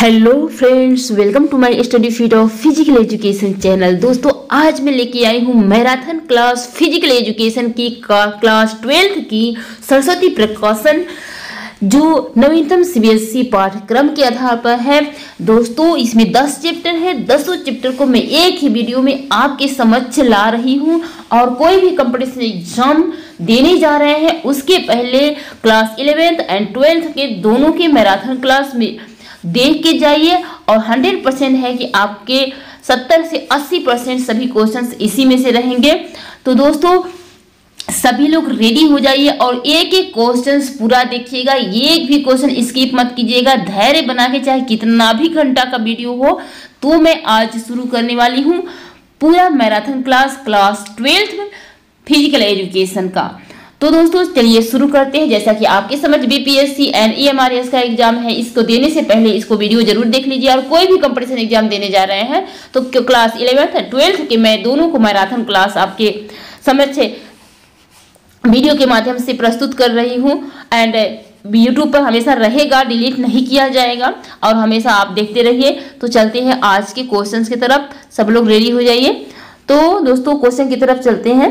Hello friends, welcome to my study feed of physical education channel. दोस्तों, आज मैं लेके आई हूँ मैराथन क्लास फिजिकल एजुकेशन की क्लास 12th की सरस्वती प्रकाशन, जो नवीनतम सीबीएसई पाठ्यक्रम के आधार पर है। दोस्तों, इसमें 10 चैप्टर है। 10 चैप्टर को मैं एक ही वीडियो में आपके समक्ष ला रही हूँ। और कोई भी कंपटीशन एग्जाम देने जा रहे हैं उसके पहले क्लास 11th एंड 12th के दोनों के मैराथन क्लास में देख के जाइए। और 100% है कि आपके 70 से 80% सभी क्वेश्चंस इसी में से रहेंगे। तो दोस्तों, सभी लोग रेडी हो जाइए और एक एक क्वेश्चंस पूरा देखिएगा, एक भी क्वेश्चन स्किप मत कीजिएगा। धैर्य बना के, चाहे कितना भी घंटा का वीडियो हो। तो मैं आज शुरू करने वाली हूँ पूरा marathon class 12th physical education का। तो दोस्तों, चलिए शुरू करते हैं। जैसा कि आपके समझ बीपीएससी एंड ईएमआरएस का एग्जाम है, इसको देने से पहले इसको वीडियो जरूर देख लीजिए। और कोई भी कंपटीशन एग्जाम देने जा रहे हैं तो क्लास 11th और 12th के मैं दोनों को मैराथन क्लास आपके समझ वीडियो के माध्यम से प्रस्तुत कर रही हूँ। एंड यूट्यूब पर हमेशा रहेगा, डिलीट नहीं किया जाएगा और हमेशा आप देखते रहिए। तो चलते हैं आज के क्वेश्चन की तरफ। सब लोग रेडी हो जाइए। तो दोस्तों, क्वेश्चन की तरफ चलते हैं।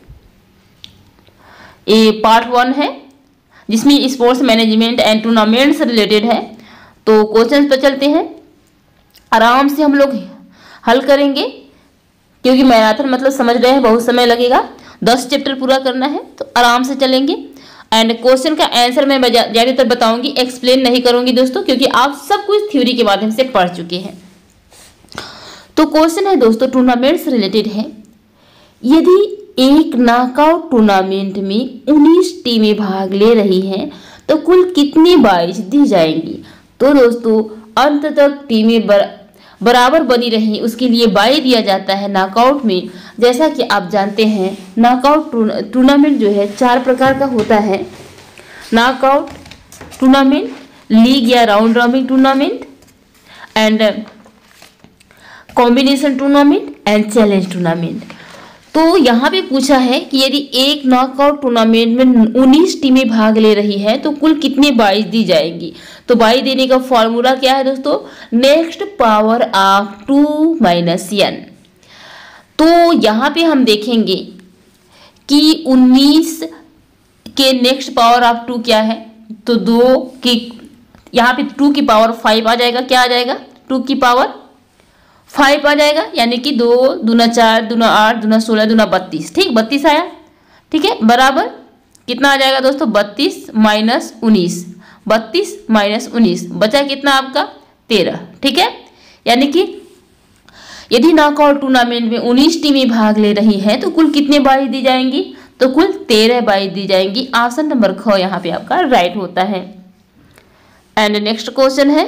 ये पार्ट 1 है जिसमें स्पोर्ट्स मैनेजमेंट एंड टूर्नामेंट से रिलेटेड है। तो क्वेश्चन पर चलते हैं। आराम से हम लोग हल करेंगे क्योंकि मैराथन मतलब समझ रहे हैं बहुत समय लगेगा। 10 चैप्टर पूरा करना है तो आराम से चलेंगे। एंड क्वेश्चन का आंसर मैं ज़्यादातर बताऊंगी, एक्सप्लेन नहीं करूंगी दोस्तों, क्योंकि आप सब कुछ थ्योरी के माध्यम से पढ़ चुके हैं। तो क्वेश्चन है दोस्तों, टूर्नामेंट से रिलेटेड है। यदि एक नॉकआउट टूर्नामेंट में 19 टीमें भाग ले रही हैं तो कुल कितनी बाइज दी जाएंगी? तो दोस्तों, अंत तक टीमें बराबर बनी रही उसके लिए बाई दिया जाता है नॉकआउट में। जैसा कि आप जानते हैं, नॉकआउट टूर्नामेंट जो है 4 प्रकार का होता है। नॉकआउट टूर्नामेंट, लीग या round robin tournament, and combination tournament and challenge tournament. तो यहाँ पे पूछा है कि यदि एक नॉकआउट टूर्नामेंट में 19 टीमें भाग ले रही है तो कुल कितनी बाइज दी जाएंगी? तो बाई देने का फॉर्मूला क्या है दोस्तों? Next power of 2 minus n। तो यहाँ पे हम देखेंगे कि 19 के नेक्स्ट पावर ऑफ 2 क्या है? तो 2 की यहाँ पे 2 की पावर 5 आ जाएगा। क्या आ जाएगा? 2 की पावर 5 आ जाएगा, यानी कि 2 दूना 4 दूना 8 दूना 16 दूना 32। ठीक, 32 आया। ठीक है, बराबर कितना आ जाएगा दोस्तों? 32 माइनस 19। 32 माइनस 19 बचा कितना आपका? 13। ठीक है, यानी कि यदि नॉकआउट टूर्नामेंट में 19 टीमें भाग ले रही हैं तो कुल कितने बाइज दी जाएंगी? तो कुल 13 बाइज दी जाएंगी। ऑप्शन नंबर ख यहाँ पे आपका राइट होता है। एंड नेक्स्ट क्वेश्चन है,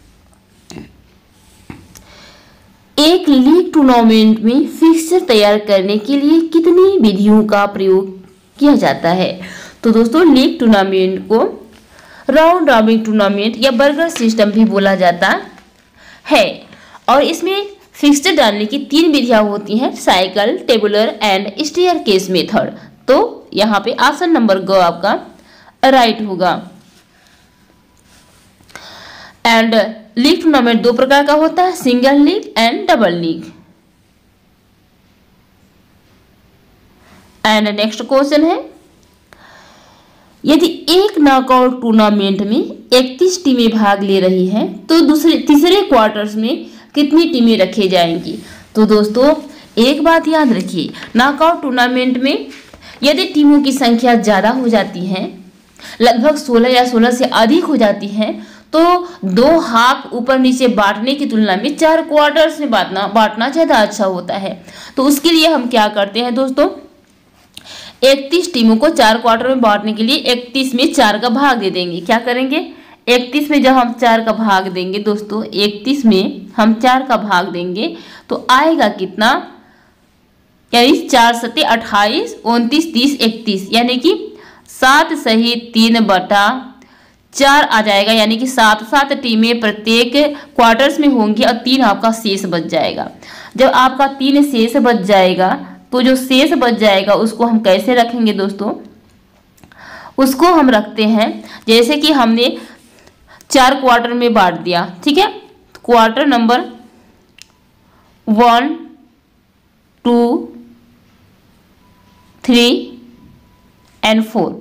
एक लीग टूर्नामेंट में फिक्सचर तैयार करने के लिए कितनी विधियों का प्रयोग किया जाता है? तो दोस्तों, लीग टूर्नामेंट को राउंड रॉबिन टूर्नामेंट या बर्गर सिस्टम भी बोला जाता है। और इसमें फिक्सचर डालने की 3 विधियां होती हैं, cycle, tabular and staircase method. तो यहाँ पे ऑप्शन नंबर ग आपका राइट होगा। एंड लीग टूर्नामेंट 2 प्रकार का होता है, single league and double league. And next question है, यदि एक नॉकआउट टूर्नामेंट में 31 टीमें भाग ले रही हैं तो तीसरे क्वार्टर्स में कितनी टीमें रखी जाएंगी? तो दोस्तों, एक बात याद रखिए, नॉकआउट टूर्नामेंट में यदि टीमों की संख्या ज़्यादा हो जाती है, लगभग 16 या 16 से अधिक हो जाती है, तो 2 हाफ ऊपर नीचे बांटने की तुलना में 4 क्वार्टर्स में बांटना ज़्यादा अच्छा होता है। तो उसके लिए हम क्या करते हैं दोस्तों, 31 टीमों को 4 क्वार्टर में बांटने के लिए 31 में 4 का भाग दे देंगे। क्या करेंगे? 31 में जब हम 4 का भाग देंगे दोस्तों, 31 में हम 4 का भाग देंगे तो आएगा कितना? यानी 4 सत्ते 28, 29, 30, 31, यानी कि 7 सही 3/4 आ जाएगा। यानी कि 7 टीमें प्रत्येक क्वार्टर्स में होंगी और 3 आपका शेष बच जाएगा। जब आपका 3 शेष बच जाएगा तो जो शेष बच जाएगा उसको हम कैसे रखेंगे दोस्तों? उसको हम रखते हैं जैसे कि हमने 4 क्वार्टर में बांट दिया। ठीक है, क्वार्टर नंबर 1, 2, 3 एंड 4।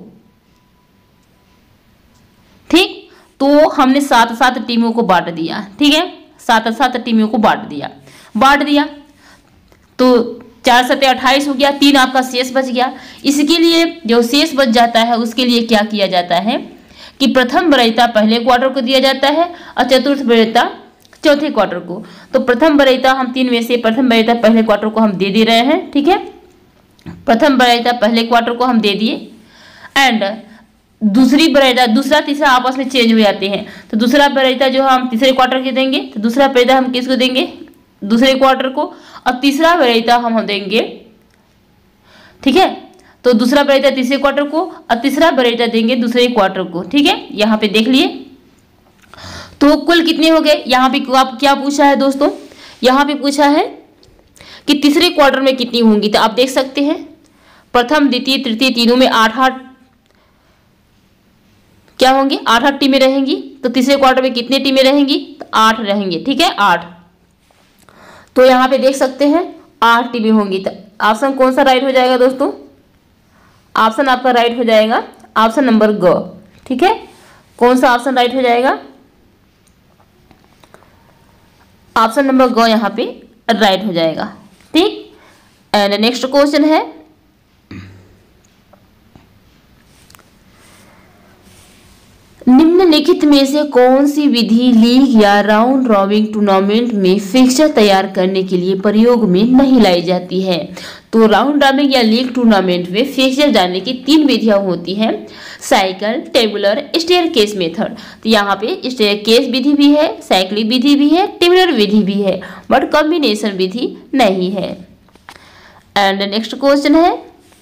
ठीक, तो हमने 7 टीमों को बांट दिया। ठीक है, 7 टीमों को बांट दिया तो 4 7 28 हो गया, 3 आपका शेष बच गया। इसके लिए जो शेष बच जाता है उसके लिए क्या किया जाता है कि प्रथम वरीयता पहले क्वार्टर को दिया जाता है और चतुर्थ वरीयता चौथे क्वार्टर को। तो प्रथम वरीयता हम 3 में से प्रथम वरीयता पहले क्वार्टर को हम दे रहे हैं। ठीक है, प्रथम वरीयता पहले क्वार्टर को हम दे दिए एंड दूसरी वरीयता दूसरा तीसरा आपस में चेंज हो जाते हैं। तो दूसरा वरीयता जो हम तीसरे क्वार्टर के देंगे, तो दूसरा वरीयता हम किसको देंगे, दूसरे क्वार्टर को, और तीसरा वरीयता हम देंगे। ठीक है, तो दूसरा वरीयता तीसरे क्वार्टर को और तीसरा वरीयता देंगे दूसरे क्वार्टर को। ठीक है, यहाँ पे देख लिए। तो कुल कितने हो गए, यहाँ पे आप क्या पूछा है दोस्तों, यहाँ पे पूछा है कि तीसरे क्वार्टर में कितनी होंगी। तो आप देख सकते हैं प्रथम द्वितीय तृतीय तीनों में 8 क्या होंगे, 8 टीमें रहेंगी। तो तीसरे क्वार्टर में कितनी टीमें रहेंगी, तो 8 रहेंगे। ठीक है, 8। तो यहाँ पे देख सकते हैं 8 टीमें होंगी। तो ऑप्शन कौन सा राइट हो जाएगा दोस्तों, ऑप्शन आपका राइट हो जाएगा ऑप्शन नंबर ग। ठीक है, कौन सा ऑप्शन राइट हो जाएगा, ऑप्शन नंबर ग यहाँ पे राइट हो जाएगा। ठीक, एंड नेक्स्ट क्वेश्चन है निम्नलिखित में से कौन सी विधि लीग या राउंड रॉबिन टूर्नामेंट में फिक्सचर तैयार करने के लिए प्रयोग में नहीं लाई जाती है। तो राउंड रॉबिन या लीग टूर्नामेंट में फिक्सचर डालने की 3 विधियां होती हैं, साइकिल, टेबुलर, स्टेयरकेस मेथड। तो यहाँ पे स्टेयरकेस विधि भी है, साइक्लिक विधि भी है, टेबुलर विधि भी है, बट कॉम्बिनेशन विधि नहीं है। एंड नेक्स्ट क्वेश्चन है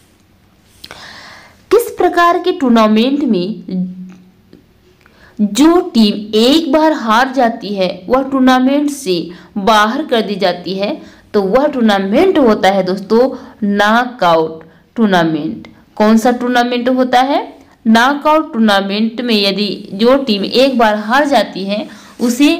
किस प्रकार के टूर्नामेंट में जो टीम एक बार हार जाती है वह टूर्नामेंट से बाहर कर दी जाती है। तो वह टूर्नामेंट होता है दोस्तों नॉकआउट टूर्नामेंट। कौन सा टूर्नामेंट होता है, नॉकआउट टूर्नामेंट में यदि जो टीम एक बार हार जाती है उसे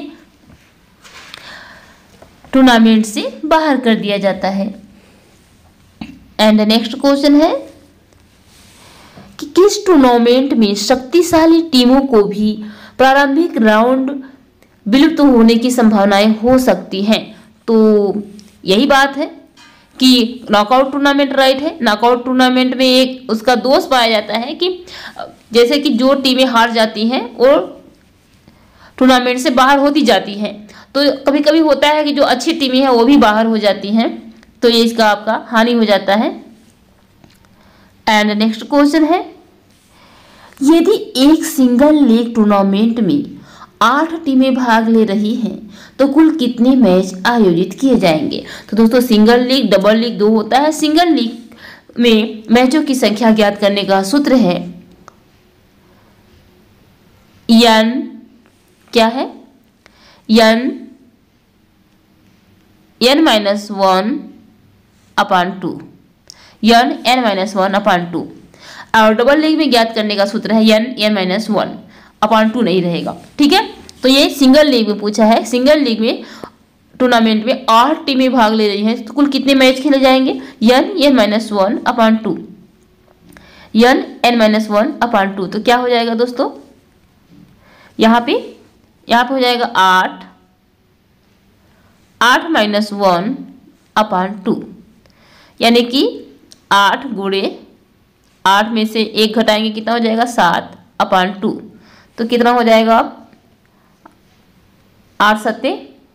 टूर्नामेंट से बाहर कर दिया जाता है। एंड नेक्स्ट क्वेश्चन है कि किस टूर्नामेंट में शक्तिशाली टीमों को भी प्रारंभिक राउंड विलुप्त होने की संभावनाएं हो सकती हैं। तो यही बात है कि नॉकआउट टूर्नामेंट राइट है। नॉकआउट टूर्नामेंट में एक उसका दोष पाया जाता है कि जैसे कि जो टीमें हार जाती हैं और टूर्नामेंट से बाहर होती जाती हैं, तो कभी कभी होता है कि जो अच्छी टीमें हैं वो भी बाहर हो जाती हैं, तो ये इसका आपका हानि हो जाता है। एंड नेक्स्ट क्वेश्चन है यदि एक सिंगल लीग टूर्नामेंट में 8 टीमें भाग ले रही हैं तो कुल कितने मैच आयोजित किए जाएंगे। तो दोस्तों सिंगल लीग डबल लीग 2 होता है। सिंगल लीग में मैचों की संख्या ज्ञात करने का सूत्र है n क्या है n-1/2 n-1/2 और डबल लीग में ज्ञात करने का सूत्र है n-1/2 नहीं रहेगा। ठीक है, तो ये सिंगल लीग में पूछा है। सिंगल लीग में टूर्नामेंट में 8 टीमें भाग ले रही हैं तो कुल कितने मैच खेले जाएंगे n-1/2 n-1/2। तो क्या हो जाएगा दोस्तों, यहाँ पे हो जाएगा 8-1/2 यानी कि 8 गुणे 8 में से 1 घटाएंगे कितना हो जाएगा 7/2। तो कितना हो जाएगा अब 8 सत्ते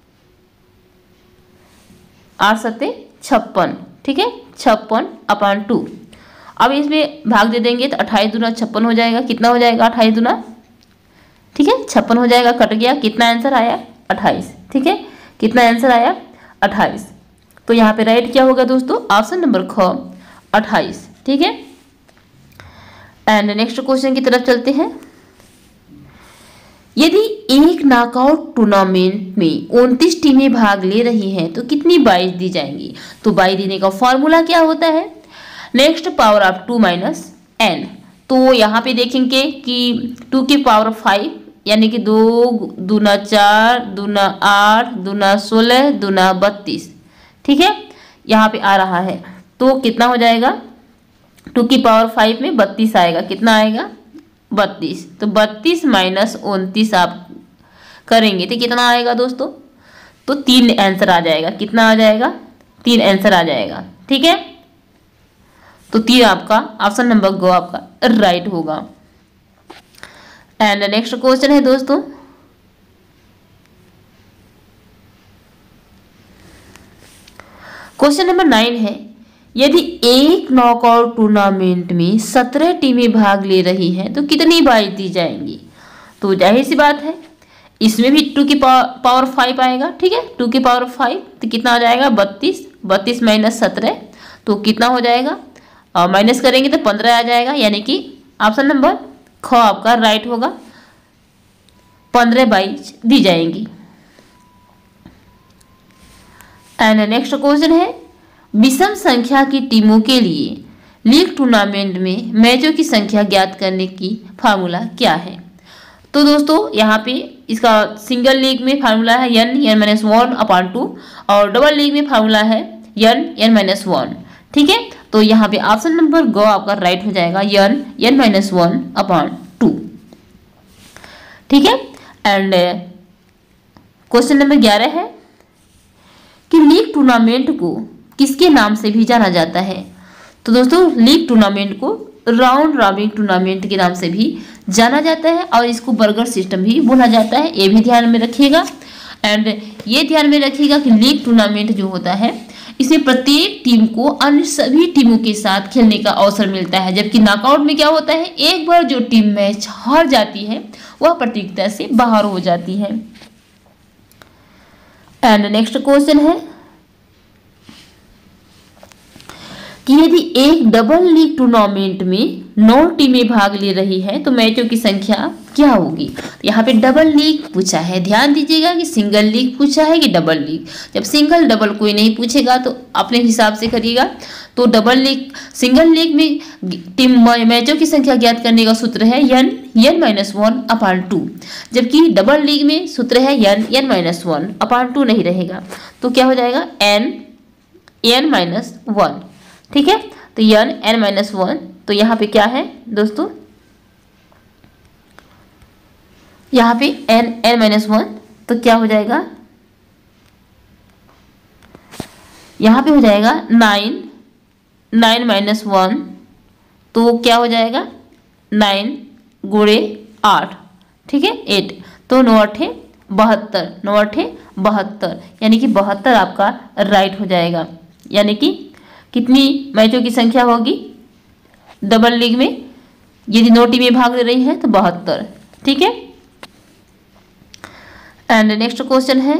56। ठीक है, 56/2। अब इसमें भाग दे देंगे तो 28 दूना 56 हो जाएगा। कितना हो जाएगा 28 दूना, ठीक है 56 हो जाएगा, कट गया। कितना आंसर आया 28। ठीक है, कितना आंसर आया 28। तो यहाँ पे राइट क्या होगा दोस्तों, ऑप्शन नंबर ख 28। ठीक है, एंड नेक्स्ट क्वेश्चन की तरफ चलते हैं। यदि एक नॉकआउट टूर्नामेंट में 29 टीमें भाग ले रही हैं तो कितनी बाइज दी जाएंगी। तो बाइज देने का फॉर्मूला क्या होता है, नेक्स्ट पावर ऑफ 2 - n। तो यहाँ पे देखेंगे कि 2 की पावर 5 यानी कि 2 दूना 4 दूना 8 दूना 16 दूना 32, ठीक है, यहाँ पे आ रहा है। तो कितना हो जाएगा, 2 की पावर 5 में 32 आएगा। कितना आएगा, 32। तो 32 माइनस 29 आप करेंगे तो कितना आएगा दोस्तों, तो 3 आंसर आ जाएगा। कितना आ जाएगा, 3 आंसर आ जाएगा, ठीक है। तो 3 आपका ऑप्शन नंबर गो आपका राइट होगा। एंड नेक्स्ट क्वेश्चन है दोस्तों, क्वेश्चन नंबर 9 है, यदि एक नॉकआउट टूर्नामेंट में 17 टीमें भाग ले रही हैं तो कितनी बाइज दी जाएंगी। तो जाहिर सी बात है, इसमें भी 2 की पावर 5 आएगा, ठीक है। 2 की पावर 5 तो कितना आ जाएगा, 32। 32 माइनस 17 तो कितना हो जाएगा, माइनस करेंगे तो 15 आ जाएगा, यानी कि ऑप्शन नंबर ख आपका राइट होगा। 15 बाइज दी जाएंगी। एंड नेक्स्ट क्वेश्चन है, विषम संख्या की टीमों के लिए लीग टूर्नामेंट में मैचों की संख्या ज्ञात करने की फार्मूला क्या है। तो दोस्तों यहाँ पे इसका सिंगल लीग में फार्मूला है n(n-1)/2 और डबल लीग में फार्मूला है n(n-1), ठीक है। तो यहाँ पे ऑप्शन नंबर ग आपका राइट हो जाएगा, n(n-1)/2, ठीक है। एंड क्वेश्चन नंबर 11 है कि लीग टूर्नामेंट को किसके नाम से भी जाना जाता है। तो दोस्तों लीग टूर्नामेंट को राउंड रॉबिन टूर्नामेंट के नाम से भी जाना जाता है और इसको बर्गर सिस्टम भी बोला जाता है, ये भी ध्यान में रखिएगा। एंड ये ध्यान में रखिएगा कि लीग टूर्नामेंट जो होता है इसमें प्रत्येक टीम को अन्य सभी टीमों के साथ खेलने का अवसर मिलता है, जबकि नॉकआउट में क्या होता है, एक बार जो टीम मैच हार जाती है वह प्रतियोगिता से बाहर हो जाती है। एंड नेक्स्ट क्वेश्चन है कि यदि एक डबल लीग टूर्नामेंट में 9 टीमें भाग ले रही हैं तो मैचों की संख्या क्या होगी। तो यहाँ पे डबल लीग पूछा है, ध्यान दीजिएगा कि सिंगल लीग पूछा है कि डबल लीग। जब सिंगल डबल कोई नहीं पूछेगा तो अपने हिसाब से करिएगा। तो डबल लीग, सिंगल लीग में टीम मैचों की संख्या ज्ञात करने का सूत्र है n(n-1)/2, जबकि डबल लीग में सूत्र है n(n-1)/2 नहीं रहेगा। तो क्या हो जाएगा, n(n-1), ठीक है। तो n(n-1), तो यहाँ पे क्या है दोस्तों, यहाँ पे n(n-1), तो क्या हो जाएगा, यहाँ पे हो जाएगा 9 तो क्या हो जाएगा 9 गुणे 8, ठीक है 8। तो 9×8 72, 9×8 72, यानी कि 72 आपका राइट हो जाएगा। यानी कि कितनी मैचों की संख्या होगी डबल लीग में, यदि 9 टीमें भाग ले रही हैं तो 72, ठीक है। एंड नेक्स्ट क्वेश्चन है,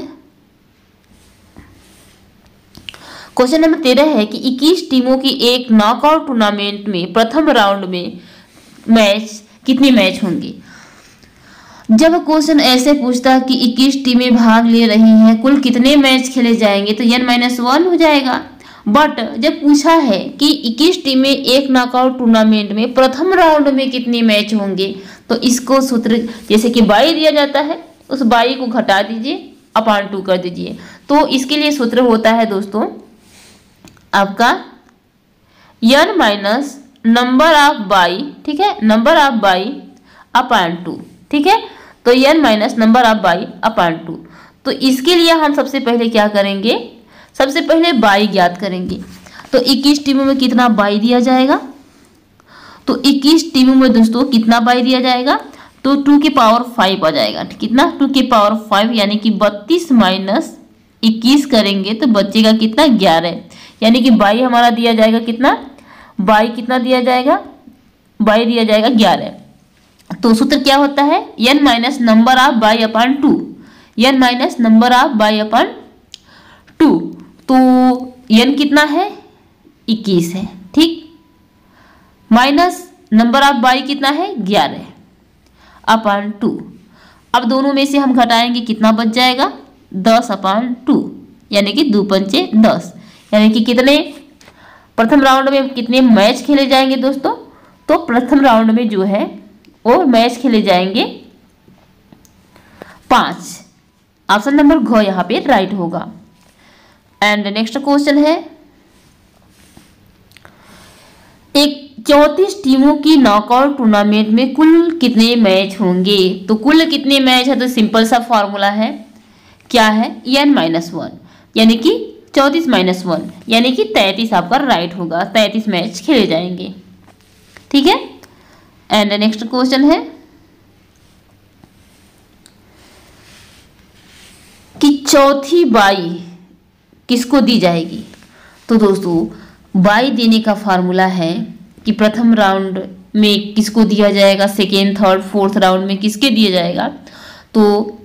क्वेश्चन नंबर 13 है कि 21 टीमों की एक नॉकआउट टूर्नामेंट में प्रथम राउंड में कितने मैच होंगे। जब क्वेश्चन ऐसे पूछता कि 21 टीमें भाग ले रही हैं, कुल कितने मैच खेले जाएंगे, तो n-1 हो जाएगा। बट जब पूछा है कि 21 टीमें एक नॉकआउट टूर्नामेंट में प्रथम राउंड में कितने मैच होंगे, तो इसको सूत्र जैसे कि 22 दिया जाता है, उस 22 को घटा दीजिए, /2 कर दीजिए। तो इसके लिए सूत्र होता है दोस्तों आपका n minus number of bye, ठीक है, नंबर ऑफ बाई /2, ठीक है। तो n minus number of bye /2। तो इसके लिए हम सबसे पहले क्या करेंगे, सबसे पहले बाई ज्ञात करेंगे। तो 21 टीमों में कितना बाई दिया जाएगा, तो 21 टीमों में दोस्तों कितना बाई दिया जाएगा, तो 2 की पावर 5 आ जाएगा। कितना, 2 की पावर 5, यानी कि 32 माइनस 21 करेंगे तो बचेगा कितना, 11, यानी कि बाई हमारा दिया जाएगा कितना, बाई कितना दिया जाएगा, बाई दिया जाएगा 11। तो सूत्र क्या होता है, n minus number of bye /2, n minus number of bye /2। तो n कितना है, 21 है, ठीक, माइनस नंबर ऑफ बाई कितना है, 11/2। अब दोनों में से हम घटाएंगे, कितना बच जाएगा, 10/2, यानी कि 2 पंचे 10, यानी कि कितने प्रथम राउंड में कितने मैच खेले जाएंगे दोस्तों। तो प्रथम राउंड में जो है वो मैच खेले जाएंगे 5। ऑप्शन नंबर घ यहाँ पे राइट होगा। एंड नेक्स्ट क्वेश्चन है, एक 34 टीमों की नॉकआउट टूर्नामेंट में कुल कितने मैच होंगे? तो कुल कितने मैच है, तो सिंपल सा फॉर्मूला है, क्या है, n-1 यानी कि 34 - 1 यानी कि 33 आपका राइट होगा। 33 मैच खेले जाएंगे, ठीक है। एंड नेक्स्ट क्वेश्चन है कि चौथी बाई किसको दी जाएगी? तो दोस्तों बाई देने का फार्मूला है कि प्रथम राउंड में किसको दिया जाएगा, सेकेंड, थर्ड, फोर्थ राउंड में किसके दिया जाएगा। तो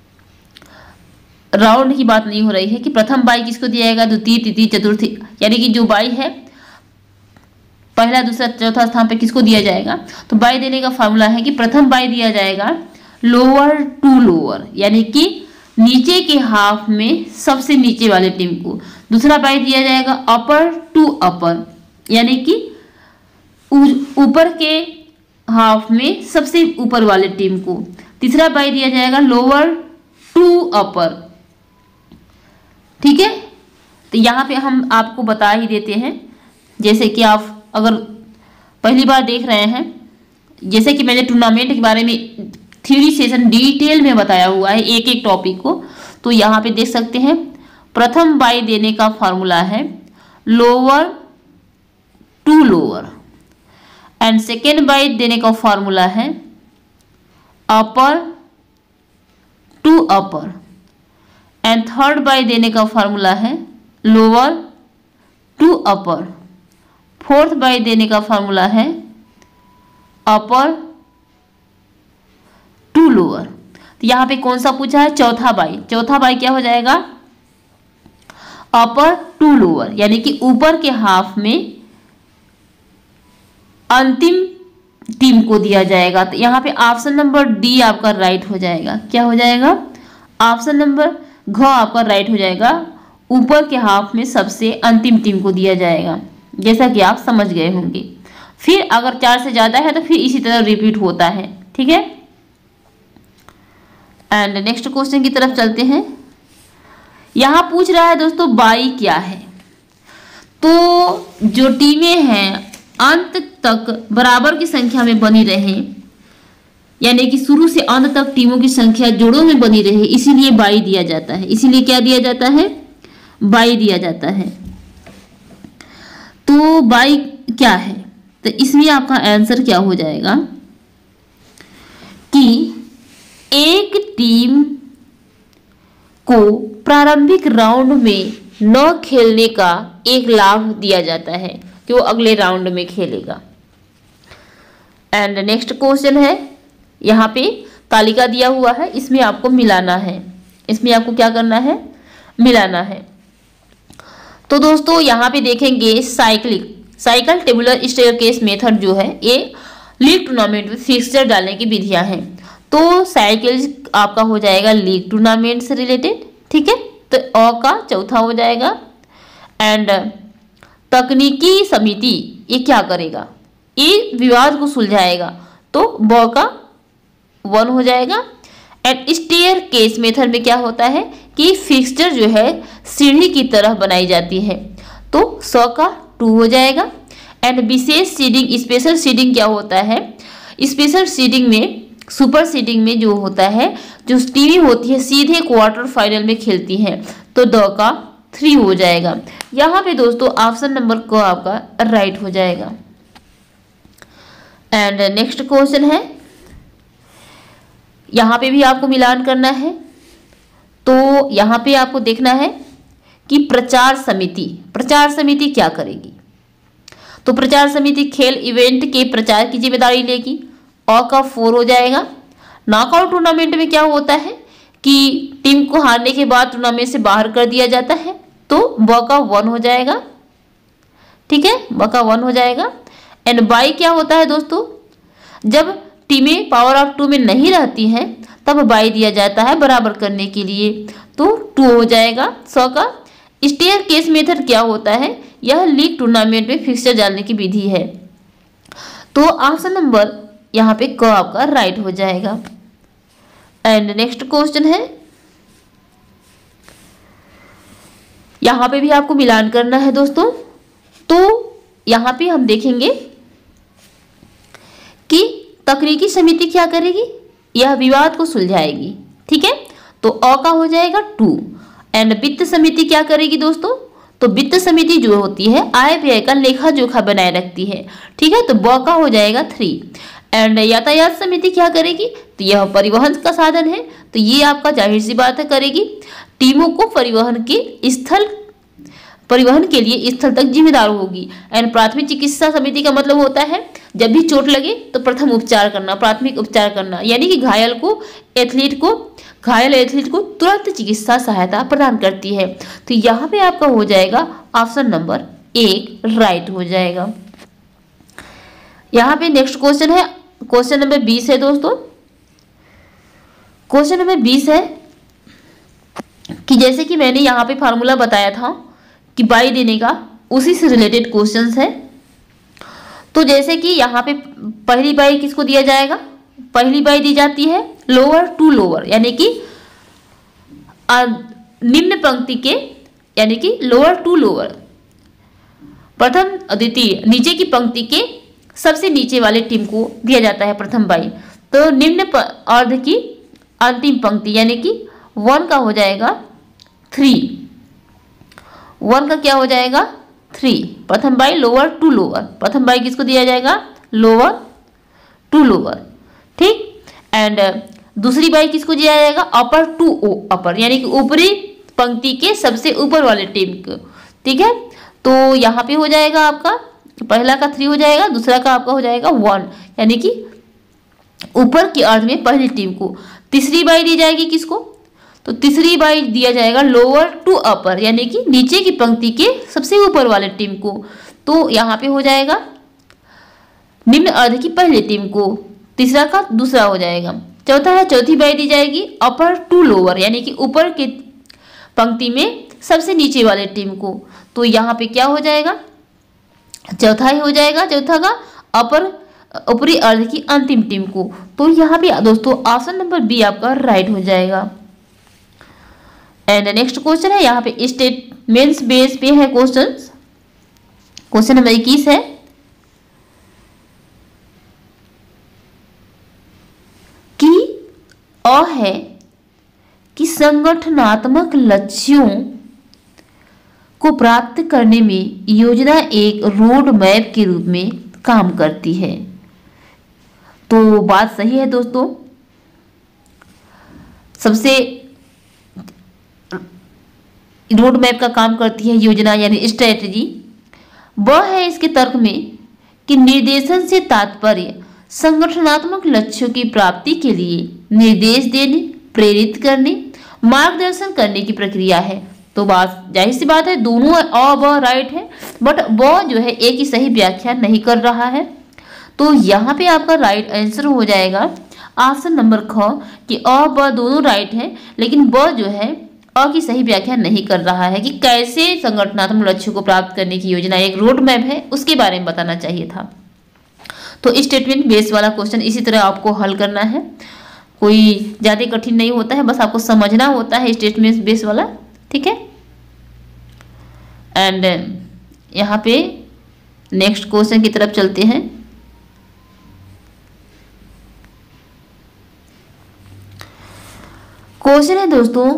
राउंड की बात नहीं हो रही है कि प्रथम बाई किसको दिया जाएगा, द्वितीय, तृतीय, चतुर्थी, यानी कि जो बाई है पहला, दूसरा, चौथा स्थान पे किसको दिया जाएगा। तो बाई देने का फार्मूला है कि प्रथम बाई दिया जाएगा लोअर टू लोअर, यानी कि नीचे के हाफ में सबसे नीचे वाले टीम को। दूसरा बाई दिया जाएगा अपर टू अपर, यानी कि ऊपर के हाफ में सबसे ऊपर वाले टीम को। तीसरा बाई दिया जाएगा लोअर टू अपर, ठीक है। तो यहाँ पे हम आपको बता ही देते हैं, जैसे कि आप अगर पहली बार देख रहे हैं, जैसे कि मैंने टूर्नामेंट के बारे में थ्योरी सेशन डिटेल में बताया हुआ है एक एक टॉपिक को, तो यहाँ पे देख सकते हैं। प्रथम बाई देने का फॉर्मूला है lower to lower, and second bye देने का फॉर्मूला है upper to upper, and third bye देने का फॉर्मूला है lower to upper, fourth bye देने का फॉर्मूला है अपर टू लोअर। तो यहाँ पे कौन सा पूछा है, चौथा बाई। चौथा बाई क्या हो जाएगा, अपर टू लोअर, यानी कि ऊपर के हाफ में अंतिम टीम को दिया जाएगा। तो यहाँ पे ऑप्शन नंबर डी आपका राइट हो जाएगा। क्या हो जाएगा, ऑप्शन नंबर घ आपका राइट हो जाएगा। ऊपर के हाफ में सबसे अंतिम टीम को दिया जाएगा, जैसा कि आप समझ गए होंगे। फिर अगर 4 से ज्यादा है तो फिर इसी तरह रिपीट होता है, ठीक है। एंड नेक्स्ट क्वेश्चन की तरफ चलते हैं। यहां पूछ रहा है दोस्तों बाई क्या है। तो जो टीमें हैं अंत तक बराबर की संख्या में बनी रहे, यानी कि शुरू से अंत तक टीमों की संख्या जोड़ों में बनी रहे, इसीलिए बाई दिया जाता है। इसीलिए क्या दिया जाता है, बाई दिया जाता है। तो बाई क्या है, तो इसमें आपका आंसर क्या हो जाएगा कि एक टीम को प्रारंभिक राउंड में न खेलने का एक लाभ दिया जाता है कि वो अगले राउंड में खेलेगा। एंड नेक्स्ट क्वेश्चन है, यहाँ पे तालिका दिया हुआ है, इसमें आपको मिलाना है। इसमें आपको क्या करना है, मिलाना है। तो दोस्तों यहाँ पे देखेंगे साइकिल टेबुलर स्टेयरकेस मेथड जो है, ये लीग टूर्नामेंट में फिक्सचर डालने की विधियां हैं। तो साइकिल आपका हो जाएगा लीग टूर्नामेंट से रिलेटेड, ठीक है। तो अ का चौथा हो जाएगा। एंड तकनीकी समिति ये क्या करेगा, ये विवाद को सुलझाएगा, तो ब का 1 हो जाएगा। एंड स्टेयर केस मेथड में क्या होता है कि फिक्सचर जो है सीढ़ी की तरह बनाई जाती है, तो 100 का 2 हो जाएगा। एंड विशेष सीडिंग, स्पेशल सीडिंग क्या होता है, स्पेशल सीडिंग में, सुपर सीडिंग में जो होता है, जो टीमें होती है सीधे क्वार्टर फाइनल में खेलती हैं, तो द का 3 हो जाएगा। यहाँ पे दोस्तों ऑप्शन नंबर क आपका राइट हो जाएगा। एंड नेक्स्ट क्वेश्चन है, यहाँ पे भी आपको मिलान करना है। तो यहाँ पे आपको देखना है कि प्रचार समिति क्या करेगी। तो प्रचार समिति खेल इवेंट के प्रचार की जिम्मेदारी लेगी, अ का 4 हो जाएगा। नॉकआउट टूर्नामेंट में क्या होता है कि टीम को हारने के बाद टूर्नामेंट से बाहर कर दिया जाता है, तो ब का 1 हो जाएगा, ठीक है, ब का 1 हो जाएगा। एंड बाई क्या होता है दोस्तों, जब टीमें पावर ऑफ 2 में नहीं रहती हैं तब बाई दिया जाता है बराबर करने के लिए, तो 2 हो जाएगा 100 का। स्टेयर केस मेथड क्या होता है, यह लीग टूर्नामेंट में फिक्सचर डालने की विधि है। तो ऑप्शन नंबर यहाँ पे क आपका राइट हो जाएगा। एंड नेक्स्ट क्वेश्चन है, यहां पे भी आपको मिलान करना है दोस्तों। तो यहां पे हम देखेंगे कि तकनीकी समिति क्या करेगी, यह विवाद को सुलझाएगी। ठीक है, तो अ का हो जाएगा 2। एंड वित्त समिति क्या करेगी दोस्तों, तो वित्त समिति जो होती है आय व्यय का लेखा जोखा बनाए रखती है। ठीक है, तो ब का हो जाएगा 3। एंड यातायात समिति क्या करेगी, तो यह परिवहन का साधन है, तो ये आपका जाहिर सी बात है करेगी। टीमों को परिवहन के लिए स्थल तक जिम्मेदार होगी। एंड प्राथमिक चिकित्सा समिति का मतलब होता है जब भी चोट लगे तो प्रथम उपचार करना, प्राथमिक उपचार करना, यानी कि घायल एथलीट को तुरंत चिकित्सा सहायता प्रदान करती है। तो यहाँ पे आपका हो जाएगा ऑप्शन नंबर 1 राइट हो जाएगा। यहाँ पे नेक्स्ट क्वेश्चन है, क्वेश्चन नंबर 20 है दोस्तों। क्वेश्चन नंबर 20 है कि जैसे कि मैंने यहाँ पे फार्मूला बताया था कि बाई देने का, उसी से रिलेटेड क्वेश्चंस है। तो जैसे कि यहाँ पे पहली बाई किसको दिया जाएगा, पहली बाई दी जाती है लोअर टू लोअर, यानी कि निम्न पंक्ति के, यानी कि लोअर टू लोअर, प्रथम द्वितीय नीचे की पंक्ति के सबसे नीचे वाले टीम को दिया जाता है प्रथम बाई। तो निम्न अर्ध की अंतिम पंक्ति यानी कि 1 का हो जाएगा 3, 1 का क्या हो जाएगा 3, प्रथम बाई लोअर टू लोअर, प्रथम बाई किसको दिया जाएगा लोअर टू लोअर। ठीक, एंड दूसरी बाई किसको दिया जाएगा अपर टू अपर, यानी कि ऊपरी पंक्ति के सबसे ऊपर वाले टीम को। ठीक है, तो यहाँ पे हो जाएगा आपका पहला का 3 हो जाएगा, दूसरा का आपका हो जाएगा 1, यानी कि ऊपर के अर्ध में पहली टीम को। तीसरी बाई दी जाएगी किसको, तो तीसरी बाई दिया जाएगा लोअर टू अपर, यानी कि नीचे की पंक्ति के सबसे ऊपर वाले टीम को। तो यहाँ पे हो जाएगा निम्न अर्ध की पहली टीम को, तीसरा का दूसरा हो जाएगा। चौथा है, चौथी बाई दी जाएगी अपर टू लोअर, यानी कि ऊपर के पंक्ति में सबसे नीचे वाले टीम को। तो यहाँ पे क्या हो जाएगा चौथा ही हो जाएगा, चौथा का ऊपरी अर्ध की अंतिम टीम को। तो यहाँ पे दोस्तों ऑप्शन नंबर बी आपका राइट हो जाएगा। एंड नेक्स्ट क्वेश्चन है, यहाँ पे स्टेटमेंट्स बेस पे है क्वेश्चन। क्वेश्चन नंबर 21 है कि है कि संगठनात्मक लक्ष्यों को प्राप्त करने में योजना एक रोड मैप के रूप में काम करती है। तो बात सही है दोस्तों, सबसे रोड मैप का काम करती है योजना यानी स्ट्रेटजी। वह है इसके तर्क में कि निर्देशन से तात्पर्य संगठनात्मक लक्ष्यों की प्राप्ति के लिए निर्देश देने, प्रेरित करने, मार्गदर्शन करने की प्रक्रिया है। तो बात जाहिर सी बात है दोनों अ ब राइट है, बट ब जो है एक ही सही व्याख्या नहीं कर रहा है। तो यहाँ पे आपका राइट आंसर हो जाएगा ऑप्शन नंबर ख कि अ ब दोनों राइट है, लेकिन ब जो है अ की सही व्याख्या नहीं कर रहा है कि कैसे संगठनात्मक लक्ष्यों को प्राप्त करने की योजना एक रोड मैप है, उसके बारे में बताना चाहिए था। तो स्टेटमेंट बेस वाला क्वेश्चन इसी तरह आपको हल करना है, कोई ज़्यादा कठिन नहीं होता है, बस आपको समझना होता है स्टेटमेंट बेस वाला। ठीक है, एंड यहाँ पे नेक्स्ट क्वेश्चन की तरफ चलते हैं। क्वेश्चन है दोस्तों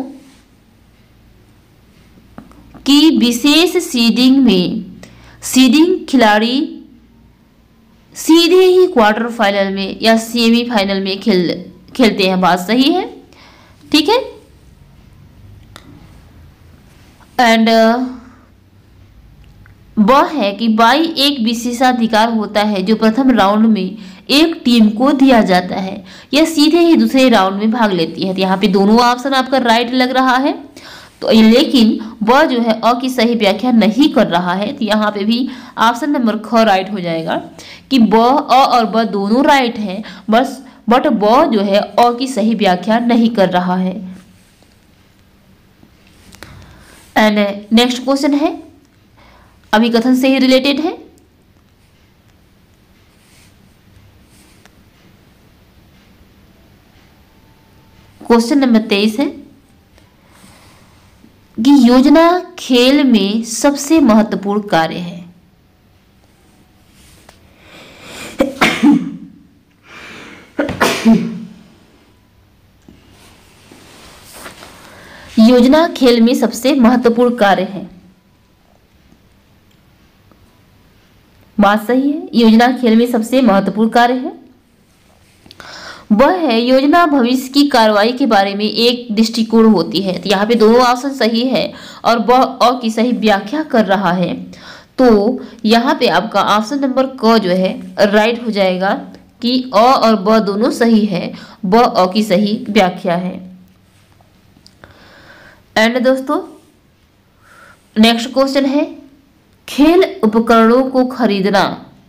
कि विशेष सीडिंग में सीडिंग खिलाड़ी सीधे ही क्वार्टर फाइनल में या सेमीफाइनल में खेलते हैं। बात सही है, ठीक है। एंड वह है कि बाई एक विशेषाधिकार होता है जो प्रथम राउंड में एक टीम को दिया जाता है, यह सीधे ही दूसरे राउंड में भाग लेती है। तो यहाँ पे दोनों ऑप्शन आपका राइट लग रहा है, तो लेकिन वह जो है अ की सही व्याख्या नहीं कर रहा है। तो यहाँ पे भी ऑप्शन नंबर ख राइट हो जाएगा कि ब अ और ब दोनों राइट हैं, बस बट ब जो है अ की सही व्याख्या नहीं कर रहा है। एंड नेक्स्ट क्वेश्चन है अभिकथन से ही रिलेटेड है। क्वेश्चन नंबर 23 है कि योजना खेल में सबसे महत्वपूर्ण कार्य है। योजना खेल में सबसे महत्वपूर्ण कार्य है। बात सही है, योजना खेल में सबसे महत्वपूर्ण कार्य है वह है योजना भविष्य की कार्रवाई के बारे में एक दृष्टिकोण होती है। तो यहाँ पे दोनों ऑप्शन सही है और वह अ की सही व्याख्या कर रहा है। तो यहाँ पे आपका ऑप्शन नंबर क जो है राइट हो जाएगा कि अ और ब दोनों सही है, ब अ की सही व्याख्या है। एंड दोस्तों नेक्स्ट क्वेश्चन है खेल उपकरणों को खरीदना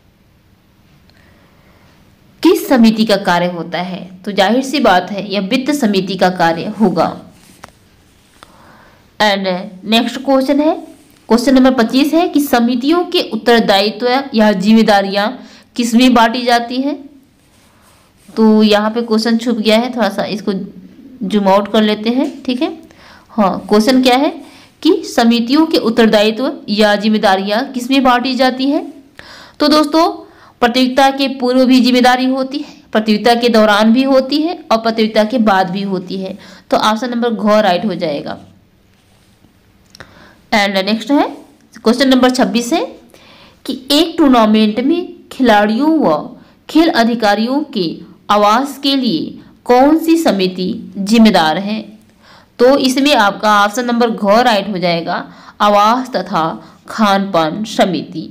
किस समिति का कार्य होता है। तो जाहिर सी बात है यह वित्त समिति का कार्य होगा। एंड नेक्स्ट क्वेश्चन है क्वेश्चन नंबर 25 है कि समितियों के उत्तरदायित्व या जिम्मेदारियां किसमें बांटी जाती है। तो यहाँ पे क्वेश्चन छुप गया है, थोड़ा सा इसको जूम आउट कर लेते हैं। ठीक है, हाँ क्वेश्चन क्या है कि समितियों के उत्तरदायित्व या जिम्मेदारियां किसमें बांटी जाती है। तो दोस्तों प्रतियोगिता के पूर्व भी जिम्मेदारी होती है, प्रतियोगिता के दौरान भी होती है और प्रतियोगिता के बाद भी होती है। तो ऑप्शन नंबर घ राइट हो जाएगा। एंड नेक्स्ट है क्वेश्चन नंबर 26 है कि एक टूर्नामेंट में खिलाड़ियों व खेल अधिकारियों के आवास के लिए कौन सी समिति जिम्मेदार है। तो इसमें आपका ऑप्शन नंबर घ राइट हो जाएगा, आवास तथा खान पान समिति।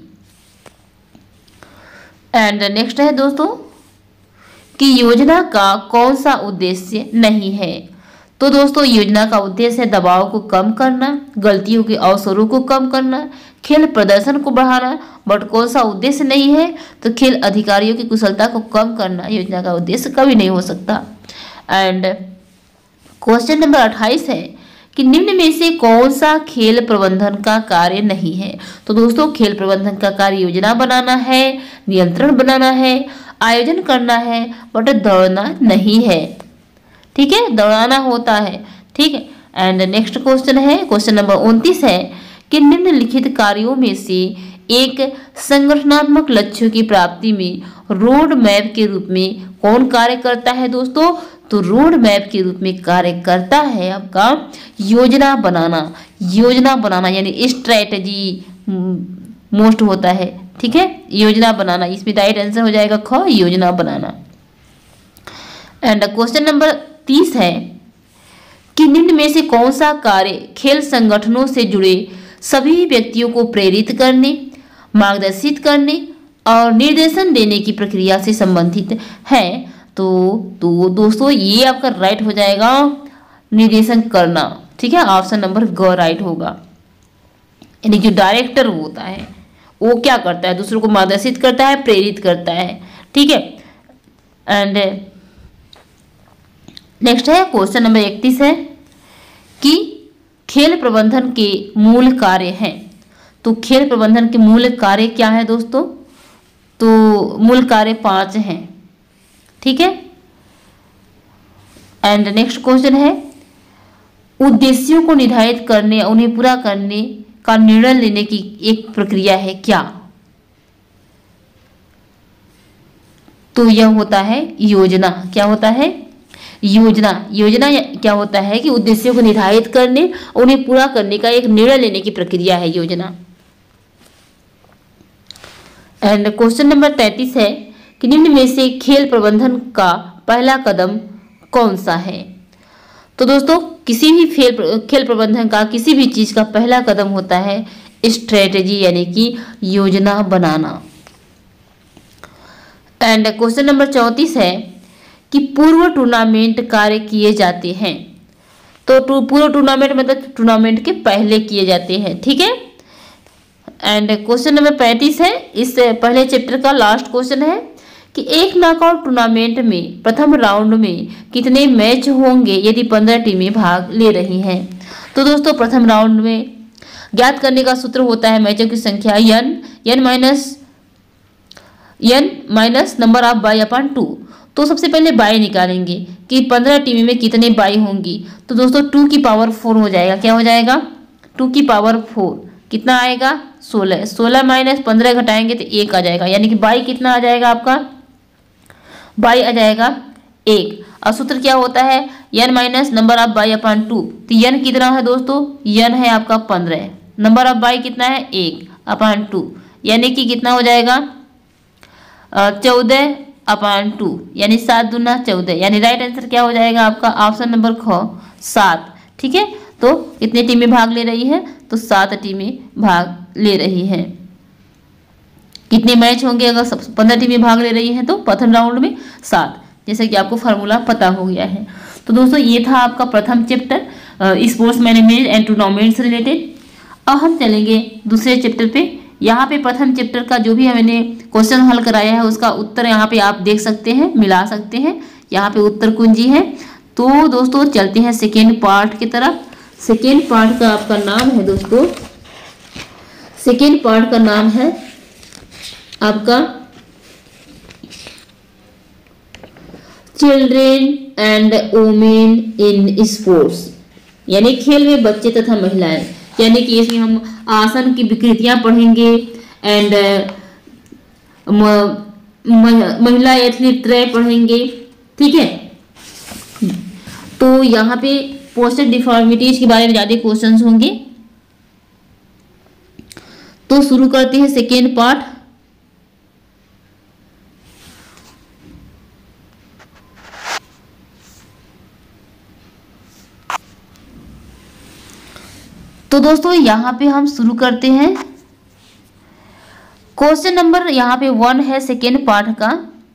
एंड नेक्स्ट है दोस्तों कि योजना का कौन सा उद्देश्य नहीं है। तो दोस्तों योजना का उद्देश्य है दबाव को कम करना, गलतियों के अवसरों को कम करना, खेल प्रदर्शन को बढ़ाना। बट कौन सा उद्देश्य नहीं है, तो खेल अधिकारियों की कुशलता को कम करना योजना का उद्देश्य कभी नहीं हो सकता। एंड क्वेश्चन नंबर 28 है कि निम्न में से कौन सा खेल प्रबंधन का कार्य नहीं है। तो दोस्तों खेल प्रबंधन का कार्य योजना बनाना है, नियंत्रण बनाना है, आयोजन करना है, बट दौड़ना नहीं है। ठीक है, दौड़ाना होता है। ठीक है। एंड नेक्स्ट क्वेश्चन है क्वेश्चन नंबर 29 है कि निम्नलिखित कार्यों में से एक संगठनात्मक लक्ष्यों की प्राप्ति में रोड मैप के रूप में कौन कार्य करता है। दोस्तों तो रोड मैप के रूप में कार्य करता है आपका योजना बनाना। योजना बनाना यानी स्ट्रेटजी मोस्ट होता है। ठीक है, योजना बनाना, इसमें राइट आंसर हो जाएगा ख, योजना बनाना। एंड क्वेश्चन नंबर 30 है कि निम्न में से कौन सा कार्य खेल संगठनों से जुड़े सभी व्यक्तियों को प्रेरित करने, मार्गदर्शित करने और निर्देशन देने की प्रक्रिया से संबंधित है। तो दोस्तों ये आपका राइट हो जाएगा निर्देशन करना। ठीक है, ऑप्शन नंबर ग राइट होगा। यानी जो डायरेक्टर होता है वो क्या करता है, दूसरों को मार्गदर्शित करता है, प्रेरित करता है। ठीक है। एंड नेक्स्ट है क्वेश्चन नंबर 31 है कि खेल प्रबंधन के मूल कार्य हैं। तो खेल प्रबंधन के मूल कार्य क्या है दोस्तों, तो मूल कार्य 5 हैं। ठीक है। एंड नेक्स्ट क्वेश्चन है उद्देश्यों को निर्धारित करने और उन्हें पूरा करने का निर्णय लेने की एक प्रक्रिया है क्या। तो यह होता है योजना। क्या होता है, योजना। योजना क्या होता है कि उद्देश्यों को निर्धारित करने और उन्हें पूरा करने का एक निर्णय लेने की प्रक्रिया है योजना। एंड क्वेश्चन नंबर 33 है कि निम्न में से खेल प्रबंधन का पहला कदम कौन सा है। तो दोस्तों किसी भी खेल प्रबंधन का किसी भी चीज का पहला कदम होता है स्ट्रेटेजी यानी कि योजना बनाना। एंड क्वेश्चन नंबर 34 है कि पूर्व टूर्नामेंट कार्य किए जाते हैं। तो पूर्व टूर्नामेंट मतलब टूर्नामेंट के पहले किए जाते हैं। ठीक है। एंड क्वेश्चन नंबर 35 है, इस पहले चैप्टर का लास्ट क्वेश्चन है कि एक नॉकआउट टूर्नामेंट में प्रथम राउंड में कितने मैच होंगे यदि 15 टीमें भाग ले रही हैं। तो दोस्तों प्रथम राउंड में ज्ञात करने का सूत्र होता है मैचों की संख्या n minus number of bye upon 2। तो सबसे पहले बाई निकालेंगे कि 15 टीवी में कितने बाई होंगी। तो दोस्तों 2 की पावर 4 हो जाएगा। क्या हो जाएगा? 2 की पावर 4 कितना आएगा? 16। 16 माइनस 15 घटाएंगे तो 1 आ जाएगा, यानी कि बाई कितना आ जाएगा आपका? बाई आ जाएगा 1। और सूत्र क्या होता है? n minus number of bye upon 2। तो n कितना है दोस्तों? n है आपका 15। नंबर ऑफ बाई कितना है? 1 अपॉन 2, यानी कि कितना हो जाएगा? 14 अपॉन 2, यानी 7 दूना 14, यानी राइट आंसर क्या हो जाएगा आपका? ऑप्शन नंबर ख 7। ठीक है, तो कितनी टीमें भाग ले रही है? तो 7 टीमें भाग ले रही हैं। कितने मैच होंगे अगर 15 टीमें भाग ले रही हैं? तो प्रथम राउंड में 7, जैसे कि आपको फार्मूला पता हो गया है। तो दोस्तों ये था आपका प्रथम chapter sports management and tournaments related. अब हम चलेंगे दूसरे चैप्टर पे। यहाँ पे प्रथम चैप्टर का जो भी मैंने क्वेश्चन हल कराया है उसका उत्तर यहाँ पे आप देख सकते हैं, मिला सकते हैं। यहाँ पे उत्तर कुंजी है। तो दोस्तों चलते हैं सेकेंड पार्ट की तरफ। सेकेंड पार्ट का आपका नाम है दोस्तों, सेकेंड पार्ट का नाम है आपका children and women in sports, यानी खेल में बच्चे तथा महिलाएं। यानी कि इसमें हम आसन की विकृतियां पढ़ेंगे एंड महिला एथलीट त्रय पढ़ेंगे। ठीक है, तो यहाँ पे पोस्टर डिफॉर्मिटीज के बारे में ज्यादा क्वेश्चंस होंगे। तो शुरू करते हैं सेकेंड पार्ट। तो दोस्तों यहाँ पे हम शुरू करते हैं। क्वेश्चन नंबर यहाँ पे 1 है सेकेंड पार्ट का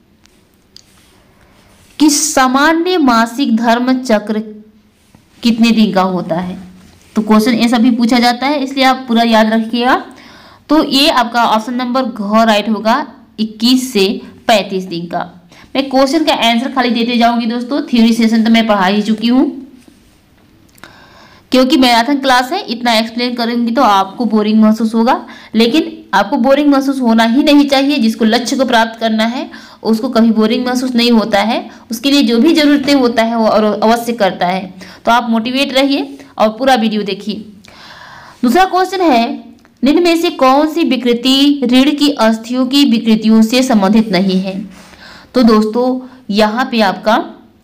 कि सामान्य मासिक धर्म चक्र कितने दिन का होता है। तो क्वेश्चन ऐसा भी पूछा जाता है, इसलिए आप पूरा याद रखिएगा। तो ये आपका ऑप्शन नंबर घ राइट होगा, 21 से 35 दिन का। मैं क्वेश्चन का आंसर खाली देते जाऊंगी दोस्तों, थ्योरी सेशन तो मैं पढ़ा ही चुकी हूँ। क्योंकि मैराथन क्लास है, इतना एक्सप्लेन करूंगी तो आपको बोरिंग महसूस होगा, लेकिन आपको बोरिंग महसूस होना ही नहीं चाहिए। जिसको लक्ष्य को प्राप्त करना है उसको कभी बोरिंग महसूस नहीं होता है, उसके लिए जो भी जरूरतें होता है वो अवश्य करता है। तो आप मोटिवेट रहिए और पूरा वीडियो देखिए। दूसरा क्वेश्चन है, निम्न में से कौन सी विकृति रीढ़ की अस्थियों की विकृतियों से संबंधित नहीं है। तो दोस्तों यहाँ पे आपका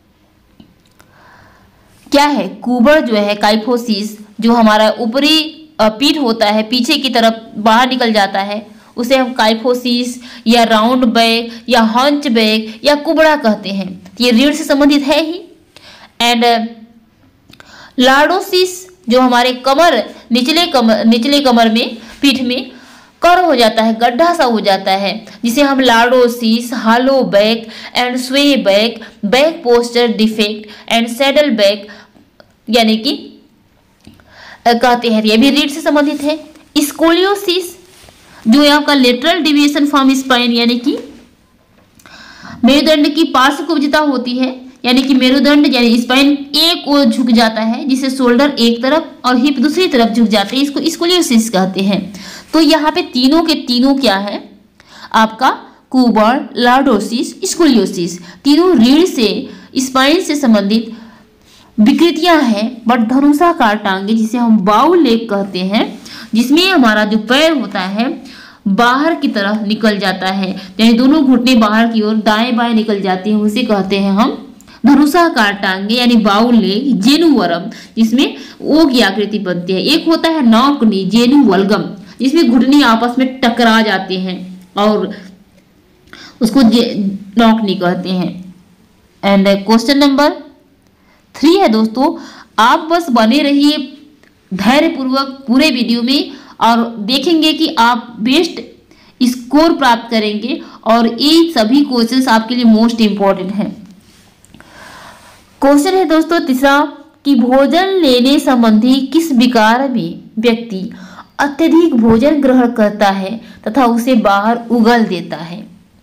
क्या है? कुबड़ जो है, काइफोसिस, जो हमारा ऊपरी पीठ होता है पीछे की तरफ बाहर निकल जाता है, उसे हम काइफोसिस या राउंड बैक या हंच बैक या कुबड़ा कहते हैं। ये रीढ़ से संबंधित है ही। एंड लार्डोसिस जो हमारे कमर निचले कमर में पीठ में कर्व हो जाता है, गड्ढा सा हो जाता है, जिसे हम lordosis, hollow back and sway back, back posture defect and saddle back यानी कि कहते हैं। ये भी रीढ़ से संबंधित है। स्कोलियोसिस जो आपका लेटरल डिविएशन फ्रॉम स्पाइन, यानी कि मेरुदंड की पार्श्वकुब्जता होती है, यानी कि मेरुदंड यानी स्पाइन एक ओर झुक जाता है, जिसे शोल्डर एक तरफ और हिप दूसरी तरफ झुक जाते हैं, इसको स्कोलियोसिस कहते हैं। तो यहाँ पे तीनों के तीनों क्या है आपका? कुबड़, लार्डोसिस, स्कोलियोसिस, तीनों रीढ़ से स्पाइन से संबंधित विकृतियां हैं। बट धनुषाकार टांगे जिसे हम बाउ लेग कहते हैं, जिसमें हमारा जो पैर होता है बाहर की तरफ निकल जाता है, यानी दोनों घुटने बाहर की ओर दाएं बाएं निकल जाते हैं, उसे कहते हैं हम धनुषाकार टांगे यानी बाउ लेग। जेनुवरम जिसमें ओ की आकृति बनती है। एक होता है नॉकनी, जेनुवल्गम, जिसमें घुटने आपस में टकरा जाते हैं और उसको नॉकनी कहते हैं। एंड क्वेश्चन नंबर 3 है दोस्तों, आप बस बने रहिए धैर्यपूर्वक पूरे वीडियो में और देखेंगे कि आप बेस्ट स्कोर प्राप्त करेंगे और ये सभी क्वेश्चंस आपके लिए मोस्ट इंपॉर्टेंट हैं। क्वेश्चन है दोस्तों तीसरा कि भोजन लेने संबंधी किस विकार में व्यक्ति अत्यधिक भोजन ग्रहण करता है तथा उसे बाहर उगल देता है।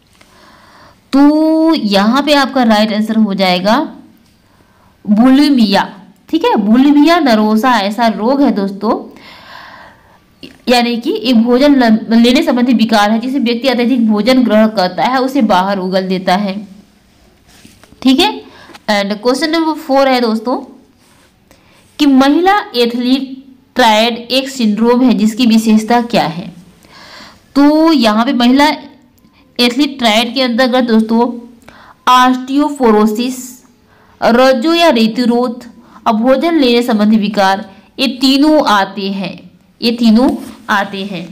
तो यहाँ पे आपका राइट आंसर हो जाएगा बुलिमिया। ठीक है, बुलिमिया नरोसा ऐसा रोग है दोस्तों, यानी कि एक भोजन लेने संबंधी विकार है जिसे व्यक्ति अत्यधिक भोजन ग्रहण करता है उसे बाहर उगल देता है। ठीक है। एंड क्वेश्चन नंबर 4 है दोस्तों कि महिला एथलीट ट्रायड एक सिंड्रोम है जिसकी विशेषता क्या है। तो यहाँ पे महिला एथलीट ट्रायड के अंतर्गत दोस्तों ऑस्टियोपोरोसिस, रज्जु या ऋतुरोध, अभोजन लेने संबंधी विकार, ये तीनों आते हैं।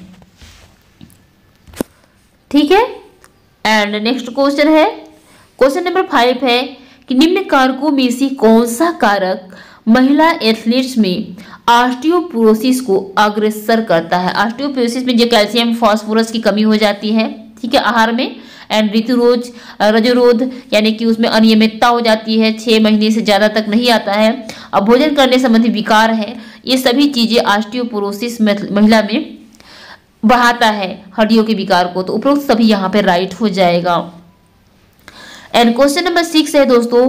ठीक है। एंड नेक्स्ट क्वेश्चन है, क्वेश्चन नंबर 5 है कि निम्न कारकों में से कौन सा कारक महिला एथलीट्स में ऑस्टियोपोरोसिस को अग्रसर करता है। ऑस्टियोपोरोसिस में जो कैल्शियम फास्फोरस की कमी हो जाती है, ठीक है, आहार में। एंड रजोरोध यानी कि उसमें अनियमितता हो जाती है, 6 महीने से ज़्यादा तक नहीं आता है। अब भोजन करने संबंधी विकार है, ये सभी चीज़ें ऑस्टियोपोरोसिस महिला में बढ़ाता है हड्डियों के विकार को। तो उपरोक्त सभी यहाँ पे राइट हो जाएगा। एंड क्वेश्चन नंबर 6 है दोस्तों,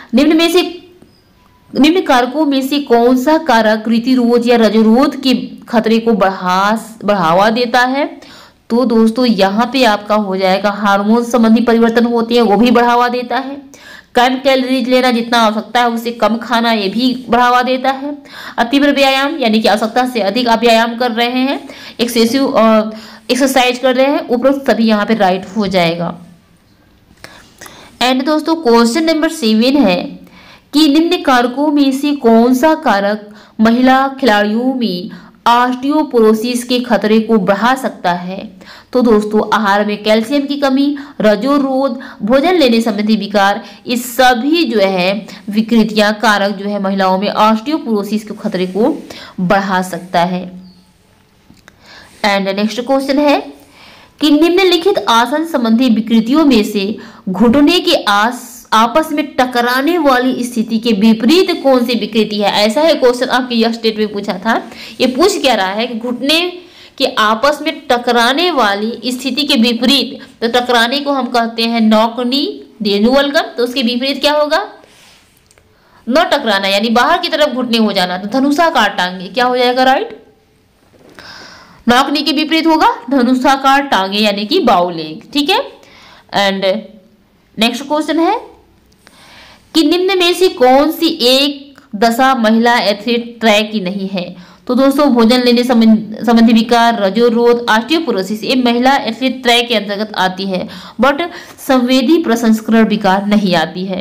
निम्न कारकों में से कौन सा कारक ऋतुरोध या रजोरोध के खतरे को बढ़ावा देता है। तो दोस्तों यहाँ पे आपका हो जाएगा हार्मोन संबंधी परिवर्तन होते हैं, वो भी बढ़ावा देता है। कम कैलोरीज लेना, जितना आवश्यकता है उससे कम खाना, ये भी बढ़ावा देता है। अतिव्र व्यायाम यानी कि आवश्यकता से अधिक आप व्यायाम कर रहे हैं, एक्सेसिव एक्सरसाइज कर रहे हैं, उपरोक्त सभी यहाँ पे राइट हो जाएगा। एंड दोस्तों क्वेश्चन नंबर 7 है कि निम्न कारकों में से कौन सा कारक महिला खिलाड़ियों में ऑस्टियोपोरोसिस के खतरे को बढ़ा सकता है। तो दोस्तों आहार में कैल्शियम की कमी, रजोरोध, भोजन लेने संबंधी विकार, ये सभी जो है विकृतियां कारक जो है महिलाओं में ऑस्टियोपोरोसिस के खतरे को बढ़ा सकता है। एंड नेक्स्ट क्वेश्चन है कि निम्नलिखित आसन संबंधी विकृतियों में से घुटने के आपस में टकराने वाली स्थिति के विपरीत कौन सी विकृति है। ऐसा है क्वेश्चन आपके यह स्टेट में पूछा था। ये पूछ क्या रहा है कि घुटने के आपस में टकराने वाली स्थिति के विपरीत, तो टकराने को हम कहते हैं नॉकनी डेनुवल्गम, तो उसके विपरीत क्या होगा, न टकराना यानी बाहर की तरफ घुटने हो जाना, तो धनुषाकार टांगे क्या हो जाएगा, राइट। नॉकनी के विपरीत होगा धनुषाकार टांगे यानी कि बाउ लेग, ठीक है। एंड नेक्स्ट क्वेश्चन है कि निम्न में से कौन सी एक दशा महिला एथलीट ट्राय की नहीं है। तो दोस्तों भोजन लेने संबंधी विकार, रजोरोध, ऑस्टियोपोरोसिस ये महिला एथलीट ट्राय के अंतर्गत आती है, बट संवेदी प्रसंस्करण विकार नहीं आती है।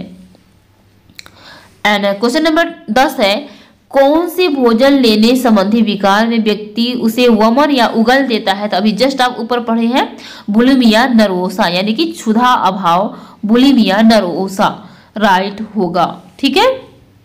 एंड क्वेश्चन नंबर 10 है, कौन से भोजन लेने संबंधी विकार में व्यक्ति उसे वमन या उगल देता है। तो अभी जस्ट आप ऊपर पढ़े हैं बुलिमिया नर्वोसा यानी कि क्षुधा अभाव, बुलिमिया नर्वोसा राइट होगा, ठीक है।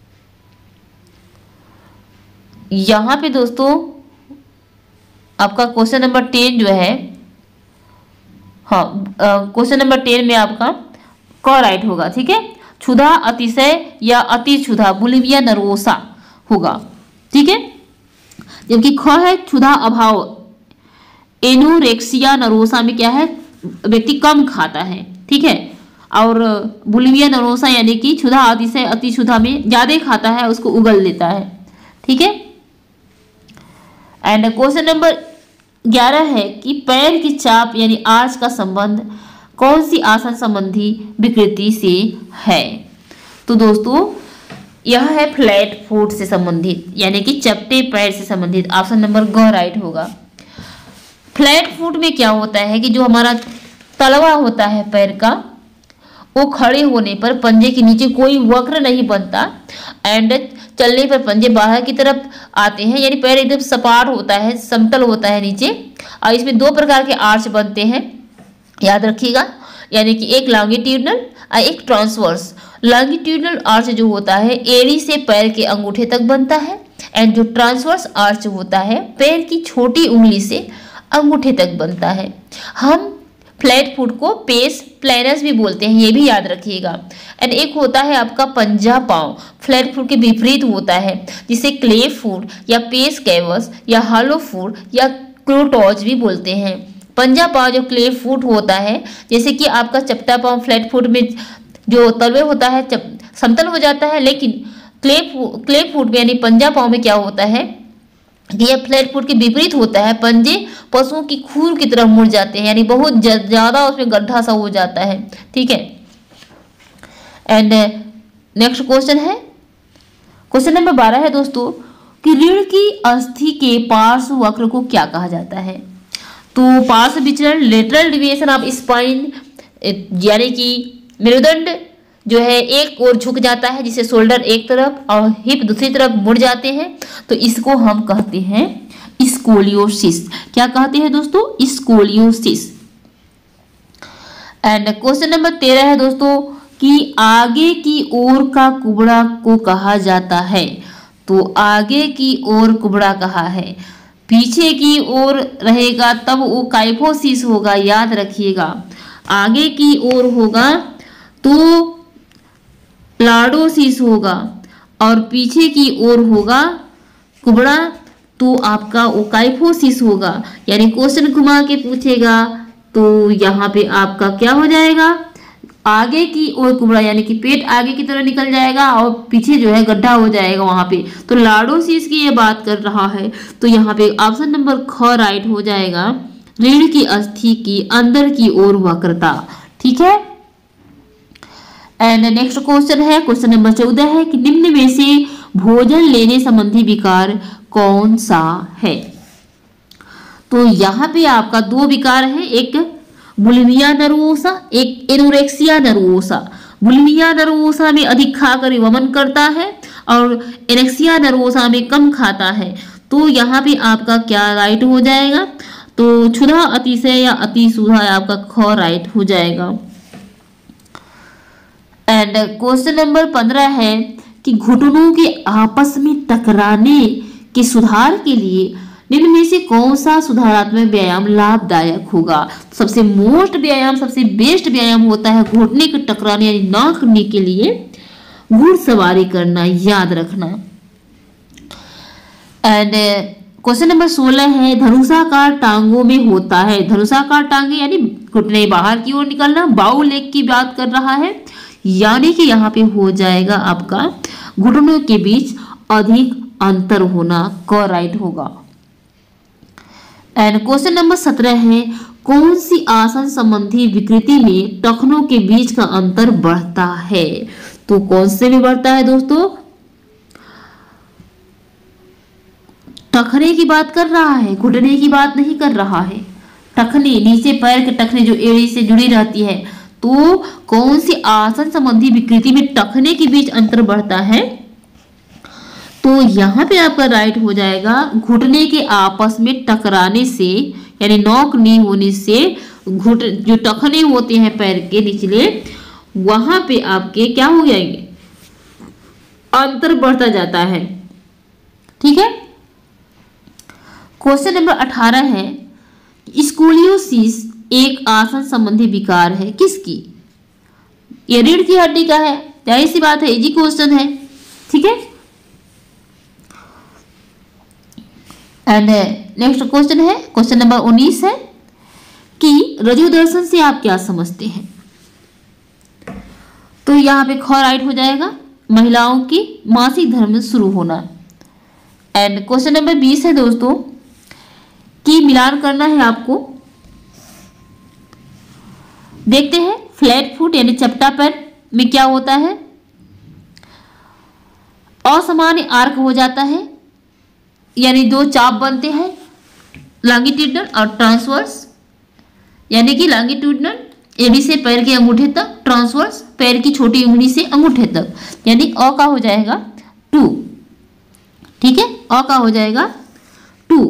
यहां पे दोस्तों आपका क्वेश्चन नंबर 10 जो है, हाँ क्वेश्चन नंबर 10 में आपका क राइट होगा, ठीक है। क्षुधा अतिशय या अति क्षुधा, बुलिमिया नर्वोसा होगा, ठीक है। जबकि ख है क्षुधा अभाव, एनोरेक्सिया नर्वोसा में क्या है, व्यक्ति कम खाता है, ठीक है। और बुलिमिया नर्वोसा यानी कि क्षुधा अतिशय अति क्षुधा में ज्यादा खाता है, उसको उगल देता है, ठीक है। एंड क्वेश्चन नंबर 11 है कि पैर की चाप यानी आर्च का संबंध कौन सी आसन संबंधी विकृति से है। तो दोस्तों यह है फ्लैट फुट से संबंधित यानी कि चपटे पैर से संबंधित, ऑप्शन नंबर ग राइट होगा। फ्लैट फुट में क्या होता है कि जो हमारा तलवा होता है पैर का, वो खड़े होने पर पंजे के नीचे कोई वक्र नहीं बनता एंड चलने पर पंजे बाहर की तरफ आते हैं, यानी पैर एकदम सपाट होता है, समतल होता है नीचे। और इसमें 2 प्रकार के आर्च बनते हैं, याद रखिएगा, यानी कि एक लॉन्गिट्यूडनल और एक ट्रांसवर्स। लॉन्गिट्यूडनल आर्च जो होता है एड़ी से पैर के अंगूठे तक बनता है एंड जो ट्रांसवर्स आर्च होता है पैर की छोटी उंगली से अंगूठे तक बनता है। हम फ्लैट फुट को पेस प्लैनस भी बोलते हैं, ये भी याद रखिएगा। एंड एक होता है आपका पंजा पांव, फ्लैट फुट के विपरीत होता है, जिसे क्ले फुट या पेस कैवस या हॉलो फुट या क्रोटोज भी बोलते हैं। पंजा पांव जो क्ले फुट होता है, जैसे कि आपका चपटा पांव फ्लैट फुट में जो तलवे होता है समतल हो जाता है, लेकिन क्ले फुट में यानी पंजा पांव में क्या होता है, यह फ्लैट फुट के विपरीत होता है। पंजे पशुओं की खूर की तरफ मुड़ जाते हैं, यानी बहुत ज्यादा उसमें गड्ढा सा हो जाता है, ठीक है। एंड नेक्स्ट क्वेश्चन है, क्वेश्चन नंबर 12 है दोस्तों कि रीढ़ की अस्थि के पार्श्व वक्र को क्या कहा जाता है। तो पार्श्व विचलन, लेटरल डिविएशन ऑफ स्पाइन, यानी कि मेरुदंड जो है एक ओर झुक जाता है, जिसे शोल्डर एक तरफ और हिप दूसरी तरफ मुड़ जाते हैं, तो इसको हम कहते हैं स्कोलियोसिस। क्या कहते हैं दोस्तों? स्कोलियोसिस। एंड क्वेश्चन नंबर 13 है दोस्तों कि आगे की ओर का कुबड़ा को कहा जाता है। तो आगे की ओर कुबड़ा कहा है, पीछे की ओर रहेगा तब वो काइफोसिस होगा, याद रखिएगा। आगे की ओर होगा तो लार्डोसिस होगा और पीछे की ओर होगा कुबड़ा तो आपका ओकाइफोसिस होगा। यानी क्वेश्चन घुमा के पूछेगा तो यहाँ पे आपका क्या हो जाएगा, आगे की ओर कुबड़ा, यानी कि पेट आगे की तरफ निकल जाएगा और पीछे जो है गड्ढा हो जाएगा वहां पे, तो लार्डोसिस की ये बात कर रहा है। तो यहाँ पे ऑप्शन नंबर ख राइट हो जाएगा, रीढ़ की अस्थि की अंदर की ओर वक्रता। ठीक है। एंड नेक्स्ट क्वेश्चन है, क्वेश्चन नंबर 14 है कि निम्न में से भोजन लेने संबंधी विकार कौन सा है। तो यहाँ पे आपका दो विकार है, एक बुलिमिया नर्वोसा, एक एनोरेक्सिया नर्वोसा। बुलिमिया नर्वोसा में अधिक खाकर वमन करता है और एनेक्सिया नर्वोसा में कम खाता है। तो यहाँ पे आपका क्या राइट हो जाएगा, तो क्षुधा अतिशय या अतिशुधा आपका ख राइट हो जाएगा। एंड क्वेश्चन नंबर 15 है कि घुटनों के आपस में टकराने के सुधार के लिए निम्न में से कौन सा सुधारात्मक व्यायाम लाभदायक होगा। सबसे मोस्ट व्यायाम, सबसे बेस्ट व्यायाम होता है घुटने के टकराने यानी ना करने के लिए घुड़सवारी करना, याद रखना। एंड क्वेश्चन नंबर 16 है धनुषाकार टांगों में होता है। धनुषाकार टांगे यानी घुटने बाहर की ओर निकलना, बाउ लेग की बात कर रहा है, यानी कि यहाँ पे हो जाएगा आपका घुटनों के बीच अधिक अंतर होना, क राइट होगा। एंड क्वेश्चन नंबर 17 है कौन सी आसन संबंधी विकृति में टखनों के बीच का अंतर बढ़ता है। तो कौन से में बढ़ता है दोस्तों, टखने की बात कर रहा है, घुटने की बात नहीं कर रहा है। टखने, नीचे पैर के टखने जो एड़ी से जुड़ी रहती है, तो कौन सी आसन संबंधी विकृति में टखने के बीच अंतर बढ़ता है। तो यहाँ पे आपका राइट हो जाएगा घुटने के आपस में टकराने से, यानी नॉक नी होने से घुट जो टखने होते हैं पैर के निचले, वहां पे आपके क्या हो जाएंगे, अंतर बढ़ता जाता है। ठीक है। क्वेश्चन नंबर 18 है स्कोलियोसिस एक आसन संबंधी विकार है किसकी। ये रीढ़ की हड्डी का है, जाहिर सी बात है, इजी क्वेश्चन है। ठीक है। एंड नेक्स्ट क्वेश्चन है, क्वेश्चन नंबर 19 है कि रजु दर्शन से आप क्या समझते हैं। तो यहाँ पे ख राइट हो जाएगा, महिलाओं की मासिक धर्म शुरू होना। एंड क्वेश्चन नंबर 20 है दोस्तों कि मिलान करना है आपको। देखते हैं फ्लैट फुट यानी चपटा पैर में क्या होता है, असामान्य आर्क हो जाता है, यानी दो चाप बनते हैं, लॉन्गिट्यूडनल और ट्रांसवर्स, यानी कि लॉन्गिट्यूडनल एड़ी से पैर के अंगूठे तक, ट्रांसवर्स पैर की छोटी उंगली से अंगूठे तक, यानी अ का हो जाएगा 2। ठीक है, अ का हो जाएगा 2।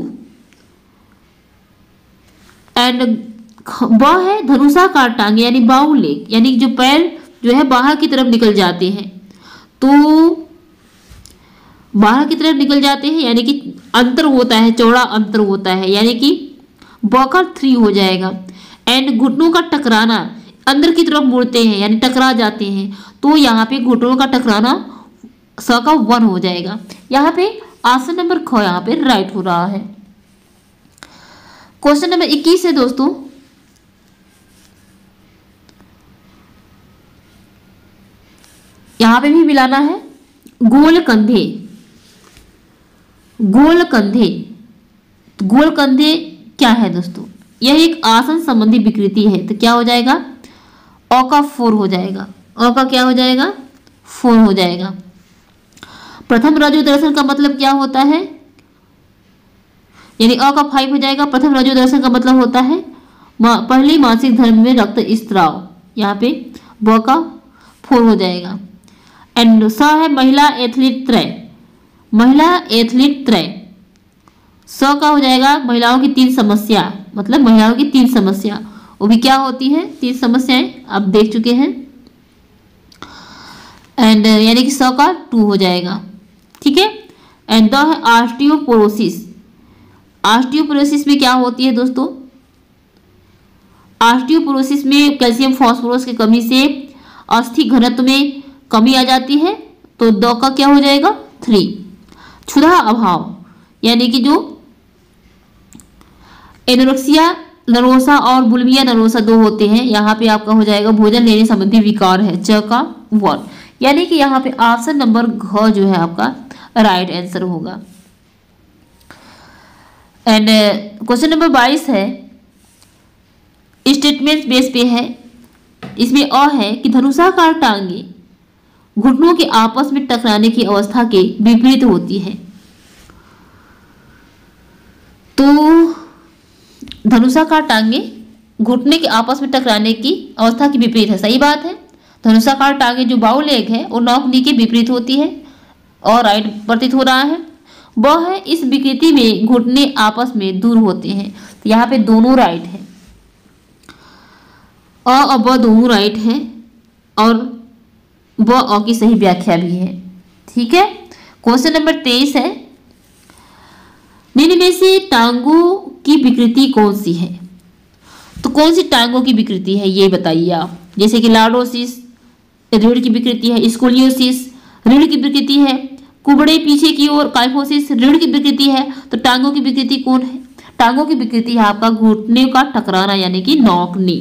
एंड ब है धनुषाकार टांगे यानी बाउ लेग, यानी जो पैर जो है बाहर की तरफ निकल जाते हैं, तो बाहर की तरफ निकल जाते हैं यानी कि अंतर होता है, चौड़ा अंतर होता है, यानी कि बकर 3 हो जाएगा। एंड घुटनों का टकराना, अंदर की तरफ मुड़ते हैं यानी टकरा जाते हैं, तो यहाँ पे घुटनों का टकराना स का 1 हो जाएगा। यहाँ पे आसन नंबर ख यहाँ पे राइट हो रहा है। क्वेश्चन नंबर 21 है दोस्तों, यहाँ पे भी मिलाना है गोल कंधे। गोल कंधे, गोल कंधे क्या है दोस्तों, यह एक आसन संबंधी विकृति है, तो क्या हो जाएगा अ का 4 हो जाएगा, अ का क्या हो जाएगा 4 हो जाएगा। प्रथम रजो दर्शन का मतलब क्या होता है, यानी अ का 5 हो जाएगा। प्रथम रजो दर्शन का मतलब होता है पहले मासिक धर्म में रक्त स्त्राव, यहाँ पे ब का 4 हो जाएगा। एंड स है महिला एथलीट त्रय, महिला एथलीट त्रय। स का हो जाएगा महिलाओं की 3 समस्या, मतलब महिलाओं की 3 समस्या, वो भी क्या होती है 3 समस्याएं आप देख चुके हैं। एंड यानी कि 100 का 2 हो जाएगा, ठीक है। एंड द है ऑस्टियोपोरोसिस। ऑस्टियोपोरोसिस में क्या होती है दोस्तों, ऑस्टियोपोरोसिस में कैल्शियम फास्फोरस की कमी से अस्थि घनत्व में कमी आ जाती है, तो द का क्या हो जाएगा 3। क्षुधा अभाव, यानी कि जो एनोरेक्सिया नरोसा और बुलिमिया नरोसा 2 होते हैं, यहाँ पे आपका हो जाएगा भोजन लेने संबंधी विकार है, च का 1, यानी कि यहाँ पे ऑप्शन नंबर घ जो है आपका राइट आंसर होगा। एंड क्वेश्चन नंबर 22 है, स्टेटमेंट बेस पे है। इसमें अ है कि धनुषाकार टांगे घुटनों के आपस में टकराने की अवस्था के विपरीत होती है, तो धनुषाकार टांगे घुटने के आपस में टकराने की अवस्था के विपरीत है, सही बात है। धनुषाकार टांगे जो बाउ लेग है वो नॉक नी के विपरीत होती है और राइट प्रतीत हो रहा है। वह है इस विकृति में घुटने आपस में दूर होते हैं, तो यहाँ पे दोनों राइट है, अ और ब दोनों राइट है और ब अ की सही व्याख्या भी है, ठीक है। क्वेश्चन नंबर 23 है, निम्न में से टांगों की विकृति कौन सी है, तो कौन सी टांगों की विकृति है ये बताइए आप। जैसे कि लॉर्डोसिस रीढ़ की विकृति है, स्कोलियोसिस रीढ़ की विकृति है, कुबड़े पीछे की ओर काइफोसिस रीढ़ की विकृति है, तो टांगों की विकृति कौन है, टांगों की विकृति है आपका घुटने का टकराना यानी कि नॉक नी।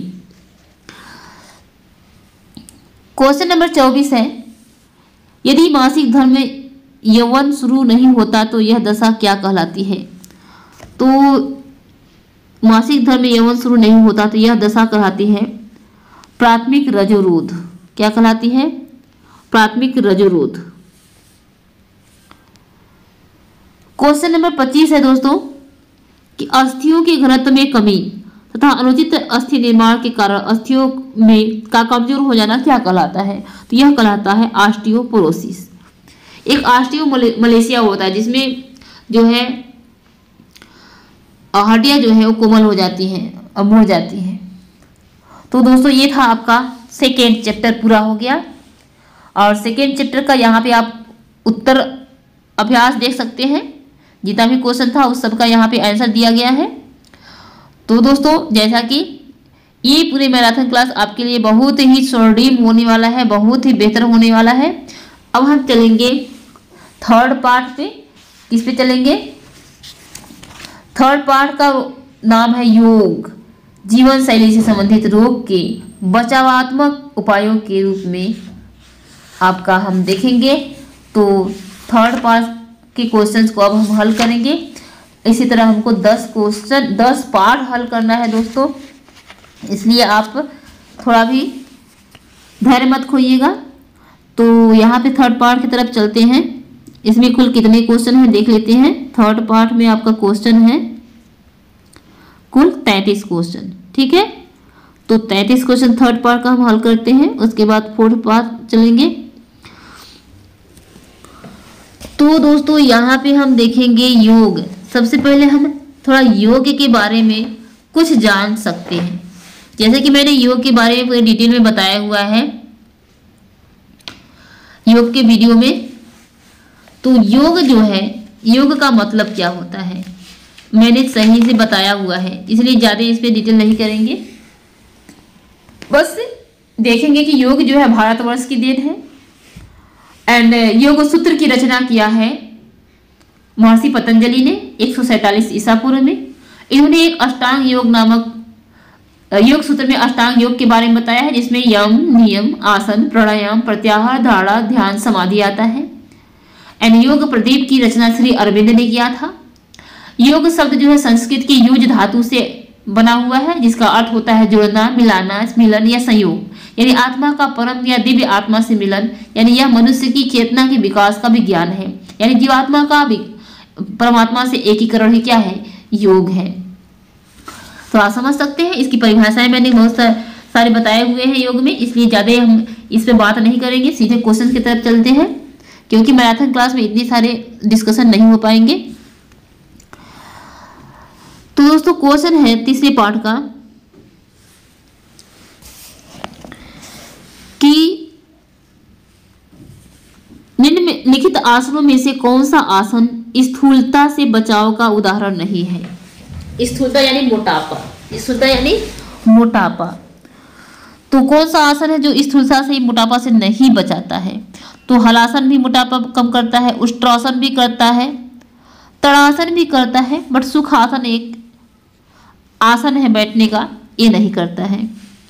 क्वेश्चन नंबर 24 है, यदि मासिक धर्म में यौवन शुरू नहीं होता तो यह दशा क्या कहलाती है, तो मासिक धर्म में यौवन शुरू नहीं होता तो यह दशा कहलाती है प्राथमिक रजोरोध। क्या कहलाती है, प्राथमिक रजोरोध। क्वेश्चन नंबर 25 है दोस्तों कि अस्थियों के घनत्व में कमी तथा अनुचित अस्थि निर्माण के कारण अस्थियों में का कमजोर हो जाना क्या कहलाता है, तो यह कहलाता है ऑस्टियोपोरोसिस। एक ऑस्टियोमलेशिया होता है जिसमें जो है हड्डियां जो है वो कोमल हो जाती हैं और मुड़ जाती हैं। तो दोस्तों ये था आपका सेकेंड चैप्टर पूरा हो गया, और सेकेंड चैप्टर का यहाँ पे आप उत्तर अभ्यास देख सकते हैं, जितना भी क्वेश्चन था उस सब का यहाँ पे आंसर दिया गया है। तो दोस्तों जैसा कि ये पूरे मैराथन क्लास आपके लिए बहुत ही स्वर्णिम होने वाला है, बहुत ही बेहतर होने वाला है। अब हम चलेंगे थर्ड पार्ट पे। किस पे चलेंगे, थर्ड पार्ट का नाम है योग, जीवन शैली से संबंधित रोग के बचावात्मक उपायों के रूप में आपका हम देखेंगे। तो थर्ड पार्ट के क्वेश्चंस को अब हम हल करेंगे। इसी तरह हमको 10 पार्ट हल करना है दोस्तों, इसलिए आप थोड़ा भी धैर्य मत खोइएगा। तो यहाँ पे थर्ड पार्ट की तरफ चलते हैं। इसमें कुल कितने क्वेश्चन हैं देख लेते हैं। थर्ड पार्ट में आपका क्वेश्चन है कुल 33 क्वेश्चन, ठीक है। तो 33 क्वेश्चन थर्ड पार्ट का हम हल करते हैं, उसके बाद फोर्थ पार्ट चलेंगे। तो दोस्तों यहाँ पे हम देखेंगे योग। सबसे पहले हम थोड़ा योग के बारे में कुछ जान सकते हैं, जैसे कि मैंने योग के बारे में पूरे डिटेल में बताया हुआ है योग के वीडियो में। तो योग जो है, योग का मतलब क्या होता है मैंने सही से बताया हुआ है, इसलिए ज़्यादा इस पर डिटेल नहीं करेंगे, बस देखेंगे कि योग जो है भारतवर्ष की देन है। एंड योग सूत्र की रचना किया है महर्षि पतंजलि ने 147 ईसा पूर्व में। इन्होंने एक अष्टांग योग नामक योग सूत्र में अष्टांग योग के बारे में बताया है, जिसमें यम, नियम, आसन, प्राणायाम, प्रत्याहार, धारणा, ध्यान, समाधि आता है। एंड योग प्रदीप की रचना श्री अरविंद ने किया था। योग शब्द जो है संस्कृत की युज धातु से बना हुआ है, जिसका अर्थ होता है जोड़ना, मिलाना, मिलन या संयोग, यानी आत्मा का परम या दिव्य आत्मा से मिलन, यानी यह मनुष्य की चेतना के विकास का विज्ञान है। यानी जीवात्मा का परमात्मा से एकीकरण ही क्या है, योग है। तो आप समझ सकते हैं, इसकी परिभाषाएं मैंने बहुत सारे बताए हुए हैं योग में, इसलिए ज्यादा हम इस पे बात नहीं करेंगे, सीधे क्वेश्चन की तरफ चलते हैं, क्योंकि मैराथन क्लास में इतने सारे डिस्कशन नहीं हो पाएंगे। तो दोस्तों क्वेश्चन है तीसरे पार्ट का कि निम्नलिखित आसनों में से कौन सा आसन स्थूलता से बचाव का उदाहरण नहीं है। स्थूलता यानी मोटापा, स्थूलता यानी मोटापा। तो कौन सा आसन है जो स्थूलता से मोटापा से नहीं बचाता है? तो हलासन भी मोटापा कम करता है, उष्ट्रासन भी करता है, तड़ासन भी करता है, बट सुखासन एक आसन है बैठने का, ये नहीं करता है।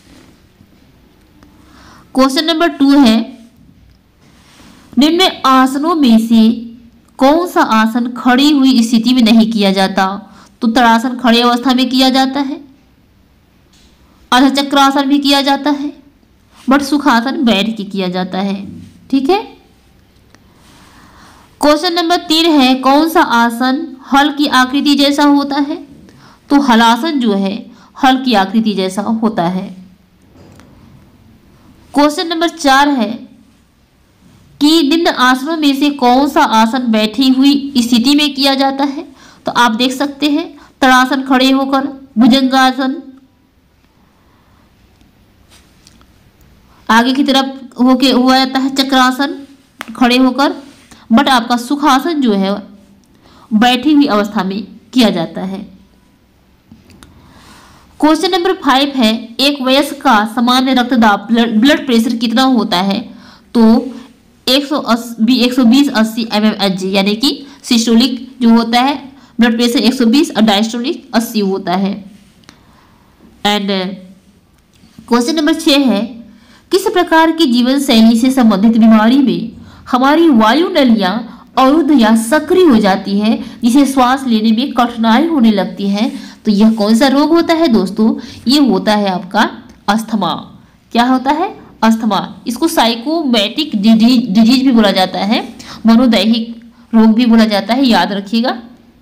क्वेश्चन नंबर 2 है, निम्न आसनों में से कौन सा आसन खड़ी हुई स्थिति में नहीं किया जाता? तो तड़ासन खड़ी अवस्था में किया जाता है, अर्धचक्रासन भी किया जाता है, बट सुखासन बैठ के किया जाता है। ठीक है। क्वेश्चन नंबर 3 है, कौन सा आसन हल की आकृति जैसा होता है? तो हलासन जो है हल की आकृति जैसा होता है। क्वेश्चन नंबर 4 है कि निम्न आसनों में से कौन सा आसन बैठी हुई स्थिति में किया जाता है? तो आप देख सकते हैं, तड़ासन खड़े होकर, भुजंगासन आगे की तरफ होके हुआ जाता है, चक्रासन खड़े होकर, बट आपका सुखासन जो है बैठी हुई अवस्था में किया जाता है। क्वेश्चन नंबर 5 है, एक वयस्क का सामान्य रक्तदाब ब्लड प्रेशर कितना होता है? तो 120/80 mmHg, यानी कि सिस्टोलिक जो होता है ब्लड प्रेशर 120 और डायस्टोलिक 80 होता है। एंड क्वेश्चन नंबर 6 है, किस प्रकार की जीवन शैली से संबंधित बीमारी में हमारी वायु नलियां अवरुद्ध या सक्रिय हो जाती है, जिसे श्वास लेने में कठिनाई होने लगती है? तो यह कौन सा रोग होता है दोस्तों? ये होता है आपका अस्थमा। क्या होता है? अस्थमा। इसको साइकोमैटिक डिजीज भी बोला जाता है, मनोदैहिक रोग भी बोला जाता है, याद रखिएगा।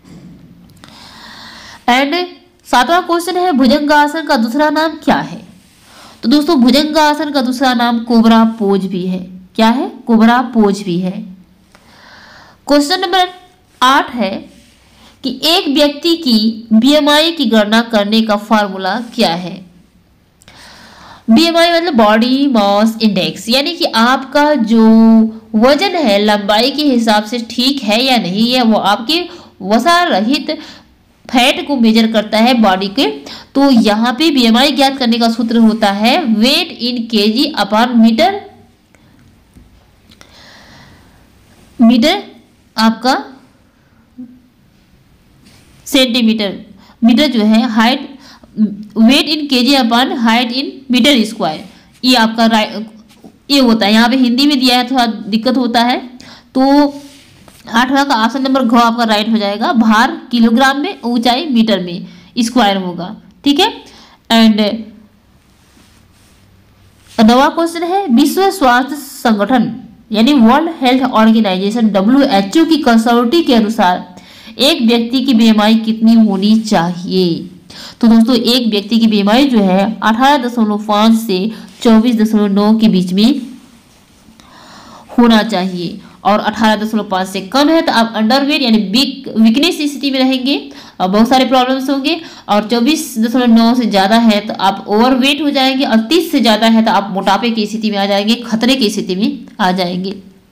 एंड 7वां क्वेश्चन है, भुजंगासन का दूसरा नाम क्या है? तो दोस्तों भुजंगासन का दूसरा नाम कोबरा पोज भी है। क्या है? कोबरा पोज भी है। क्वेश्चन नंबर 8 है कि एक व्यक्ति की बीएमआई की गणना करने का फॉर्मूला क्या है? बीएमआई मतलब बॉडी मास इंडेक्स, यानी कि आपका जो वजन है लंबाई के हिसाब से ठीक है या नहीं है, वो आपके वसा रहित फैट को मेजर करता है बॉडी के। तो यहाँ पे बीएमआई ज्ञात करने का सूत्र होता है weight in KG upon metre, metre आपका सेंटीमीटर, मीटर जो है height, weight in KG upon height in metre square, ये आपका ये होता है। यहाँ पे हिंदी में दिया है, थोड़ा दिक्कत होता है। तो 8वां का ऑप्शन नंबर घ आपका राइट हो जाएगा। भार किलोग्राम में, ऊंचाई मीटर में, स्क्वायर होगा। ठीक है। एंड 9वां क्वेश्चन है, विश्व स्वास्थ्य संगठन यानी वर्ल्ड हेल्थ ऑर्गेनाइजेशन WHO की कसौटी के अनुसार एक व्यक्ति की बीएमआई कितनी होनी चाहिए? तो दोस्तों एक व्यक्ति की बीएमआई जो है 18.5 से 24.9 के बीच में होना चाहिए, और 18.5 से कम है तो आप अंडरवेट यानी वीकनेस स्थिति में रहेंगे और बहुत सारे प्रॉब्लम्स होंगे, और 24.9 से ज़्यादा है तो आप ओवरवेट हो जाएंगे, और 30 से ज़्यादा है तो आप मोटापे की स्थिति में आ जाएंगे, खतरे की स्थिति में आ जाएंगे।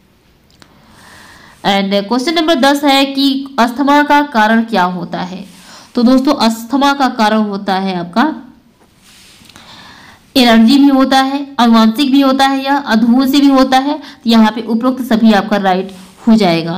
एंड क्वेश्चन नंबर 10 है कि अस्थमा का कारण क्या होता है? तो दोस्तों अस्थमा का कारण होता है आपका एलर्जी भी होता है, अनुवांशिक भी होता है, या अधूर से भी होता है। तो यहाँ पे उपरोक्त सभी आपका राइट हो जाएगा।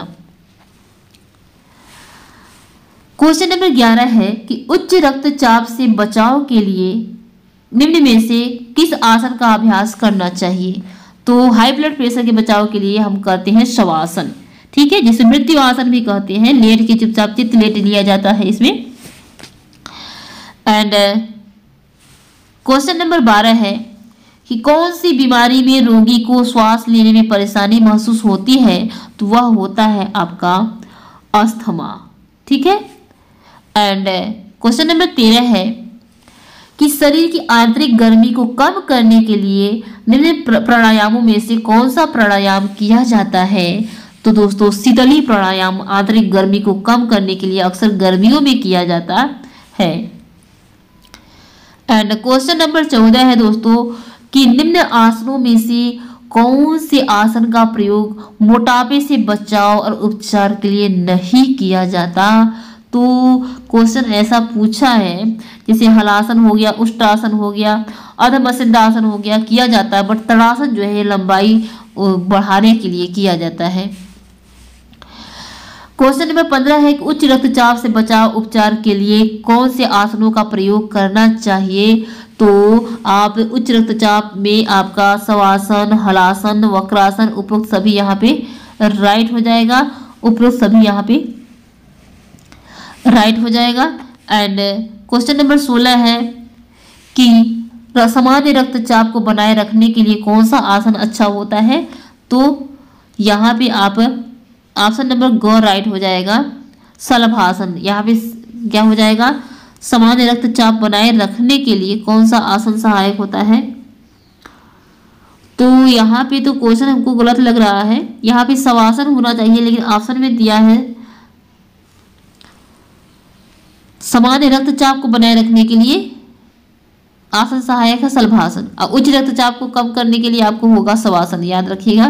क्वेश्चन नंबर 11 है कि उच्च रक्तचाप से बचाव के लिए निम्न में से किस आसन का अभ्यास करना चाहिए? तो हाई ब्लड प्रेशर के बचाव के लिए हम करते हैं शवासन, ठीक है, जिसे मृत्यु आसन भी कहते हैं। लेट के चुपचाप चित्त लेट लिया जाता है इसमें। एंड क्वेश्चन नंबर 12 है कि कौन सी बीमारी में रोगी को श्वास लेने में परेशानी महसूस होती है, तो वह होता है आपका अस्थमा। ठीक है। एंड क्वेश्चन नंबर 13 है कि शरीर की आंतरिक गर्मी को कम करने के लिए निम्न प्राणायामों में से कौन सा प्राणायाम किया जाता है, तो दोस्तों शीतली प्राणायाम आंतरिक गर्मी को कम करने के लिए अक्सर गर्मियों में किया जाता है। एंड क्वेश्चन नंबर 14 है दोस्तों कि निम्न आसनों में से कौन से आसन का प्रयोग मोटापे से बचाव और उपचार के लिए नहीं किया जाता, तो क्वेश्चन ऐसा पूछा है जैसे हलासन हो गया, उष्ट्रासन हो गया, अधमसिंदासन हो गया, किया जाता है, बट तड़ासन जो है लंबाई बढ़ाने के लिए किया जाता है। क्वेश्चन नंबर 15 है कि उच्च रक्तचाप से बचाव उपचार के लिए कौन से आसनों का प्रयोग करना चाहिए, तो आप उच्च रक्तचाप में आपका शवासन, हलासन, वक्रासन उपरोक्त सभी यहाँ पे राइट हो जाएगा, उपरोक्त सभी यहाँ पे राइट हो जाएगा। एंड क्वेश्चन नंबर 16 है कि सामान्य रक्तचाप को बनाए रखने के लिए कौन सा आसन अच्छा होता है, तो यहाँ पे आप ऑप्शन नंबर ग राइट हो जाएगा, शलभासन। यहाँ पे क्या हो जाएगा, सामान्य रक्तचाप बनाए रखने के लिए कौन सा आसन सहायक होता है, तो यहाँ पे तो क्वेश्चन हमको गलत लग रहा है, यहाँ पे शवासन होना चाहिए, लेकिन ऑप्शन में दिया है सामान्य रक्तचाप को बनाए रखने के लिए आसन सहायक है शलभासन, और उच्च रक्तचाप को कम करने के लिए आपको होगा शवासन, याद रखिएगा।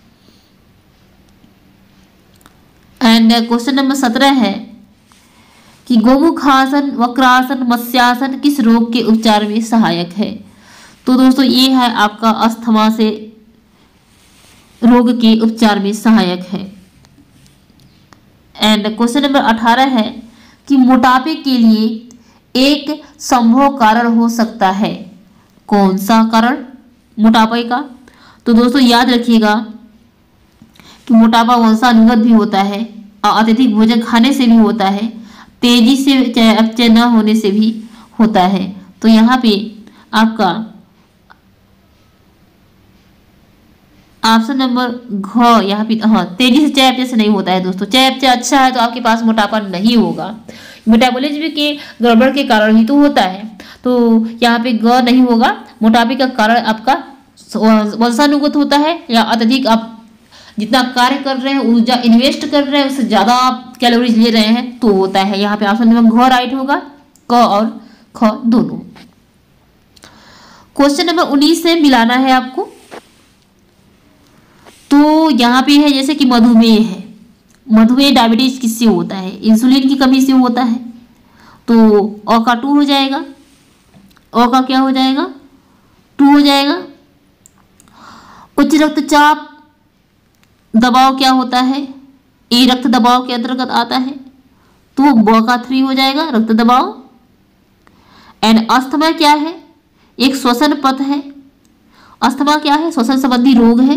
एंड क्वेश्चन नंबर 17 है कि गोमुखासन, वक्रासन, मत्स्यासन किस रोग के उपचार में सहायक है, तो दोस्तों ये है आपका अस्थमा से रोग के उपचार में सहायक है। एंड क्वेश्चन नंबर 18 है कि मोटापे के लिए एक संभव कारण हो सकता है, कौन सा कारण मोटापे का, तो दोस्तों याद रखिएगा कि मोटापा वंशानुगत भी होता है और अत्यधिक भोजन खाने से भी होता है, तेजी से चाहे अपचय न होने से भी होता है। तो यहाँ पे आपका ऑप्शन नंबर घ यहाँ पे, हाँ, तेजी से चाय अपचय से नहीं होता है दोस्तों। चाय अपचय अच्छा है तो आपके पास मोटापा नहीं होगा, मेटाबॉलिज्म के गड़बड़ के कारण ही तो होता है, तो यहाँ पे ग नहीं होगा। मोटापे का कारण आपका वंशानुगत होता है या अत्यधिक आप जितना कार्य कर रहे हैं, ऊर्जा इन्वेस्ट कर रहे हैं, उससे ज़्यादा आप कैलोरीज ले रहे हैं तो होता है। यहाँ पे ऑप्शन नंबर घ राइट होगा, क और ख दोनों। क्वेश्चन नंबर 19 से मिलाना है आपको, तो यहाँ पे है जैसे कि मधुमेह है, मधुमेह डायबिटीज किससे होता है, इंसुलिन की कमी से होता है, तो अ का 2 हो जाएगा, अ का क्या हो जाएगा 2 हो जाएगा। उच्च रक्तचाप दबाव क्या होता है, ए रक्त दबाव के अंतर्गत आता है, तो ब का 3 हो जाएगा, रक्त दबाव। एंड अस्थमा क्या है, एक श्वसन पथ है, अस्थमा क्या है, श्वसन संबंधी रोग है,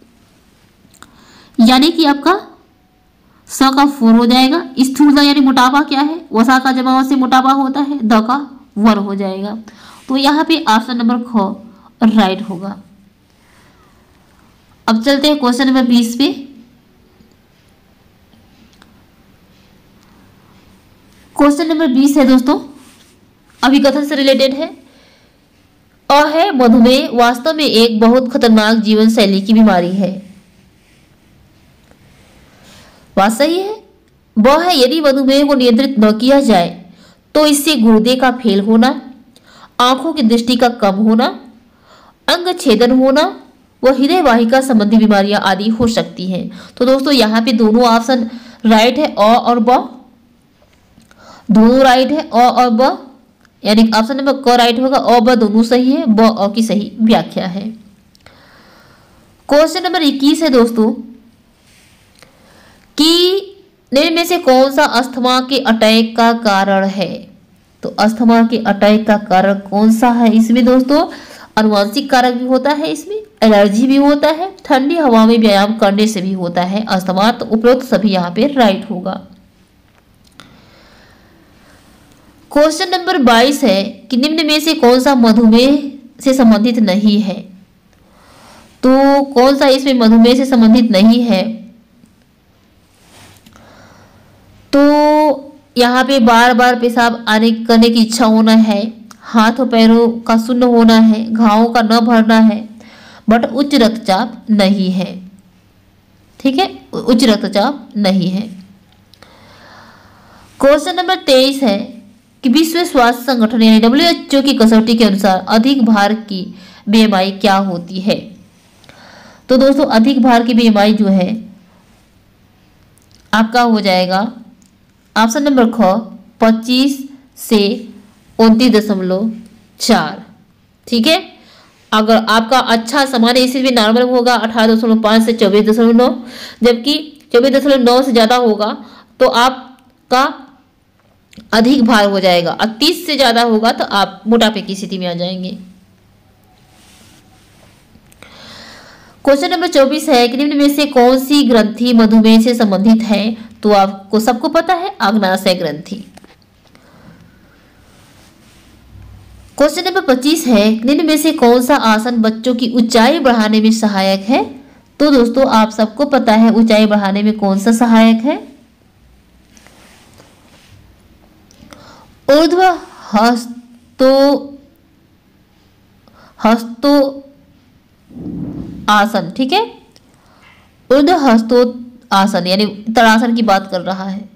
यानी कि आपका स का 4 हो जाएगा। स्थूलता यानी मोटापा क्या है, वसा का जमाव से मोटापा होता है, द का 1 हो जाएगा। तो यहाँ पे ऑप्शन नंबर ख राइट होगा। अब चलते हैं क्वेश्चन नंबर 20 पे। क्वेश्चन नंबर 20 है दोस्तों, अभिकथन से रिलेटेड है, और है मधुमेह वास्तव में एक बहुत खतरनाक जीवन शैली की बीमारी है। बात सही है, वह है यदि मधुमेह को नियंत्रित न किया जाए तो इससे गुर्दे का फेल होना, आंखों की दृष्टि का कम होना, अंग छेदन होना व हृदय वाहिका संबंधी बीमारियां आदि हो सकती हैं। तो दोस्तों यहाँ पे दोनों ऑप्शन राइट है, अ और ब दोनों राइट है, अ और ब, यानी ऑप्शन नंबर क राइट होगा, अ ब दोनों सही है, ब अ की सही व्याख्या है। क्वेश्चन नंबर 21 है दोस्तों कि निम्न में से कौन सा अस्थमा के अटैक का कारण है, तो अस्थमा के अटैक का कारण कौन सा है, इसमें दोस्तों अनुवांशिक कारक भी होता है, इसमें एलर्जी भी होता है, ठंडी हवा में व्यायाम करने से भी होता है अस्थमा, तो उपरोक्त सभी यहाँ पे राइट होगा। क्वेश्चन नंबर 22 है कि निम्न में से कौन सा मधुमेह से संबंधित नहीं है। तो कौन सा इसमें मधुमेह से संबंधित नहीं है? तो यहाँ पे बार बार पेशाब आने करने की इच्छा होना है, हाथ और पैरों का शून्य होना है, घावों का न भरना है, बट उच्च रक्तचाप नहीं है। ठीक है, उच्च रक्तचाप नहीं है। क्वेश्चन नंबर 23 है कि विश्व स्वास्थ्य संगठन यानी WHO की कसौटी के अनुसार अधिक भार की BMI क्या होती है? तो दोस्तों अधिक भार की BMI जो है आपका हो जाएगा ऑप्शन नंबर ख 25 से 29.4। ठीक है, अगर आपका अच्छा सामान्य इसी में नॉर्मल होगा 18.5 से 24.9, जबकि 24.9 से ज़्यादा होगा तो आपका अधिक भार हो जाएगा, और 30 से ज़्यादा होगा तो आप मोटापे की स्थिति में आ जाएंगे। क्वेश्चन नंबर 24 है कि निम्न में से कौन सी ग्रंथि मधुमेह से संबंधित है? तो आपको सबको पता है आग्नाशय ग्रंथि। क्वेश्चन नंबर 25 है निम्न में से कौन सा आसन बच्चों की ऊंचाई बढ़ाने में सहायक है? तो दोस्तों आप सबको पता है ऊंचाई बढ़ाने में कौन सा सहायक है? ऊर्ध्व हस्तो आसन। ठीक है, ऊर्ध्व हस्तो आसन यानी तड़ासन की बात कर रहा है।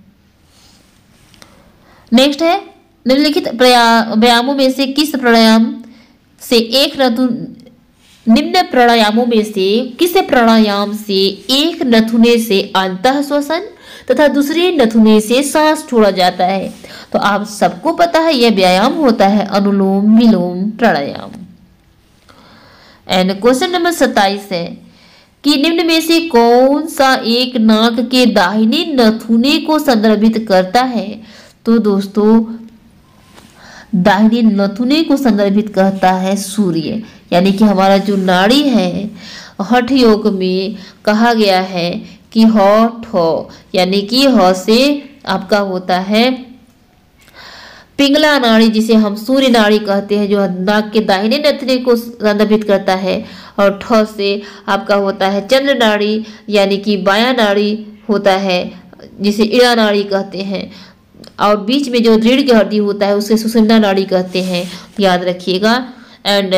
नेक्स्ट है निम्नलिखित व्यायामों में से किस प्राणायाम से निम्न प्राणायामों में से किस प्राणायाम से एक नथुने से अंतः श्वसन तथा दूसरे नथुने से सांस छोड़ा जाता है? तो आप सबको पता है यह व्यायाम होता है anulom vilom pranayama. And question number 27 है कि निम्न में से कौन सा एक नाक के दाहिने नथुने को संदर्भित करता है? तो दोस्तों दाहिने नथुने को संदर्भित करता है सूर्य, यानी कि हमारा जो नाड़ी है हठ योग में कहा गया है कि ह यानी कि ह से आपका होता है पिंगला नाड़ी, जिसे हम सूर्य नाड़ी कहते हैं, जो नाक के दाहिने नथुने को संदर्भित करता है, और ठ से आपका होता है चंद्र नाड़ी यानी कि बायां नाड़ी होता है, जिसे इड़ा नाड़ी कहते हैं, और बीच में जो रीढ़ की हड्डी होता है उसे सुषुम्ना नाड़ी कहते हैं, याद रखिएगा। एंड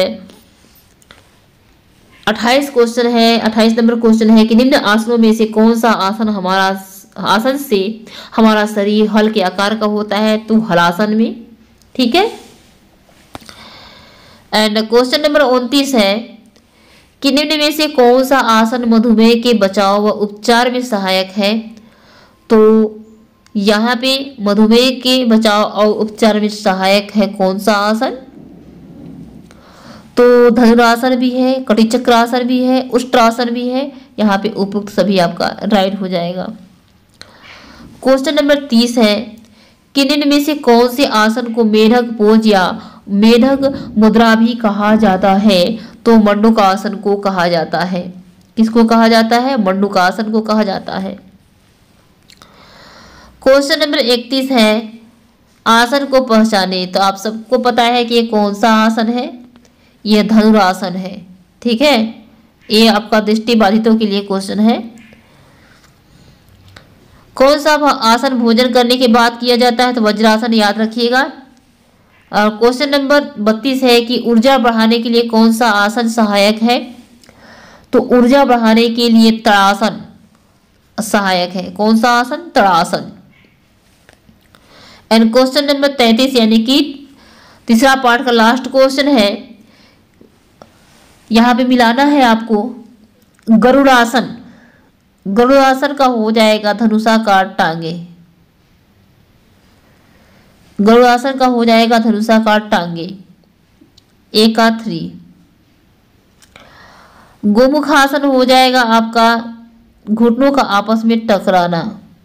28 नंबर क्वेश्चन है कि निम्न आसनों में से कौन सा आसन से हमारा शरीर हल के आकार का होता है? तो हलासन में। ठीक है, एंड क्वेश्चन नंबर 29 है कि निम्न में से कौन सा आसन मधुमेह के बचाव व उपचार में सहायक है? तो यहाँ पे मधुमेह के बचाव और उपचार में सहायक है कौन सा आसन? तो धनुरासन भी है, कटिचक्रासन भी है, उष्ट्रासन भी है। यहाँ पे उपयुक्त सभी आपका राइट हो जाएगा। क्वेश्चन नंबर 30 है कि निम्न में से कौन से आसन को मेढक पोज या मेढक मुद्रा भी कहा जाता है? तो मंडूकासन को कहा जाता है। किसको कहा जाता है? मंडूकासन को कहा जाता है। क्वेश्चन नंबर 31 है आसन को पहचाने। तो आप सबको पता है कि ये कौन सा आसन है? यह धनुरासन है। ठीक है, ये आपका दृष्टि बाधितों के लिए क्वेश्चन है। कौन सा आसन भोजन करने के बाद किया जाता है? तो वज्रासन, याद रखिएगा। और क्वेश्चन नंबर 32 है कि ऊर्जा बढ़ाने के लिए कौन सा आसन सहायक है? तो ऊर्जा बढ़ाने के लिए तड़ासन सहायक है। कौन सा आसन? तड़ासन। एंड क्वेश्चन नंबर 33 यानी कि तीसरा पार्ट का लास्ट क्वेश्चन है, यहाँ पे मिलाना है आपको गरुड़ासन। गरुड़ासन का हो जाएगा धनुषाकार टांगे। गरुड़ासन का हो जाएगा धनुषाकार टांगे, एकाथ्री। गोमुखासन हो जाएगा आपका घुटनों का आपस में टकराना।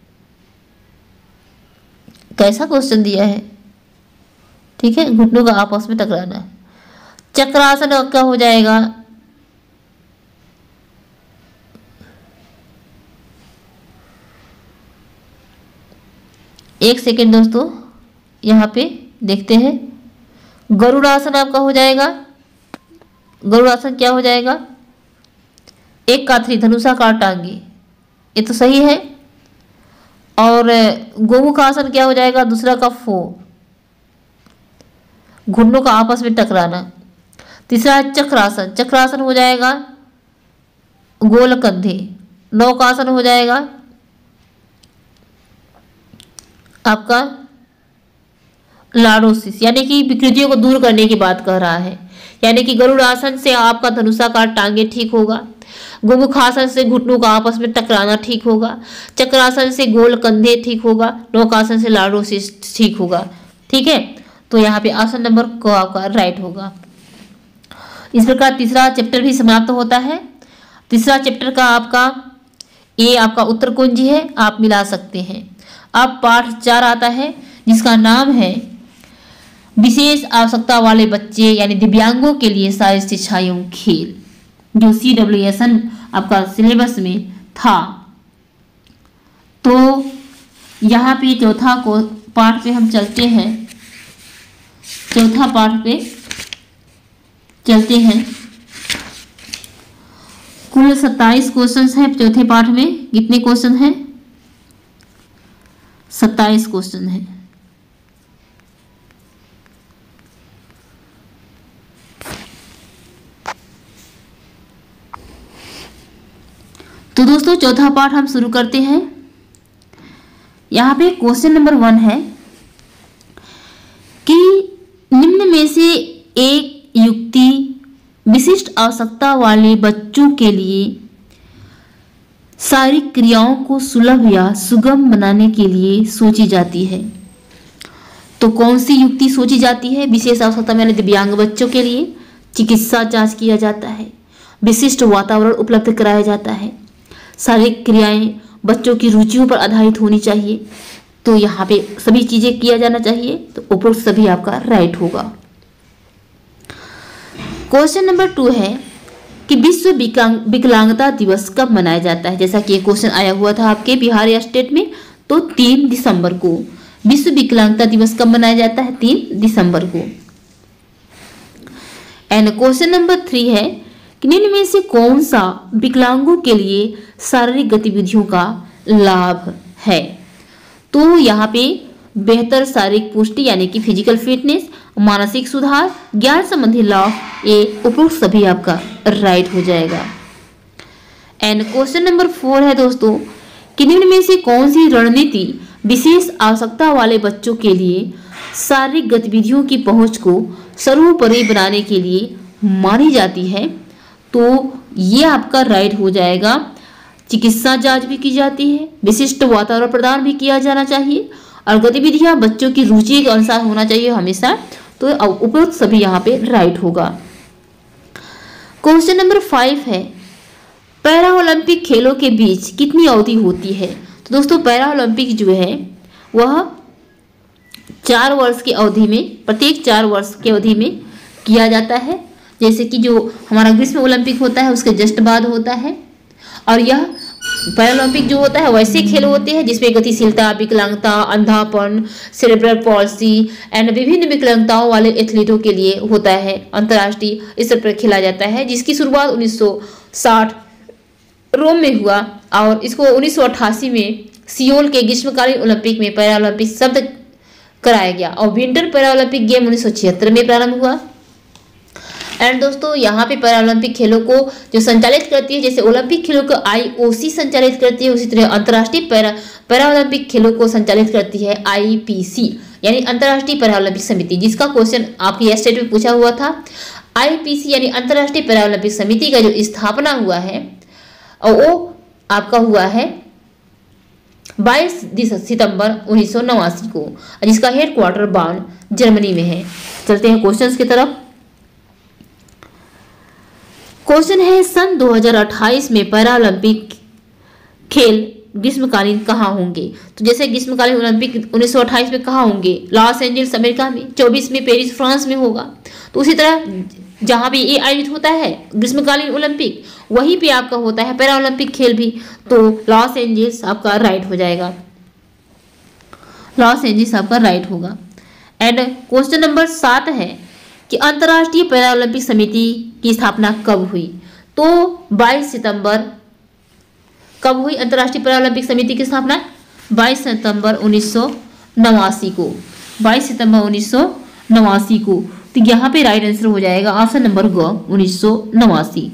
कैसा क्वेश्चन दिया है? ठीक है, घुटनों का आपस में टकराना। चक्रासन का हो जाएगा एक सेकेंड दोस्तों, यहाँ पे देखते हैं। गरुड़ासन आपका हो जाएगा गरुड़ासन क्या हो जाएगा, एक का 3 धनुषाकार टांगे, ये तो सही है। और गोमुख आसन क्या हो जाएगा, दूसरा का 4, घुटनों का आपस में टकराना। तीसरा है चक्रासन, चक्रासन हो जाएगा गोल कंधे। नौकासन हो जाएगा आपका लाडोसिस, यानी कि विकृतियों को दूर करने की बात कर रहा है। यानी कि गरुड़ आसन से आपका धनुषाकार टांगे ठीक होगा, गोमुखासन से घुटनों का आपस में टकराना ठीक होगा, चक्रासन से गोल कंधे ठीक होगा, नौकासन से लाडोसिस ठीक होगा। ठीक है, तो यहाँ पे ऑप्शन नंबर क आपका राइट होगा। इस प्रकार तीसरा चैप्टर भी समाप्त होता है। तीसरा चैप्टर का आपका ये आपका उत्तर कुंजी है, आप मिला सकते हैं। अब पाठ 4 आता है जिसका नाम है विशेष आवश्यकता वाले बच्चे यानी दिव्यांगों के लिए सारी शिक्षा एवं खेल, जो CWSN आपका सिलेबस में था। तो यहाँ पे चौथा को पाठ पे हम चलते हैं, चौथा पाठ पे चलते हैं। कुल 27 क्वेश्चंस हैं चौथे पाठ में। कितने क्वेश्चन हैं, 27 क्वेश्चन हैं। तो दोस्तों चौथा पाठ हम शुरू करते हैं। यहाँ पे क्वेश्चन नंबर 1 है कि निम्न में से एक युक्ति विशिष्ट आवश्यकता वाले बच्चों के लिए शारीरिक क्रियाओं को सुलभ या सुगम बनाने के लिए सोची जाती है। तो कौन सी युक्ति सोची जाती है, विशेष आवश्यकता यानी दिव्यांग बच्चों के लिए चिकित्सा जांच किया जाता है, विशिष्ट वातावरण उपलब्ध कराया जाता है, शारीरिक क्रियाएं बच्चों की रुचियों पर आधारित होनी चाहिए। तो यहाँ पे सभी चीजें किया जाना चाहिए, तो उपरोक्त सभी आपका राइट होगा। क्वेश्चन नंबर 2 है कि विश्व विकलांगता दिवस कब मनाया जाता है। जैसा कि ये क्वेश्चन आया हुआ था आपके बिहार स्टेट में, तो 3 दिसंबर को विश्व विकलांगता दिवस कब मनाया जाता है, 3 दिसंबर को। एंड क्वेश्चन नंबर 3 है कि निम्न में से कौन सा विकलांगों के लिए शारीरिक गतिविधियों का लाभ है। तो यहाँ पे बेहतर शारीरिक पुष्टि यानी कि फिजिकल फिटनेस, मानसिक सुधार, ज्ञान संबंधी लाभ, ये उपरोक्त सभी आपका राइट हो जाएगा। एंड क्वेश्चन नंबर 4 है दोस्तों कि निम्न में से कौन सी रणनीति विशेष आवश्यकता वाले बच्चों के लिए शारीरिक गतिविधियों की पहुंच को सर्वोपरि बनाने के लिए मानी जाती है। तो ये आपका राइट हो जाएगा। चिकित्सा जांच भी की जाती है, विशिष्ट वातावरण प्रदान भी किया जाना चाहिए, और गतिविधियां बच्चों की रुचि के अनुसार होना चाहिए हमेशा। तो उपरोक्त सभी यहाँ पे राइट होगा। क्वेश्चन नंबर 5 है पैरा ओलंपिक खेलों के बीच कितनी अवधि होती है। तो दोस्तों पैरा ओलंपिक जो है वह 4 वर्ष की अवधि में, प्रत्येक 4 वर्ष की अवधि में किया जाता है। जैसे कि जो हमारा ग्रीष्म ओलंपिक होता है उसके जस्ट बाद होता है, और यह पैरालंपिक जो होता है वैसे खेल होते हैं जिसमें गतिशीलता, विकलांगता, अंधापन, सेरेब्रल पॉल्सी एंड विभिन्न विकलांगताओं वाले एथलीटों के लिए होता है। अंतर्राष्ट्रीय स्तर पर खेला जाता है, जिसकी शुरुआत 1960 रोम में हुआ और इसको 1988 में सियोल के ग्रीष्मकालीन ओलंपिक में पैरालंपिक शब्द कराया गया, और विंटर पैरालंपिक गेम 1976 में प्रारंभ हुआ। एंड दोस्तों यहाँ पे पैरालंपिक खेलों को जो संचालित करती है, जैसे ओलंपिक खेलों को IOC संचालित करती है, उसी तरह अंतर्राष्ट्रीय पैरालंपिक खेलों को संचालित करती है IPC यानी अंतर्राष्ट्रीय पैरालंपिक समिति, जिसका क्वेश्चन आपकी स्टेट में पूछा हुआ था। IPC यानी अंतर्राष्ट्रीय पैरालंपिक समिति का जो स्थापना हुआ है और वो आपका हुआ है 22 सितंबर 1989 को, जिसका हेडक्वार्टर बर्न जर्मनी में है। चलते हैं क्वेश्चंस की तरफ। क्वेश्चन है सन 2028 में पैरालंपिक खेल ग्रीष्मकालीन कहाँ होंगे। तो जैसे ग्रीष्मकालीन ओलंपिक 1928 में कहाँ होंगे, लॉस एंजल्स अमेरिका में, 24 में पेरिस फ्रांस में होगा। तो उसी तरह जहाँ भी ये आयोजित होता है ग्रीष्मकालीन ओलंपिक, वहीं पे आपका होता है पैरा ओलंपिक खेल भी। तो लॉस एंजल्स आपका राइट हो जाएगा, लॉस एंजल्स आपका राइट होगा। एंड क्वेश्चन नंबर 7 है कि अंतर्राष्ट्रीय पैरा ओलंपिक समिति की स्थापना कब हुई? तो 22 सितंबर कब हुई अंतर्राष्ट्रीय पैरा ओलंपिक समिति की स्थापना? 22 सितंबर 1989 को, 22 सितंबर 1989 को। तो यहाँ पे राइट आंसर हो जाएगा ऑप्शन नंबर ग 1989।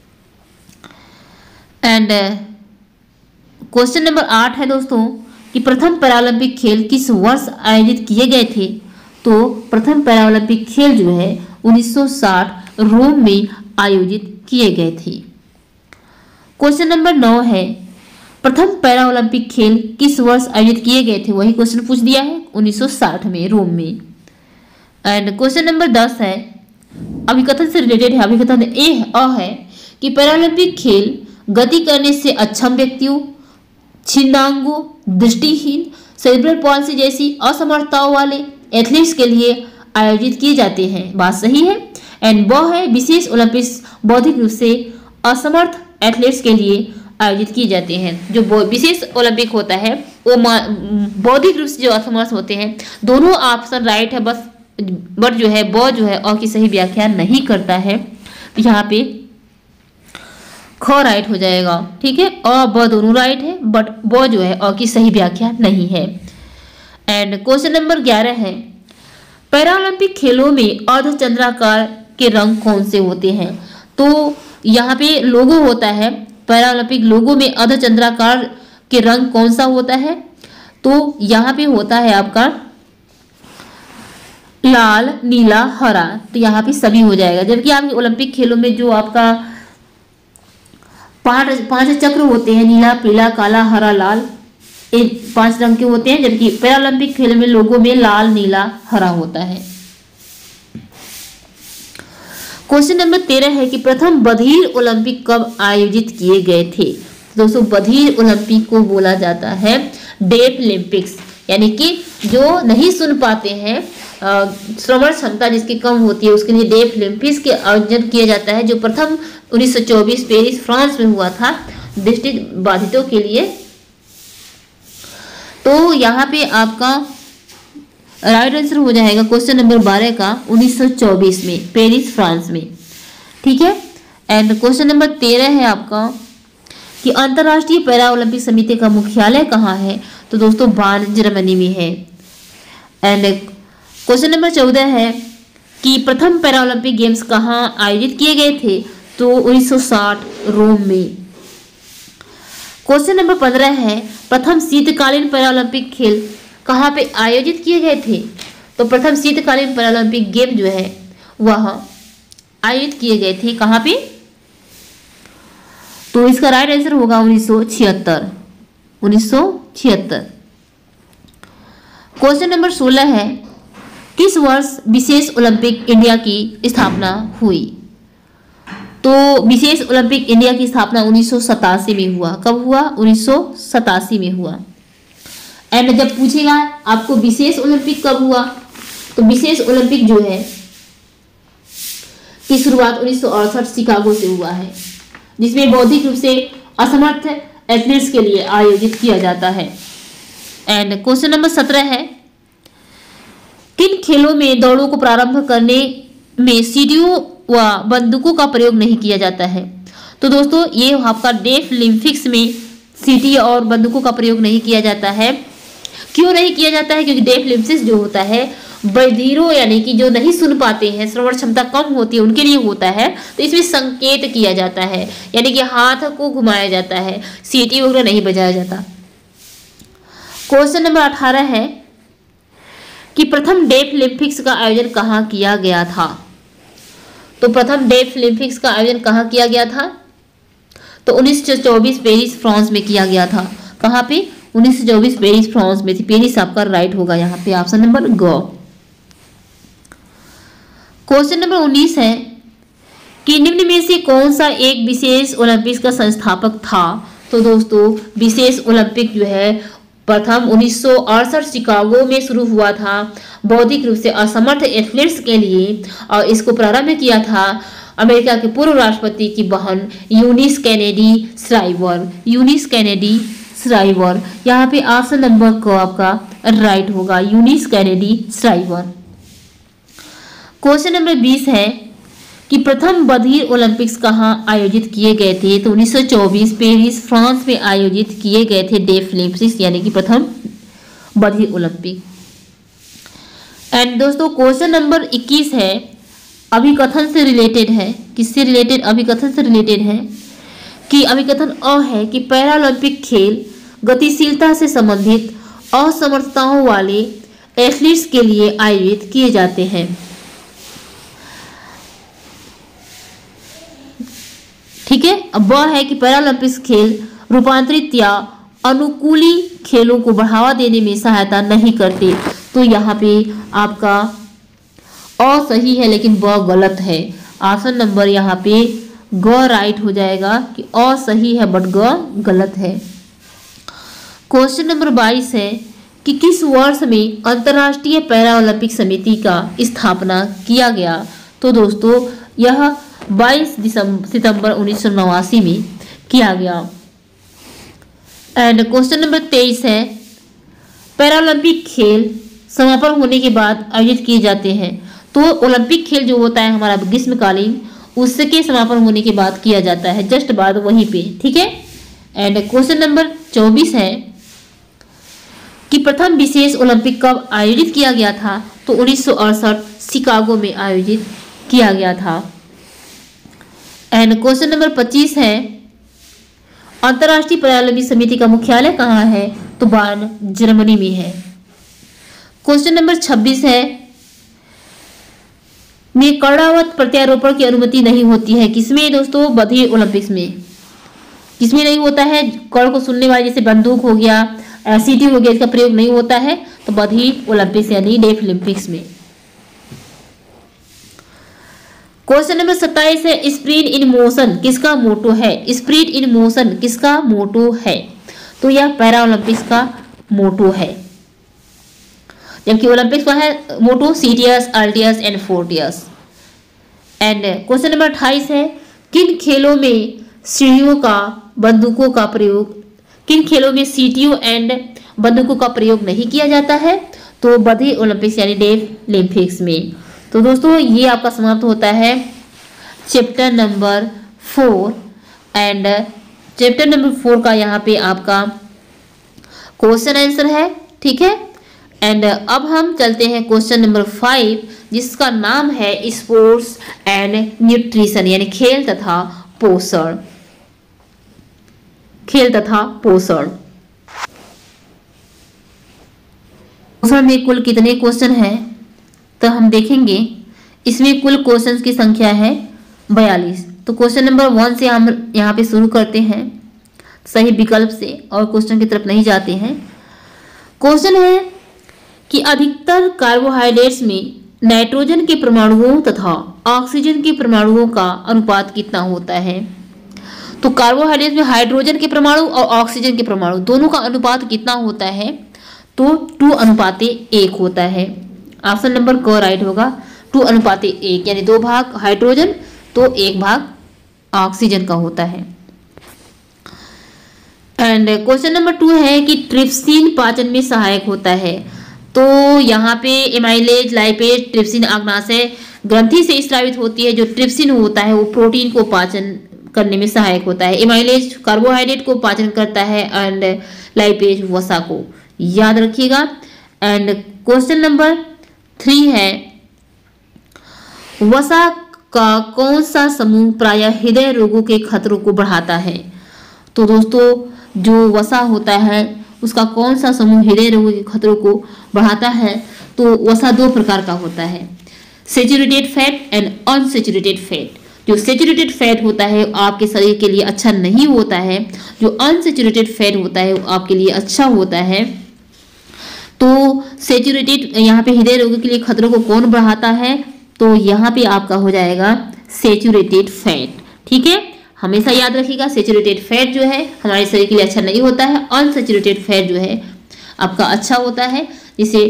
एंड क्वेश्चन नंबर 8 है दोस्तों कि प्रथम पैरालंपिक खेल किस वर्ष आयोजित किए गए थे? तो प्रथम पैरालंपिक खेल जो है 1960 रोम में आयोजित किए गए थे। क्वेश्चन नंबर 9 है प्रथम पैरा ओलंपिक खेल किस वर्ष आयोजित किए गए थे? वही क्वेश्चन पूछ दिया है 1960 में रोम में। एंड क्वेश्चन नंबर 10 है अभिकथन से रिलेटेड है। अभिकथन अ है कि पैरालंपिक खेल गति करने से अक्षम व्यक्तियों, छिन्नांगों, दृष्टिहीन, सेरिब्रल पॉल्सी जैसी असमर्थताओं वाले एथलीट्स के लिए आयोजित किए जाते हैं। बात सही है। एंड ब है विशेष ओलंपिक्स बौद्धिक रूप से असमर्थ एथलीट्स के लिए आयोजित किए जाते हैं। जो विशेष ओलंपिक होता है वो बौद्धिक रूप से जो असमर्थ होते हैं। दोनों ऑप्शन राइट है, बस बट जो है ब जो है अ की सही व्याख्या नहीं करता है। तो यहाँ पे ख राइट हो जाएगा। ठीक है, अ ब दोनों राइट है बट ब जो है अ की सही व्याख्या नहीं है। एंड क्वेश्चन नंबर 11 है पैरालंपिक खेलों में अर्धचंद्राकार के रंग कौन से होते हैं? तो यहाँ पे लोगो होता है, पैरालंपिक लोगो में अर्धचंद्राकार के रंग कौन सा होता है? तो यहाँ पे होता है आपका लाल, नीला, हरा। तो यहाँ पे सभी हो जाएगा। जबकि आपके ओलंपिक खेलों में जो आपका पांच चक्र होते हैं, नीला, पीला, काला, हरा, लाल, ये 5 रंग के होते हैं। जबकि पैरालंपिक खेल में लोगों में लाल, नीला, हरा होता है। क्वेश्चन नंबर 13 है कि प्रथम बधिर ओलंपिक कब आयोजित किए गए थे? दोस्तों बधिर ओलंपिक को बोला जाता है डेफ ओलंपिक्स, यानी कि जो नहीं सुन पाते हैं, श्रवण क्षमता जिसकी कम होती है, उसके लिए डेफ ओलंपिक्स के आयोजन किया जाता है, जो प्रथम 1924 पेरिस फ्रांस में हुआ था दृष्टि बाधितों के लिए। तो यहाँ पे आपका राइट आंसर हो जाएगा क्वेश्चन नंबर 12 का 1924 में पेरिस फ्रांस में। ठीक है। एंड क्वेश्चन नंबर 13 है आपका कि अंतर्राष्ट्रीय पैरा ओलंपिक समिति का मुख्यालय कहाँ है? तो दोस्तों बार्न जर्मनी में है। एंड क्वेश्चन नंबर 14 है कि प्रथम पैरा ओलंपिक गेम्स कहाँ आयोजित किए गए थे? तो 1960 रोम में। क्वेश्चन नंबर 15 है प्रथम शीतकालीन पैरा ओलंपिक खेल कहाँ पे आयोजित किए गए थे? तो प्रथम शीतकालीन पैरा ओलंपिक गेम जो है वह आयोजित किए गए थे कहाँ पे? तो इसका राइट आंसर होगा 1976। 1976। क्वेश्चन नंबर 16 है किस वर्ष विशेष ओलंपिक इंडिया की स्थापना हुई? तो विशेष ओलंपिक इंडिया की स्थापना 1987 में हुआ। कब हुआ? 1987 में हुआ। एंड जब पूछेगा आपको विशेष ओलंपिक कब हुआ, तो विशेष ओलंपिक जो है की शुरुआत 1968 शिकागो से हुआ है, जिसमें बौद्धिक रूप से असमर्थ एथलीट्स के लिए आयोजित किया जाता है। एंड क्वेश्चन नंबर 17 है किन खेलों में दौड़ों को प्रारंभ करने में सीढ़ियों व बंदूकों का प्रयोग नहीं किया जाता है? तो दोस्तों ये आपका डेफ ओलंपिक्स में सीढ़ी और बंदूकों का प्रयोग नहीं किया जाता है। क्यों नहीं किया जाता है? क्योंकि डेफ ओलंपिक्स जो होता है बधिरों यानी कि जो नहीं सुन पाते हैं, श्रवण क्षमता कम होती है, उनके लिए होता है। तो इसमें संकेत किया जाता है, यानी कि हाथ को घुमाया जाता है, सीटी वगैरह नहीं बजाया जाता। क्वेश्चन नंबर 18 है कि प्रथम डेफ ओलंपिक्स का आयोजन कहाँ किया गया था? तो प्रथम डेफ ओलंपिक्स का आयोजन कहाँ किया गया था? तो 1924 पेरिस फ्रांस में किया गया था। कहाँ पे? 1924 पेरिस फ्रांस में थी। पेरिस आपका राइट होगा यहाँ पे ऑप्शन नंबर ग। क्वेश्चन नंबर 19 है कि निम्न में से कौन सा एक विशेष ओलंपिक्स का संस्थापक था? तो दोस्तों विशेष ओलंपिक जो है प्रथम 1968 शिकागो में शुरू हुआ था बौद्धिक रूप से असमर्थ एथलीट्स के लिए, और इसको प्रारंभ किया था अमेरिका के पूर्व राष्ट्रपति की बहन Eunice Kennedy Shriver. Eunice Kennedy Shriver, यहाँ पे ऑप्शन नंबर को आपका राइट होगा Eunice Kennedy Shriver. Question number 20 है कि प्रथम बधिर ओलंपिक्स कहाँ आयोजित किए गए थे? तो 1924 पेरिस फ्रांस में आयोजित किए गए थे डेफ ओलंपिक्स, यानी कि प्रथम बधिर ओलंपिक। एंड दोस्तों क्वेश्चन नंबर 21 है, अभिकथन से रिलेटेड है। किससे रिलेटेड? अभिकथन से रिलेटेड है कि अभिकथन अ है कि पैरालंपिक खेल गतिशीलता से संबंधित असमर्थताओं वाले एथलीट्स के लिए आयोजित किए जाते हैं। ठीक है। अब वह है कि पैरालंपिक्स खेल रूपांतरित या अनुकूली खेलों को बढ़ावा देने में सहायता नहीं करते। तो यहाँ पे आपका अ सही है लेकिन ब गलत है। ऑप्शन नंबर यहाँ पे ग राइट हो जाएगा कि अ सही है बट ग गलत है। क्वेश्चन नंबर 22 है कि किस वर्ष में अंतर्राष्ट्रीय पैरा ओलंपिक समिति का स्थापना किया गया? तो दोस्तों यह 22 सितंबर 1989 में किया गया। एंड क्वेश्चन नंबर 23 है, पैरालंपिक खेल समापन होने के बाद आयोजित किए जाते हैं। तो ओलंपिक खेल जो होता है हमारा ग्रीष्मकालीन, उसके समापन होने के बाद किया जाता है, जस्ट बाद वहीं पे। ठीक है। एंड क्वेश्चन नंबर 24 है कि प्रथम विशेष ओलंपिक कब आयोजित किया गया था? तो 1968 शिकागो में आयोजित किया गया था। एंड क्वेश्चन नंबर 25 है, अंतर्राष्ट्रीय पैरालंपिक समिति का मुख्यालय कहाँ है? तो बर्न जर्मनी में है। क्वेश्चन नंबर 26 है, में कर्णावत प्रत्यारोपण की अनुमति नहीं होती है। किसमें दोस्तों? बधिर ओलंपिक्स में। किसमें नहीं होता है? कर्ण को सुनने वाले जैसे बंदूक हो गया, सीटी हो गया, इसका प्रयोग नहीं होता है। तो बधिर ओलंपिक्स यानी डेफ ओलंपिक्स में। क्वेश्चन नंबर 27 है, स्प्रिट इन मोशन किसका मोटो है? स्प्रिट इन मोशन किसका मोटो है? तो यह पैरा ओलंपिक्स का मोटो है, जबकि ओलंपिक्स का है motto citius, altius and fortius. And question number 28 है, किन खेलों में सीढ़ियों का बंदूकों का प्रयोग, किन खेलों में सीटियों एंड बंदूकों का प्रयोग नहीं किया जाता है? तो बधिर ओलंपिक्स यानी डेफ ओलंपिक्स में। तो दोस्तों ये आपका समाप्त होता है chapter number 4। And chapter number 4 का यहाँ पे आपका क्वेश्चन आंसर है। ठीक है। एंड अब हम चलते हैं क्वेश्चन नंबर 5, जिसका नाम है स्पोर्ट्स एंड न्यूट्रिशन, यानी खेल तथा पोषण। खेल तथा पोषण। पोषण में कुल कितने क्वेश्चन हैं? तो हम देखेंगे इसमें कुल क्वेश्चंस की संख्या है 42। तो क्वेश्चन नंबर 1 से हम यहाँ पे शुरू करते हैं सही विकल्प से और क्वेश्चन की तरफ नहीं जाते हैं। क्वेश्चन है कि अधिकतर कार्बोहाइड्रेट्स में नाइट्रोजन के परमाणुओं तथा ऑक्सीजन के परमाणुओं का अनुपात कितना होता है? तो कार्बोहाइड्रेट में हाइड्रोजन के परमाणु और ऑक्सीजन के परमाणु दोनों का अनुपात कितना होता है? तो 2:1 होता है। ऑप्शन नंबर क राइट होगा, 2:1, यानी 2 भाग हाइड्रोजन तो 1 भाग ऑक्सीजन का होता है। एंड क्वेश्चन नंबर 2 है कि ट्रिप्सिन पाचन में सहायक होता है। तो यहाँ पे एमाइलेज, लाइपेज, ट्रिप्सिन अग्नाशय ग्रंथि से स्रावित होती है। जो ट्रिप्सिन होता है वो प्रोटीन को पाचन करने में सहायक होता है। एमाइलेज कार्बोहाइड्रेट को पाचन करता है एंड लाइपेज वसा को, याद रखिएगा। एंड क्वेश्चन नंबर 3 है, वसा का कौन सा समूह प्रायः हृदय रोगों के खतरों को बढ़ाता है? तो दोस्तों जो वसा होता है उसका कौन सा समूह हृदय रोगों के खतरों को बढ़ाता है? तो वसा 2 प्रकार का होता है, saturated fat and unsaturated fat. जो सैचुरेटेड फैट होता है आपके शरीर के लिए अच्छा नहीं होता है, जो अनसैचुरेटेड फैट होता है वो आपके लिए अच्छा होता है। तो सैचुरेटेड यहाँ पे हृदय रोगों के लिए खतरों को कौन बढ़ाता है? तो यहाँ पे आपका हो जाएगा सैचुरेटेड फैट। ठीक है, हमेशा याद रखिएगा सैचुरेटेड फैट जो है हमारे शरीर के लिए अच्छा नहीं होता है, अनसैचुरेटेड फैट जो है आपका अच्छा होता है। जिसे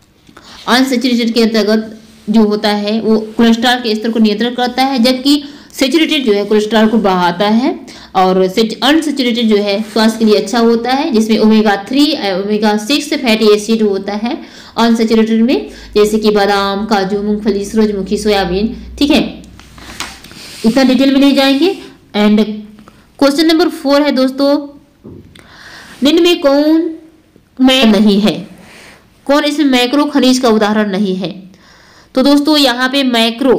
अनसैचुरेटेड के अंतर्गत जो होता है वो कोलेस्ट्रॉल के स्तर को नियंत्रण करता है, जबकि सेचुरेटेड जो है कोलेस्ट्रॉल को बढ़ाता है, और अनसेचुरेटेड जो है स्वास्थ्य के लिए अच्छा होता है, जिसमें ओमेगा 3 ओमेगा 6 फैटी एसिड होता है अनसेचुरेटेड में, जैसे कि बादाम, काजू, मूंगफली, सूरजमुखी, सोयाबीन। ठीक है, इतना डिटेल में नहीं जाएंगे। एंड क्वेश्चन नंबर 4 है दोस्तों, निम्न में कौन नहीं है, कौन इसमें मैक्रो खनिज का उदाहरण नहीं है? तो दोस्तों यहाँ पे मैक्रो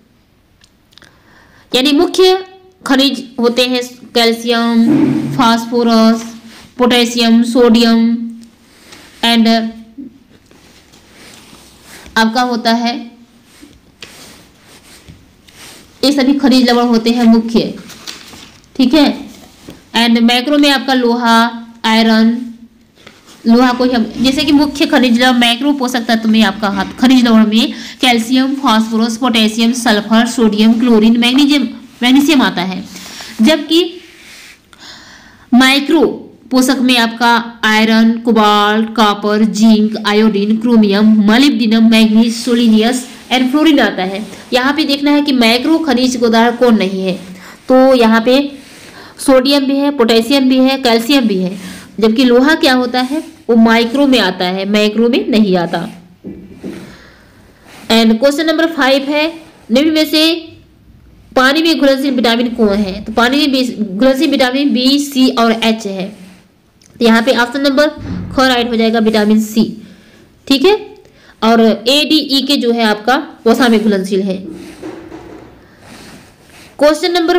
यानी मुख्य खनिज होते हैं calcium, phosphorus, potassium, sodium and आपका होता है, ये सभी खनिज लवण होते हैं मुख्य। ठीक है, एंड मैक्रो में आपका लोहा, आयरन, लोहा को हम जैसे कि मुख्य खनिज लवण, मैक्रो पोषक तत्व में आपका खनिज लवण में calcium, phosphorus, potassium, sulphur, sodium, chlorine, magnesium आता है। जबकि माइक्रो पोषक में आपका iron, cobalt, copper, zinc, iodine, chromium, molybdenum, manganese, selenium and fluorine आता है। यहाँ पे देखना है कि मैक्रो खनिज का उदाहरण कौन नहीं है, तो यहाँ पे सोडियम भी है, पोटेशियम भी है, कैल्शियम भी है। जबकि लोहा क्या होता है, वो माइक्रो में आता है, मैक्रो में नहीं आता। एंड क्वेश्चन नंबर 5 है, निम्न में से पानी में घुलनशील विटामिन कौन है? तो पानी में घुलनशील विटामिन बी, सी और एच है। तो यहाँ पे ऑप्शन नंबर ख राइट हो जाएगा, विटामिन सी। ठीक है, और ए, डी, ई के जो है आपका वसा में घुलनशील है। क्वेश्चन नंबर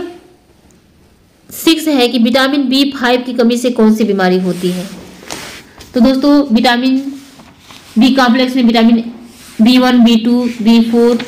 6 है कि विटामिन B5 की कमी से कौन सी बीमारी होती है? तो दोस्तों विटामिन बी कॉम्प्लेक्स में vitamin B1, B2, B4,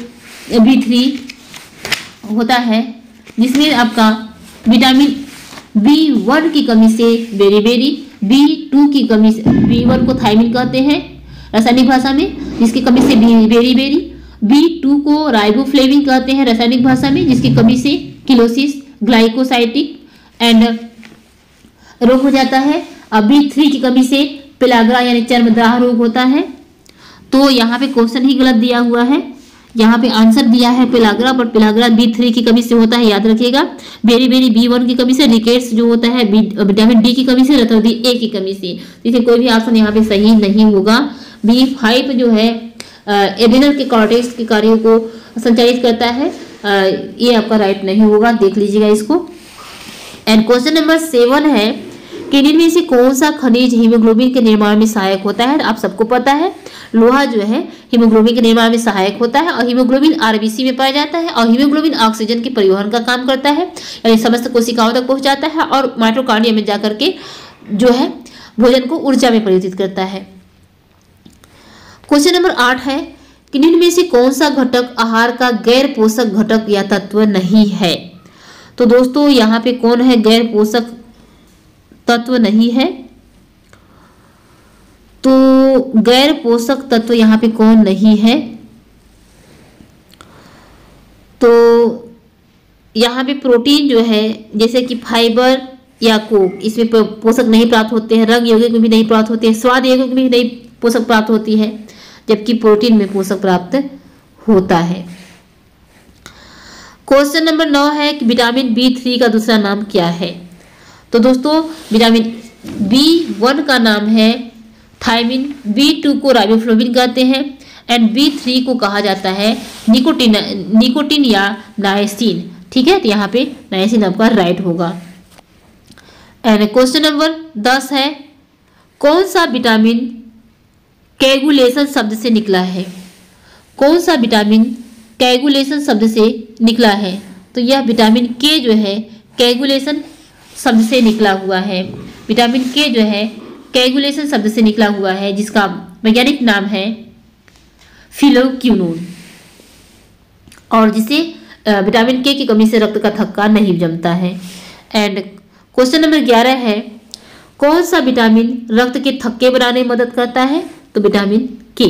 B3 होता है, जिसमें आपका विटामिन B1 की कमी से बेरीबेरी, B2 की कमी से, B1 को थायमिन कहते हैं रासायनिक भाषा में, जिसकी कमी से बेरीबेरी, B2 को राइबोफ्लेविन कहते हैं रासायनिक भाषा में, जिसकी कमी से किलोसिस, ग्लाइकोसाइटिक एंड रोग हो जाता है। अब B3 की कमी से पेलाग्रा यानी चर्मदाह रोग होता है। तो यहाँ पे क्वेश्चन ही गलत दिया हुआ है, यहाँ पे आंसर दिया है पेलाग्रा, बट पेलाग्रा B3 की कमी से होता है, याद रखिएगा। बेरीबेरी B1 की कमी से, रिकेट्स जो होता है विटामिन डी की कमी से, रतौंधी ए की कमी से। इसलिए कोई भी ऑप्शन यहाँ पे सही नहीं होगा। B5 जो है एड्रिनल के कॉर्टेक्स के कार्यों को संचालित करता है, ये आपका राइट नहीं होगा, देख लीजिएगा इसको। एंड क्वेश्चन नंबर 7 है कि इनमें से कौन सा खनिज हीमोग्लोबिन के निर्माण में सहायक होता है? आप सबको पता है लोहा जो है हीमोग्लोबिन के निर्माण में सहायक होता है, और हीमोग्लोबिन आरबीसी में पाया जाता है, और हीमोग्लोबिन ऑक्सीजन के परिवहन का काम करता है, यानी समस्त कोशिकाओं तक पहुंचाता है, और माइटोकॉन्ड्रिया में जाकर के जो है भोजन को ऊर्जा में परिवर्तित करता है। क्वेश्चन नंबर 8 है कि निम्न में से कौन सा घटक आहार का गैर पोषक घटक या तत्व नहीं है? तो दोस्तों यहाँ पे कौन है गैर पोषक तत्व नहीं है? तो गैर पोषक तत्व यहाँ पे कौन नहीं है? तो यहाँ पे प्रोटीन जो है, जैसे कि फाइबर या कोक, इसमें पोषक नहीं प्राप्त होते हैं, रंग यौगिक में भी नहीं प्राप्त होते हैं, स्वाद यौगिक में भी नहीं पोषक प्राप्त होती है, जबकि प्रोटीन में पोषक प्राप्त होता है। क्वेश्चन नंबर 9 है कि विटामिन B3 का दूसरा नाम क्या है? तो दोस्तों विटामिन B1 का नाम है थायमिन, B2 को राइबोफ्लेविन कहते हैं, एंड B3 को कहा जाता है निकोटिन या नायसिन। ठीक है, तो यहाँ पे नायसिन आपका राइट होगा। एंड क्वेश्चन नंबर 10 है, कौन सा विटामिन कैगुलेशन शब्द से निकला है? कौन सा विटामिन कैगुलेशन शब्द से निकला है? तो यह विटामिन के जो है कैगुलेशन शब्द से निकला हुआ है। विटामिन के जो है कैगुलेशन शब्द से निकला हुआ है, जिसका वैज्ञानिक नाम है फिलोक्विनोन, और जिसे विटामिन के की कमी से रक्त का थक्का नहीं जमता है। एंड क्वेश्चन नंबर 11 है, कौन सा विटामिन रक्त के थक्के बनाने में मदद करता है? तो विटामिन के।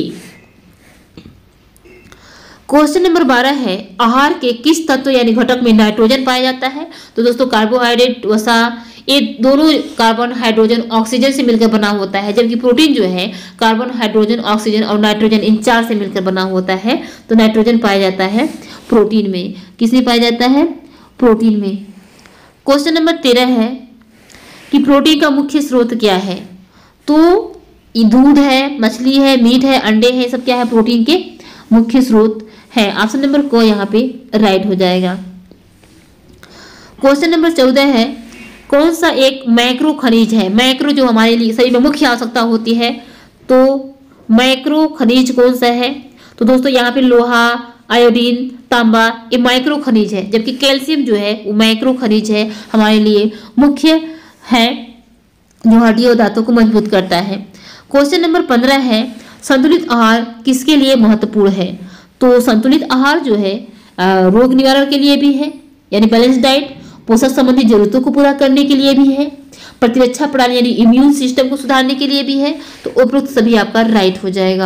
क्वेश्चन नंबर 12 है, आहार के किस तत्व यानी घटक में नाइट्रोजन पाया जाता है? तो दोस्तों कार्बोहाइड्रेट, वसा, ये दोनों कार्बन, हाइड्रोजन, ऑक्सीजन से मिलकर बना होता है, जबकि प्रोटीन जो है कार्बन, हाइड्रोजन, ऑक्सीजन और नाइट्रोजन इन 4 से मिलकर बना होता है। तो नाइट्रोजन पाया जाता है प्रोटीन में। किसमें पाया जाता है? प्रोटीन में। क्वेश्चन नंबर 13 है कि प्रोटीन का मुख्य स्रोत क्या है? तो ये दूध है, मछली है, मीट है, अंडे हैं, सब क्या है? प्रोटीन के मुख्य स्रोत है। ऑप्शन नंबर को यहाँ पे राइट हो जाएगा। क्वेश्चन नंबर 14 है कौन सा एक मैक्रो खनिज है? मैक्रो जो हमारे लिए शरीर में मुख्य आवश्यकता होती है, तो मैक्रो खनिज कौन सा है? तो दोस्तों यहाँ पे लोहा, आयोडीन, तांबा ये माइक्रो खनिज है, जबकि कैल्शियम जो है वो मैक्रो खनिज है, हमारे लिए मुख्य है, जो हड्डियों और दांतों को मजबूत करता है। क्वेश्चन नंबर 15 है संतुलित आहार किसके लिए महत्वपूर्ण है? तो संतुलित आहार जो है रोग निवारण के लिए भी है, यानी बैलेंस डाइट, पोषक संबंधी जरूरतों को पूरा करने के लिए भी है, प्रतिरक्षा प्रणाली यानी इम्यून सिस्टम को सुधारने के लिए भी है। तो उपरोक्त सभी आपका राइट हो जाएगा।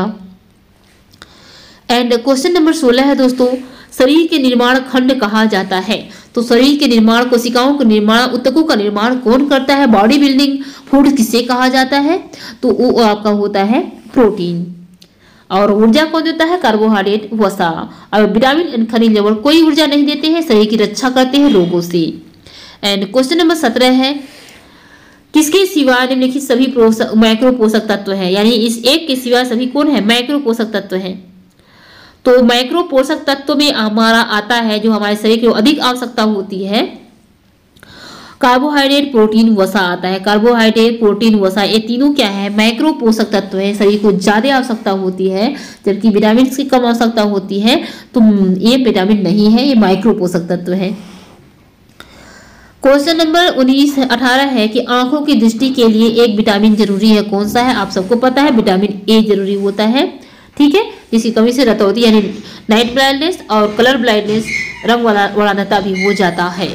एंड क्वेश्चन नंबर 16 है दोस्तों शरीर के निर्माण खंड कहा जाता है? तो शरीर के निर्माण, कोशिकाओं का निर्माण, ऊतकों का निर्माण कौन करता है? बॉडी बिल्डिंग फूड किसे कहा जाता है? तो वो आपका होता है प्रोटीन। और ऊर्जा कौन देता है? कार्बोहाइड्रेट, वसा। और विटामिन एंड खनिज लवण कोई ऊर्जा नहीं देते हैं, शरीर की रक्षा करते हैं रोगों से। एंड क्वेश्चन नंबर 17 है किसके सिवा निम्नलिखित सभी मैक्रो पोषक तत्व है? यानी इस एक के सिवा सभी कौन है? मैक्रो पोषक तत्व है। तो मैक्रो पोषक तत्व में हमारा आता है जो हमारे शरीर को अधिक आवश्यकता होती है, कार्बोहाइड्रेट, प्रोटीन, वसा आता है। कार्बोहाइड्रेट, प्रोटीन, वसा ये तीनों क्या है? मैक्रो पोषक तत्व है, शरीर को ज्यादा आवश्यकता होती है, जबकि विटामिन की कम आवश्यकता होती है। तो ये विटामिन नहीं है, ये माइक्रो पोषक तत्व है। क्वेश्चन नंबर 18 है कि आंखों की दृष्टि के लिए एक विटामिन जरूरी है, कौन सा है? आप सबको पता है विटामिन ए जरूरी होता है, ठीक है, जिसकी कमी से रत होती है, यानी नाइट ब्लाइंडनेस और कलर ब्लाइंडनेस, रंग वरानता भी हो जाता है।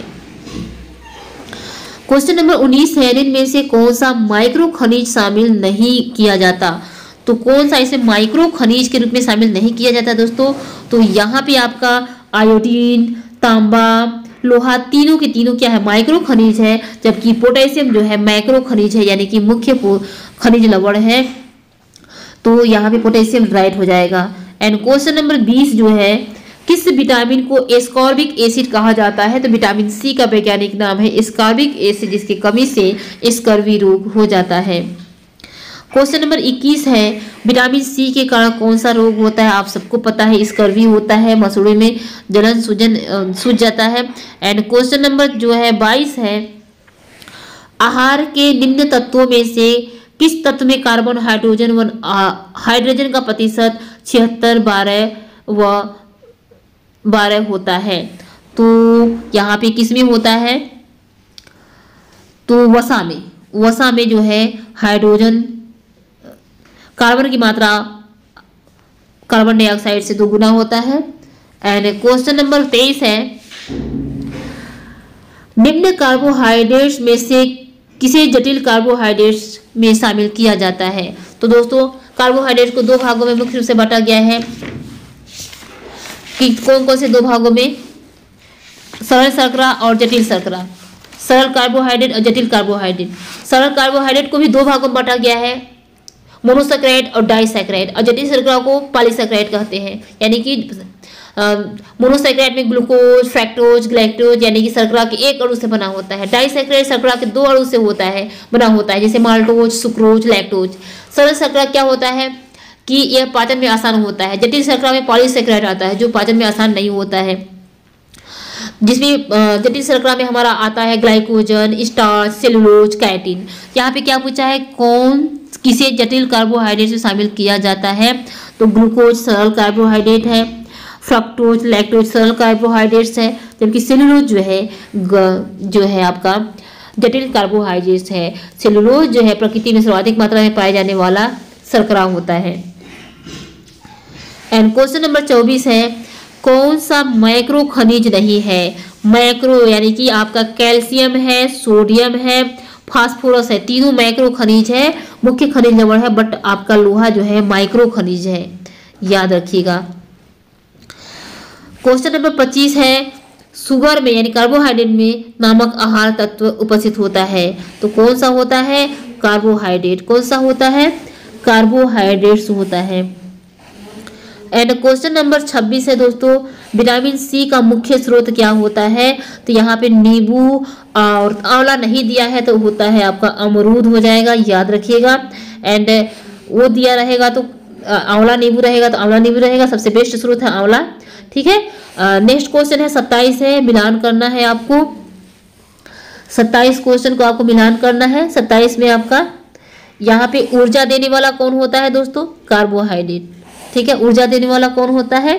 क्वेश्चन नंबर 19 है इनमें से कौन सा माइक्रो खनिज शामिल नहीं किया जाता? तो कौन सा इसे माइक्रो खनिज के रूप में शामिल नहीं किया जाता दोस्तों? तो यहाँ पे आपका आयोडीन, तांबा, लोहा तीनों के तीनों क्या है? माइक्रो खनिज है, जबकि पोटेशियम जो है मैक्रो खनिज है, यानी कि मुख्य खनिज लवण है। तो यहाँ पे पोटेशियम राइट हो जाएगा। एंड क्वेश्चन नंबर 20 जो है किस विटामिन को एस्कॉर्बिक एसिड कहा जाता है? तो विटामिन सी का वैज्ञानिक नाम है एस्कॉर्बिक एसिड, जिसकी कमी से स्कर्वी रोग हो जाता है। क्वेश्चन नंबर 21 है विटामिन सी के कारण कौन सा रोग होता है? आप सबको पता है स्कर्वी होता है, मसूड़े में जलन सूजन सूज जाता है। एंड क्वेश्चन नंबर जो है 22 है आहार के निम्न तत्वों में से किस तत्व में कार्बन, हाइड्रोजन व हाइड्रोजन का प्रतिशत 76, 12 होता है? तो यहाँ पे किस में होता है? तो वसा में जो है हाइड्रोजन, कार्बन की मात्रा कार्बन डाइऑक्साइड से 2 गुना होता है। एंड क्वेश्चन नंबर 23 है निम्न कार्बोहाइड्रेट्स में से किसे जटिल कार्बोहाइड्रेट्स में शामिल किया जाता है? तो दोस्तों कार्बोहाइड्रेट को 2 भागों में मुख्य रूप से बांटा गया है कि कौन कौन से 2 भागों में? सरल शर्करा और जटिल शर्करा। सरल कार्बोहाइड्रेट और जटिल कार्बोहाइड्रेट। सरल कार्बोहाइड्रेट को भी 2 भागों में बांटा गया है, मोनोसैकेराइड और डाइसैकेराइड, और जटिल शर्करा को पॉलीसैकेराइड कहते हैं। यानी कि मोनोसैकेराइड में ग्लूकोज, फ्रैक्टोज, ग्लैक्टोज यानी कि शर्करा के एक अणु से बना होता है। डाइसैकेराइड शर्करा के 2 अणु से बना होता है, जैसे माल्टोज, सुक्रोज, लैक्टोज। सरल शर्करा क्या होता है कि यह पाचन में आसान होता है। जटिल शर्करा में पॉलीसैकेराइड आता है जो पाचन में आसान नहीं होता है, जिसमें जटिल शर्करा में हमारा आता है ग्लाइकोजन, स्टार्च, सेलुलोज, कैटिन। यहाँ पे क्या पूछा है कौन किसे जटिल कार्बोहाइड्रेट से शामिल किया जाता है? तो ग्लूकोज सरल कार्बोहाइड्रेट है, फ्रक्टोज, लैक्टोज सरल कार्बोहाइड्रेट्स है, जबकि सेलुलोज जो है आपका जटिल कार्बोहाइड्रेट्स है। सेलुलोज जो है प्रकृति में सर्वाधिक मात्रा में पाए जाने वाला शर्करा होता है। एंड क्वेश्चन नंबर 24 है कौन सा मैक्रो खनिज नहीं है? मैक्रो यानी कि आपका कैल्शियम है, सोडियम है, फास्फोरस है, तीनों मैक्रो खनिज है, मुख्य खनिज लवण है, बट आपका लोहा जो है माइक्रो खनिज है, याद रखिएगा। क्वेश्चन नंबर 25 है शुगर में यानी कार्बोहाइड्रेट में नामक आहार तत्व उपस्थित होता है, तो कौन सा होता है? कार्बोहाइड्रेट। कौन सा होता है? कार्बोहाइड्रेट्स होता है। एंड क्वेश्चन नंबर 26 है दोस्तों, विटामिन सी का मुख्य स्रोत क्या होता है? तो यहाँ पे नींबू और आंवला नहीं दिया है तो होता है आपका अमरूद हो जाएगा, याद रखिएगा। एंड वो दिया रहेगा तो आंवला नींबू रहेगा तो आंवला नींबू रहेगा, सबसे बेस्ट स्रोत है आंवला। ठीक है, नेक्स्ट क्वेश्चन है 27 है, मिलान करना है आपको। 27 क्वेश्चन को आपको मिलान करना है। 27 में आपका यहाँ पे ऊर्जा देने वाला कौन होता है दोस्तों? कार्बोहाइड्रेट। ठीक है, ऊर्जा देने वाला कौन होता है?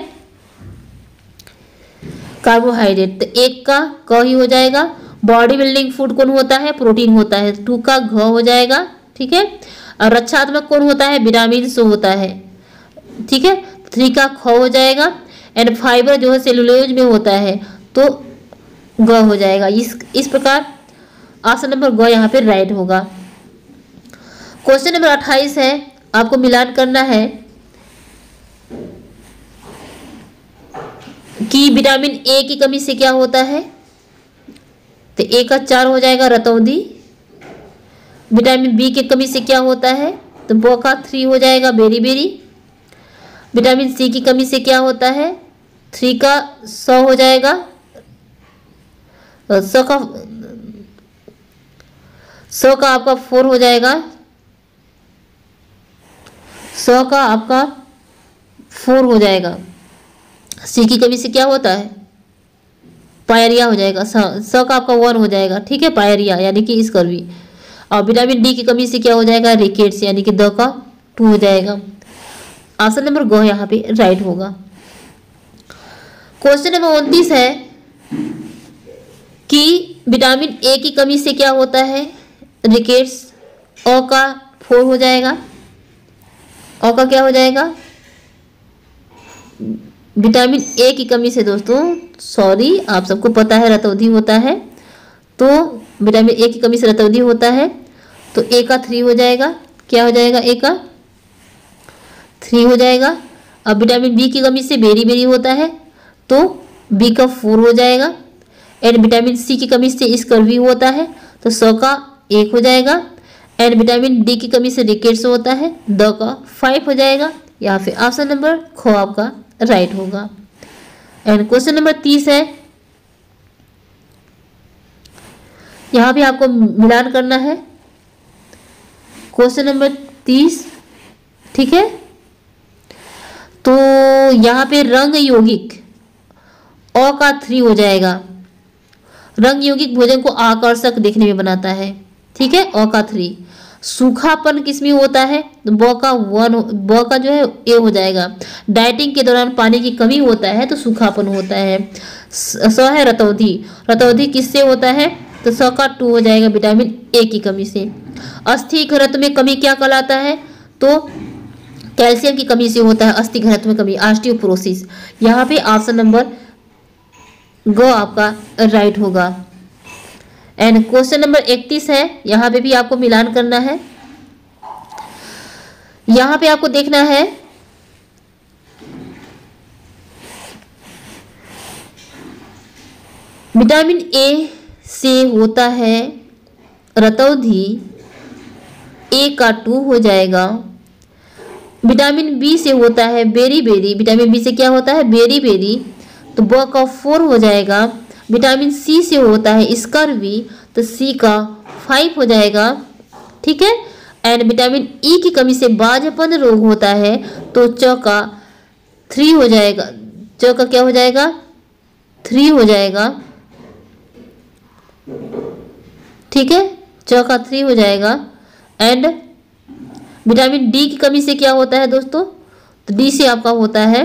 कार्बोहाइड्रेट। तो 1 का क ही हो जाएगा। बॉडी बिल्डिंग फूड कौन होता है? प्रोटीन होता है, 2 का घ हो जाएगा। ठीक है, और रक्षात्मक कौन होता है? विटामिन सी होता है। ठीक है, 3 का ख हो जाएगा। एंड फाइबर जो है सेलुलोज में होता है तो ग हो जाएगा। इस प्रकार ऑप्शन नंबर ग यहाँ पे राइट होगा। क्वेश्चन नंबर 28 है, आपको मिलान करना है कि विटामिन ए की कमी से क्या होता है? तो 1 का 4 हो जाएगा रतौंधी। विटामिन बी की कमी से क्या होता है? तो ब का 3 हो जाएगा बेरी बेरी। विटामिन सी की कमी से क्या होता है? 3 का 100 हो जाएगा। 100 का आपका 4 हो जाएगा। 100 का आपका 4 हो जाएगा। सी की कमी से क्या होता है? पायरिया हो जाएगा। 100 का आपका 1 हो जाएगा। ठीक है, पायरिया यानी कि स्कर्वी। और विटामिन डी की कमी से क्या हो जाएगा? रिकेट्स यानी कि 2 का 2 हो जाएगा। ऑप्शन नंबर ग यहाँ पे राइट होगा। क्वेश्चन नंबर 29 है कि विटामिन ए की कमी से क्या होता है? रिकेट्स। ओ का 4 हो जाएगा। ओ का क्या हो जाएगा? विटामिन ए की कमी से दोस्तों, सॉरी आप सबको पता है रतौंधी होता है, तो विटामिन ए की कमी से रतौंधी होता है तो ए का 3 हो जाएगा। क्या हो जाएगा? ए का 3 हो जाएगा। अब विटामिन बी की कमी से बेरी बेरी होता है तो बी का 4 हो जाएगा। एंड विटामिन सी की कमी से स्कर्वी होता है तो 100 का 1 हो जाएगा। एंड विटामिन डी की कमी से रिकेट्स होता है 2 का 5 हो जाएगा। यहाँ पे ऑप्शन नंबर ख आपका राइट होगा। एंड क्वेश्चन नंबर 30 है, यहाँ भी आपको मिलान करना है। Question number 30। ठीक है, तो यहाँ पे रंग यौगिक अ का 3 हो जाएगा। रंग यौगिक भोजन को आकर्षक देखने में बनाता है। ठीक है, अ का 3। सूखापन किसमें होता है? ब का 1, ब का जो है ए हो जाएगा। डाइटिंग के दौरान पानी की कमी होता है तो सूखापन होता है। 100 है रतौंधी। रतौंधी किससे होता है? तो 100 का 2 हो जाएगा विटामिन ए की कमी से। अस्थि घनत्व में कमी क्या कहलाता है? तो कैल्शियम की कमी से होता है अस्थि घनत्व में कमी, ऑस्टियोपोरोसिस। यहाँ पे ऑप्शन नंबर ग आपका राइट होगा। एंड क्वेश्चन नंबर 31 है, यहाँ पे भी आपको मिलान करना है। यहाँ पे आपको देखना है विटामिन ए से होता है रतौंधी, ए का 2 हो जाएगा। विटामिन बी से होता है बेरी बेरी। विटामिन बी से क्या होता है? बेरी बेरी, तो ब का 4 हो जाएगा। विटामिन सी से होता है स्कर्वी तो सी का 5 हो जाएगा। ठीक है, एंड विटामिन ई की कमी से बाझपन रोग होता है तो च का 3 हो जाएगा। च का क्या हो जाएगा? 3 हो जाएगा। ठीक है, च का 3 हो जाएगा। एंड विटामिन डी की कमी से क्या होता है दोस्तों? तो डी से आपका होता है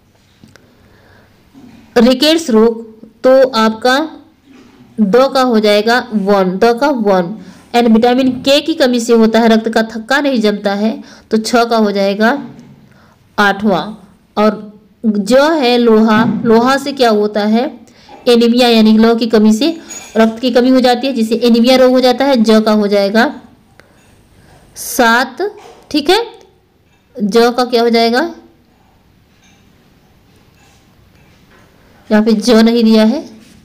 रिकेट्स रोग तो आपका 2 का हो जाएगा 1, 2 का 1। एंड विटामिन के की कमी से होता है रक्त का थक्का नहीं जमता है तो 6 का हो जाएगा 8वां। और जो है लोहा, लोहा से क्या होता है? एनीमिया यानी लौह की कमी से रक्त की कमी हो जाती है जिसे एनीमिया रोग हो जाता है। ज का हो जाएगा 7। ठीक है, ज का क्या हो जाएगा? यहाँ पे ज नहीं दिया है।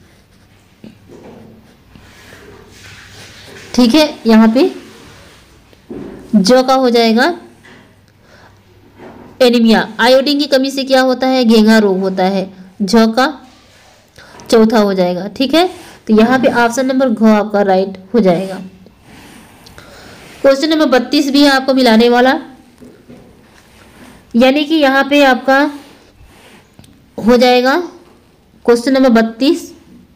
ठीक है, यहाँ पे ज का हो जाएगा एनीमिया, आयोडीन की कमी से क्या होता है, घेंघा रोग होता है। झ का चौथा हो जाएगा। ठीक है, तो यहाँ पे ऑप्शन नंबर घ आपका राइट हो जाएगा। क्वेश्चन नंबर 32 भी है आपको मिलाने वाला, यानी कि यहाँ पे आपका हो जाएगा क्वेश्चन नंबर 32,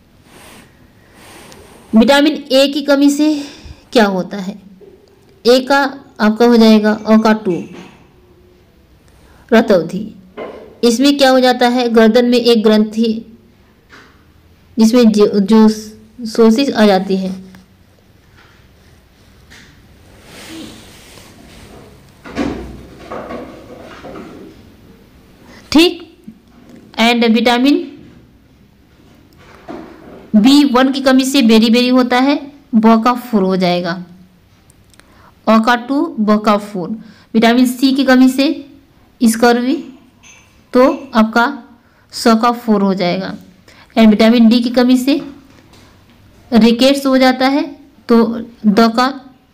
विटामिन ए की कमी से क्या होता है। ए का आपका हो जाएगा अ का 2 रतौंधी, इसमें क्या हो जाता है, गर्दन में एक ग्रंथि जिसमें जो सोसिस आ जाती है। ठीक, एंड विटामिन B1 की कमी से बेरी होता है, ब का 4 हो जाएगा। अ का 2 ब का 4, विटामिन सी की कमी से स्कर्वी, तो आपका स का 4 हो जाएगा। एंड विटामिन डी की कमी से रिकेट्स हो जाता है, तो द का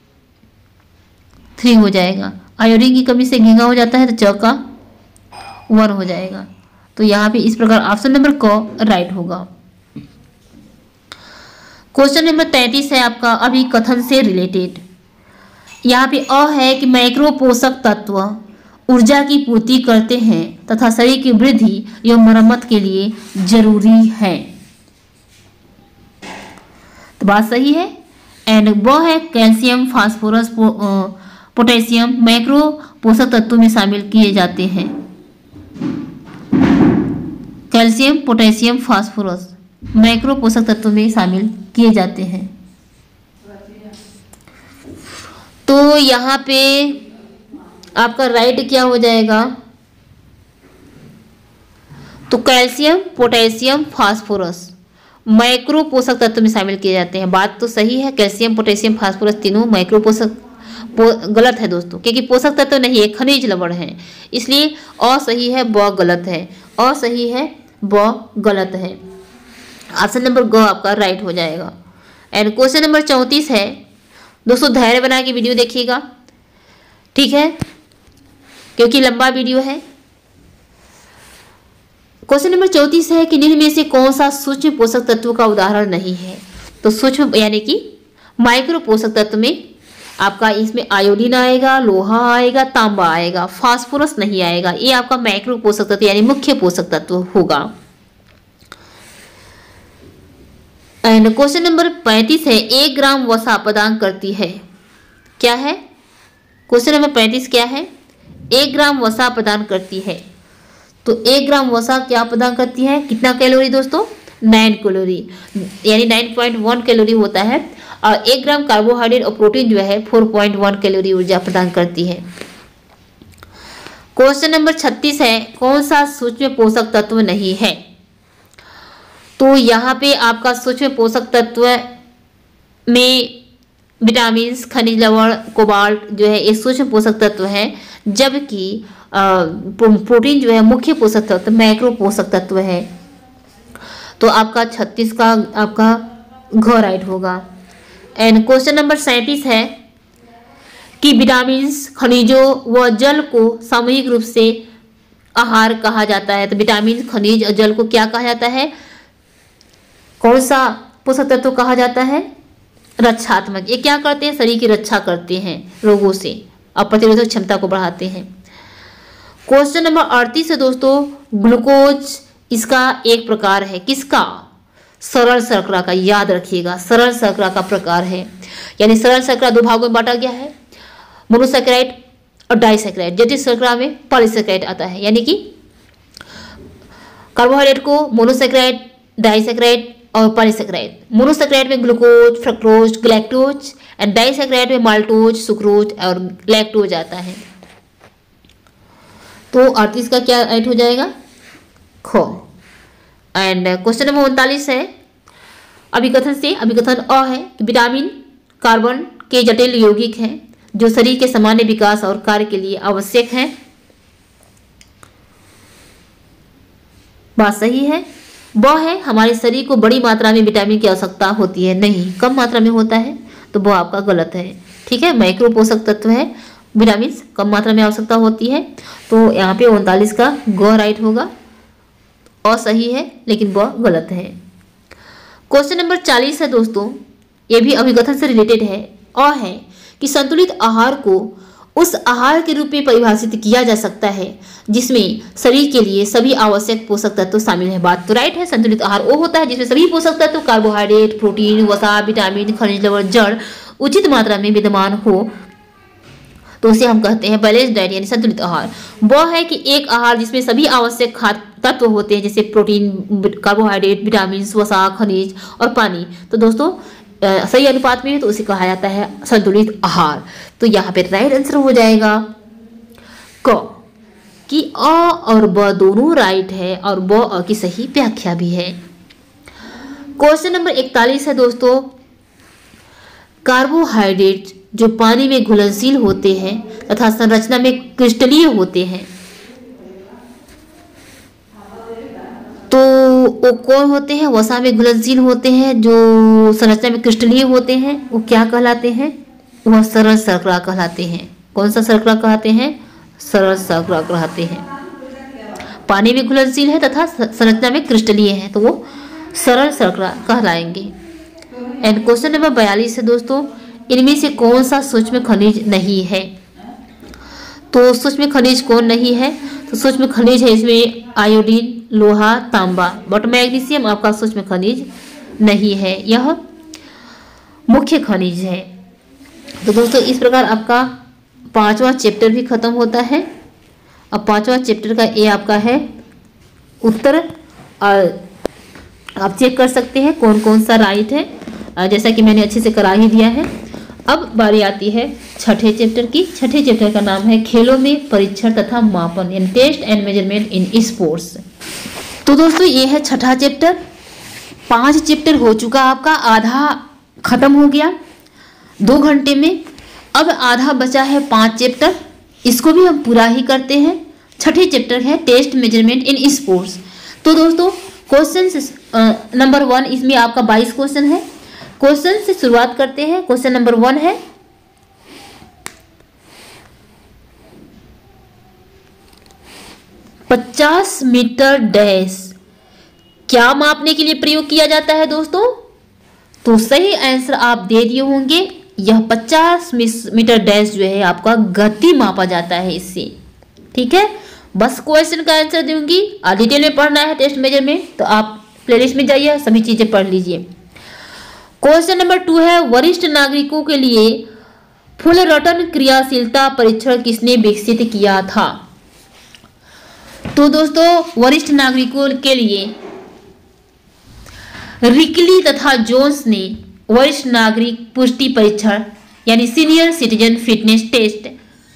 3 हो जाएगा। आयोडीन की कमी से घेंघा हो जाता है, तो च का 1 हो जाएगा। तो यहाँ पे इस प्रकार ऑप्शन नंबर क राइट होगा। क्वेश्चन नंबर 33 है आपका अभिकथन से रिलेटेड। यहाँ पे अ है कि मैक्रो पोषक तत्व ऊर्जा की पूर्ति करते हैं तथा शरीर की वृद्धि एवं मरम्मत के लिए जरूरी है, तो बात सही है। एंड ब है कैल्शियम, फास्फोरस, पोटेशियम मैक्रो पोषक तत्वों में शामिल किए जाते हैं। कैल्शियम, पोटेशियम, फास्फोरस मैक्रो पोषक तत्वों में शामिल किए जाते हैं। तो यहाँ पे आपका राइट क्या हो जाएगा, तो कैल्शियम, पोटेशियम, फास्फोरस मैक्रो पोषक तत्व में शामिल किए जाते हैं। बात तो सही है, कैल्शियम, पोटेशियम, फास्फोरस तीनों मैक्रो पोषक गलत है दोस्तों, क्योंकि पोषक तत्व नहीं है, खनिज लवण है, इसलिए अ सही है, ब गलत है। अ सही है, ब गलत है। ऑप्शन नंबर ग आपका राइट हो जाएगा। एंड क्वेश्चन नंबर 34 है दोस्तों, धैर्य बना के वीडियो देखिएगा, ठीक है, क्योंकि लंबा वीडियो है। क्वेश्चन नंबर 34 है कि निम्न में से कौन सा सूक्ष्म पोषक तत्व का उदाहरण नहीं है। तो सूक्ष्म यानी कि माइक्रो पोषक तत्व में आपका इसमें आयोडीन आएगा, लोहा आएगा, तांबा आएगा, फास्फोरस नहीं आएगा। ये आपका माइक्रो पोषक तत्व यानी मुख्य पोषक तत्व होगा। एंड क्वेश्चन नंबर 35 है 1 ग्राम वसा प्रदान करती है, क्या है। क्वेश्चन नंबर 35 क्या है, 1 ग्राम वसा प्रदान करती है। तो 1 ग्राम वसा क्या प्रदान करती है, कितना कैलोरी दोस्तों, 9 कैलोरी, यानी 9.1 कैलोरी होता है। और 1 ग्राम कार्बोहाइड्रेट और प्रोटीन जो है 4.1 कैलोरी ऊर्जा प्रदान करती है। क्वेश्चन नंबर 36 है कौन सा सूक्ष्म पोषक तत्व नहीं है। तो यहाँ पे आपका सूक्ष्म पोषक तत्व में विटामिन, खनिज लवण, कोबाल्ट जो है ये सूक्ष्म पोषक तत्व है, जबकि प्रोटीन जो है मुख्य पोषक तत्व, मैक्रो पोषक तत्व है। तो आपका 36 का आपका घ राइट होगा। एंड क्वेश्चन नंबर 37 है कि विटामिन, खनिजों व जल को सामूहिक रूप से आहार कहा जाता है। तो विटामिन, खनिज और जल को क्या कहा जाता है, कौन सा पोषक तत्व कहा जाता है, रक्षात्मक। ये क्या करते हैं, शरीर की रक्षा करते हैं रोगों से और प्रतिरोधक क्षमता को बढ़ाते हैं। क्वेश्चन नंबर 38 है दोस्तों, ग्लूकोज इसका एक प्रकार है, किसका, सरल शर्करा का। याद रखिएगा, सरल शर्करा का प्रकार है, यानी सरल शर्करा 2 भागों में बांटा गया है, मोनोसैकेराइड और डाइसैकेराइड। जटिल शर्करा में पॉलीसैकेराइड आता है, यानी कि कार्बोहाइड्रेट को मोनोसैकेराइड, डाइसैकेराइड और पॉलीसैकेराइड। मोनोसैकेराइड में glucose, fructose, galactose and disaccharide में माल्टोज, सुक्रोज और लैक्टोज आता है। तो 38 का क्या राइट हो जाएगा, ख। एंड क्वेश्चन नंबर 39 है अभिकथन से। अभिकथन अ है कि विटामिन कार्बन के जटिल यौगिक हैं जो शरीर के सामान्य विकास और कार्य के लिए आवश्यक हैं। बात सही है। ब है हमारे शरीर को बड़ी मात्रा में विटामिन की आवश्यकता होती है, नहीं, कम मात्रा में होता है, तो वो आपका गलत है। ठीक है, माइक्रो पोषक तत्व है विटामिन कम मात्रा में आवश्यकता होती है। तो यहाँ पे 39 का ग राइट होगा। अ सही है लेकिन ब गलत है। क्वेश्चन नंबर 40 है दोस्तों, ये भी अभिकथन से रिलेटेड है। अ है कि संतुलित आहार को उस आहार के रूप में परिभाषित किया जा सकता है जिसमें शरीर के लिए सभी आवश्यक पोषक तत्व शामिल है। बात तो राइट है, संतुलित आहार वो होता है जिसमें सभी पोषक तत्व कार्बोहाइड्रेट, प्रोटीन, वसा, विटामिन, खनिज लवण, जड़ उचित मात्रा में विद्यमान हो, तो उसे हम कहते हैं बैलेंस्ड डाइट यानी संतुलित आहार। वह है कि एक आहार जिसमें सभी आवश्यक खाद्य तत्व होते हैं जैसे प्रोटीन, कार्बोहाइड्रेट, विटामिन, वसा, खनिज और पानी, तो दोस्तों सही अनुपात में है तो उसे कहा जाता है संतुलित आहार। तो यहाँ पे राइट आंसर हो जाएगा क कि अ और ब दोनों राइट है और ब अ की सही व्याख्या भी है। क्वेश्चन नंबर 41 है दोस्तों, कार्बोहाइड्रेट जो पानी में घुलनशील होते हैं तथा संरचना में क्रिस्टलीय होते हैं, तो वो कौन होते हैं? वसा में घुलनशील होते हैं, जो संरचना में क्रिस्टलीय होते हैं, वो क्या कहलाते हैं? वह सरल शर्करा कहलाते हैं। कौन सा शर्करा कहते हैं? सरल शर्करा कहलाते हैं। पानी में घुलनशील है तथा संरचना में क्रिस्टलीय है तो वो सरल शर्करा कहलाएंगे। एंड क्वेश्चन नंबर 42 है दोस्तों, इनमें से कौन सा सूक्ष्म खनिज नहीं है? तो सूक्ष्म खनिज कौन नहीं है? तो सूक्ष्म खनिज है इसमें आयोडीन, लोहा, तांबा, बट मैग्नीशियम आपका सूक्ष्म खनिज नहीं है, यह मुख्य खनिज है। तो दोस्तों इस प्रकार आपका 5वां चैप्टर भी खत्म होता है। अब 5वां चैप्टर का ये आपका है उत्तर, और आप चेक कर सकते हैं कौन कौन सा राइट है, जैसा कि मैंने अच्छे से करा ही दिया है। अब बारी आती है छठे चैप्टर की। छठे चैप्टर का नाम है खेलों में परीक्षण तथा मापन यानी test and measurement in sports. तो दोस्तों ये है छठा चैप्टर। 5 चैप्टर हो चुका, आपका आधा खत्म हो गया 2 घंटे में। अब आधा बचा है 5 चैप्टर, इसको भी हम पूरा ही करते हैं। छठे चैप्टर है टेस्ट मेजरमेंट इन स्पोर्ट्स। तो दोस्तों क्वेश्चन नंबर 1, इसमें आपका 22 क्वेश्चन है। क्वेश्चन से शुरुआत करते हैं। क्वेश्चन नंबर 1 है, "50 मीटर डैश क्या मापने के लिए प्रयोग किया जाता है?" दोस्तों तो सही आंसर आप दे दिए होंगे। यह 50 मीटर डैश जो है आपका गति मापा जाता है इससे। ठीक है, बस क्वेश्चन का आंसर दूंगी। डिटेल में पढ़ना है टेस्ट मेजरमेंट तो आप प्लेलिस्ट में जाइए, सभी चीजें पढ़ लीजिए। क्वेश्चन नंबर 2 है, वरिष्ठ नागरिकों के लिए फुलरटन क्रियाशीलता परीक्षण किसने विकसित किया था? तो दोस्तों वरिष्ठ नागरिकों के लिए रिकली तथा जोन्स ने वरिष्ठ नागरिक पुष्टि परीक्षण यानी सीनियर सिटीजन फिटनेस टेस्ट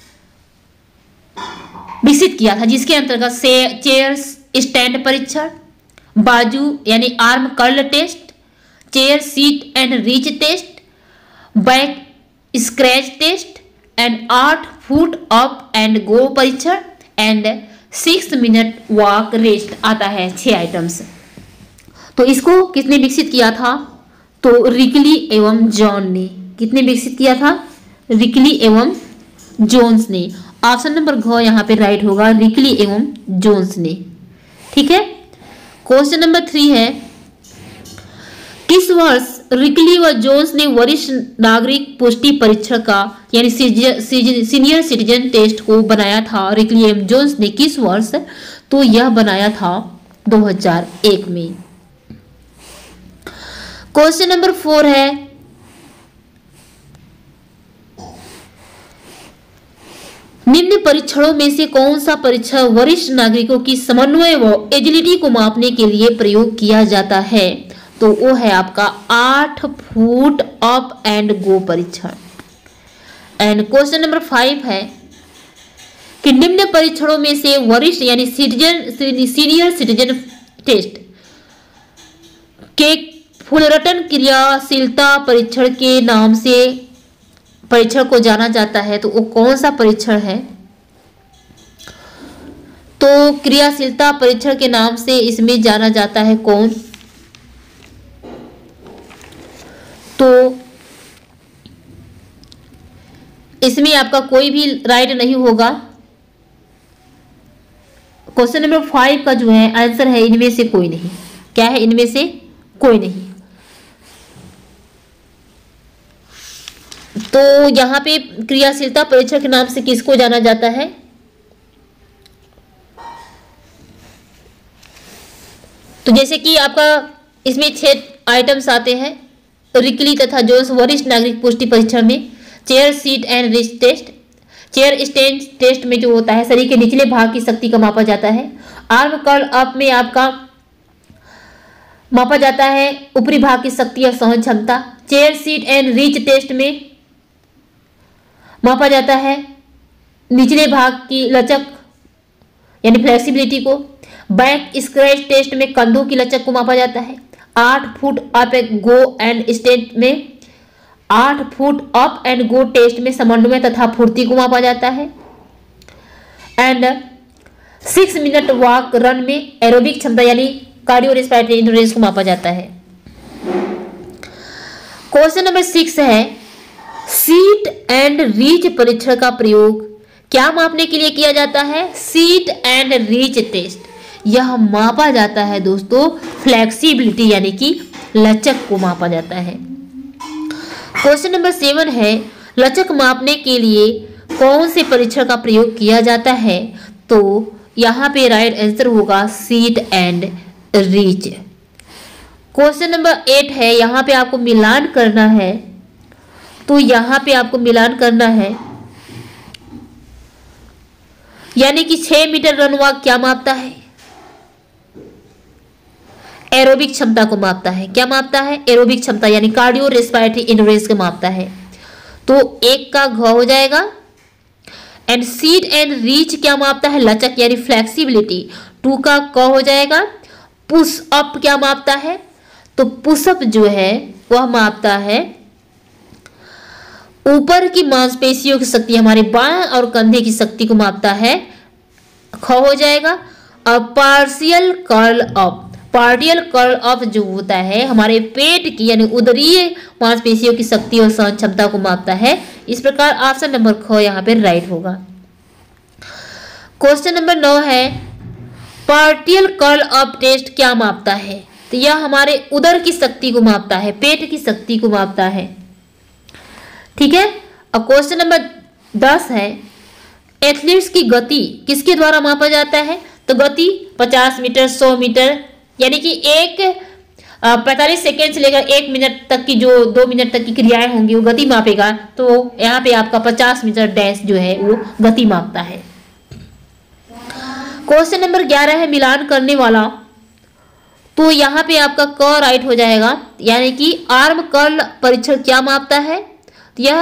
विकसित किया था, जिसके अंतर्गत चेयर स्टैंड परीक्षण, बाजू यानी arm curl test, chair sit and reach test, back scratch test and 8 foot up and go परीक्षण एंड 6 मिनट वॉक रेस्ट आता है। 6 आइटम्स। तो इसको किसने विकसित किया था? तो रिकली एवं जॉन ने। किसने विकसित किया था? रिकली एवं जोन्स ने। ऑप्शन नंबर घ यहाँ पे राइट होगा, रिकली एवं जोन्स ने। ठीक है। क्वेश्चन नंबर 3 है, किस वर्ष रिकली व जोन्स ने वरिष्ठ नागरिक पुष्टि परीक्षण का यानी सीनियर सिटीजन टेस्ट को बनाया था? रिकली एवं जोन्स ने किस वर्ष? तो यह बनाया था 2001 में। क्वेश्चन नंबर 4 है, निम्न परीक्षणों में से कौन सा परीक्षण वरिष्ठ नागरिकों की समन्वय व एजिलिटी को मापने के लिए प्रयोग किया जाता है? तो वो है आपका 8 फुट अप एंड गो परीक्षण। एंड क्वेश्चन नंबर 5 है कि निम्न परीक्षणों में से वरिष्ठ यानी सीनियर सिटीजन टेस्ट के फुलरटन क्रियाशीलता परीक्षण के नाम से परीक्षण को जाना जाता है, तो वो कौन सा परीक्षण है? तो क्रियाशीलता परीक्षण के नाम से इसमें जाना जाता है कौन? तो इसमें आपका कोई भी राइट नहीं होगा। क्वेश्चन नंबर 5 का जो है आंसर है इनमें से कोई नहीं। क्या है? इनमें से कोई नहीं। तो यहाँ पे क्रियाशीलता परीक्षण के नाम से किसको जाना जाता है? तो जैसे कि आपका इसमें 6 आइटम्स आते हैं। रिकली तथा जोन्स वरिष्ठ नागरिक पुष्टि परीक्षण में chair sit and wrist test. Chair stand test में जो होता है शरीर के निचले भाग की शक्ति का मापा जाता है। आर्म कर्ल अप में आपका मापा जाता है ऊपरी भाग की शक्ति और सहन क्षमता। Chair sit and reach test में मापा जाता है निचले भाग की लचक यानी फ्लेक्सिबिलिटी को। बैक स्क्रैच टेस्ट में कंधों की लचक को मापा जाता है। 8 foot up and go and state में 8 foot up and go test में समन्वय तथा फुर्ती को मापा जाता है। एंड 6 मिनट वॉक रन में एरोबिक क्षमता यानी कार्डियो रेस्पिरेटरी एंड्योरेंस को मापा जाता है। क्वेश्चन नंबर 6 है सीट एंड रीच परीक्षण का प्रयोग क्या मापने के लिए किया जाता है? Sit and reach test. यह मापा जाता है दोस्तों फ्लेक्सिबिलिटी यानी कि लचक को मापा जाता है। क्वेश्चन नंबर 7 है लचक मापने के लिए कौन से परीक्षण का प्रयोग किया जाता है? तो यहाँ पे राइट आंसर होगा sit and reach. Question number 8 है यहाँ पे आपको मिलान करना है। तो यहाँ पे आपको मिलान करना है यानी कि 6 मीटर रन वॉक क्या मापता है? एरोबिक क्षमता को मापता है। क्या मापता है? एरोबिक क्षमता यानी कार्डियो रेस्पिरेटरी एंड्योरेंस को मापता है। तो 1 का घ हो जाएगा। एंड सीट एंड रीच क्या मापता है? लचक यानी फ्लेक्सिबिलिटी। 2 का क हो जाएगा। पुश अप क्या मापता है? तो पुशअप जो है वह मापता है ऊपर की मांसपेशियों की शक्ति, हमारे बाएं और कंधे की शक्ति को मापता है। ख हो जाएगा। अब partial curl up, partial curl up जो होता है हमारे पेट की यानी उदरीय मांसपेशियों की शक्ति और सहन क्षमता को मापता है। इस प्रकार ऑप्शन नंबर ख यहाँ पे राइट होगा। क्वेश्चन नंबर 9 है पार्शियल कर्ल अप टेस्ट क्या मापता है? तो यह हमारे उदर की शक्ति को मापता है, पेट की शक्ति को मापता है। ठीक है। अब क्वेश्चन नंबर 10 है एथलीट्स की गति किसके द्वारा मापा जाता है? तो गति 50 मीटर, 100 मीटर यानी कि 45 सेकेंड से लेकर 1 मिनट तक की जो 2 मिनट तक की क्रियाएं होंगी वो गति मापेगा। तो यहाँ पे आपका 50 मीटर डैश जो है वो गति मापता है। क्वेश्चन नंबर 11 है मिलान करने वाला। तो यहाँ पे आपका क राइट हो जाएगा यानी कि आर्म कर्ल परीक्षण क्या मापता है? यह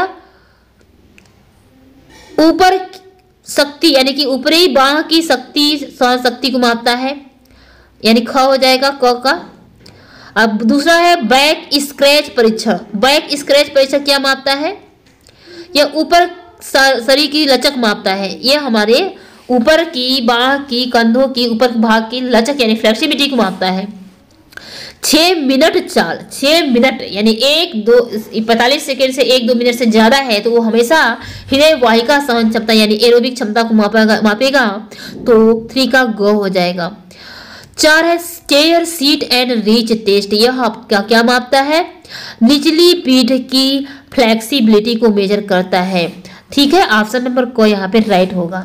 ऊपर शक्ति यानी कि ऊपरी बाह की शक्ति को मापता है यानी ख हो जाएगा क का। अब दूसरा है बैक स्क्रैच परीक्षण। बैक स्क्रैच परीक्षण क्या मापता है? यह ऊपर शरीर की लचक मापता है। यह हमारे ऊपर की बाह की कंधों की ऊपर भाग की लचक यानी फ्लेक्सिबिलिटी को मापता है। 6 मिनट चाल, 6 मिनट यानी 45 सेकेंड से 1-2 मिनट से ज्यादा है तो वो हमेशा हृदय वाहिका सहन क्षमता यानी एरोबिक क्षमता को मापेगा। तो 3 का ग हो जाएगा। 4 है chair sit and reach test. यह आपका क्या मापता है? निचली पीठ की फ्लेक्सिबिलिटी को मेजर करता है। ठीक है, ऑप्शन नंबर क यहाँ पे राइट होगा।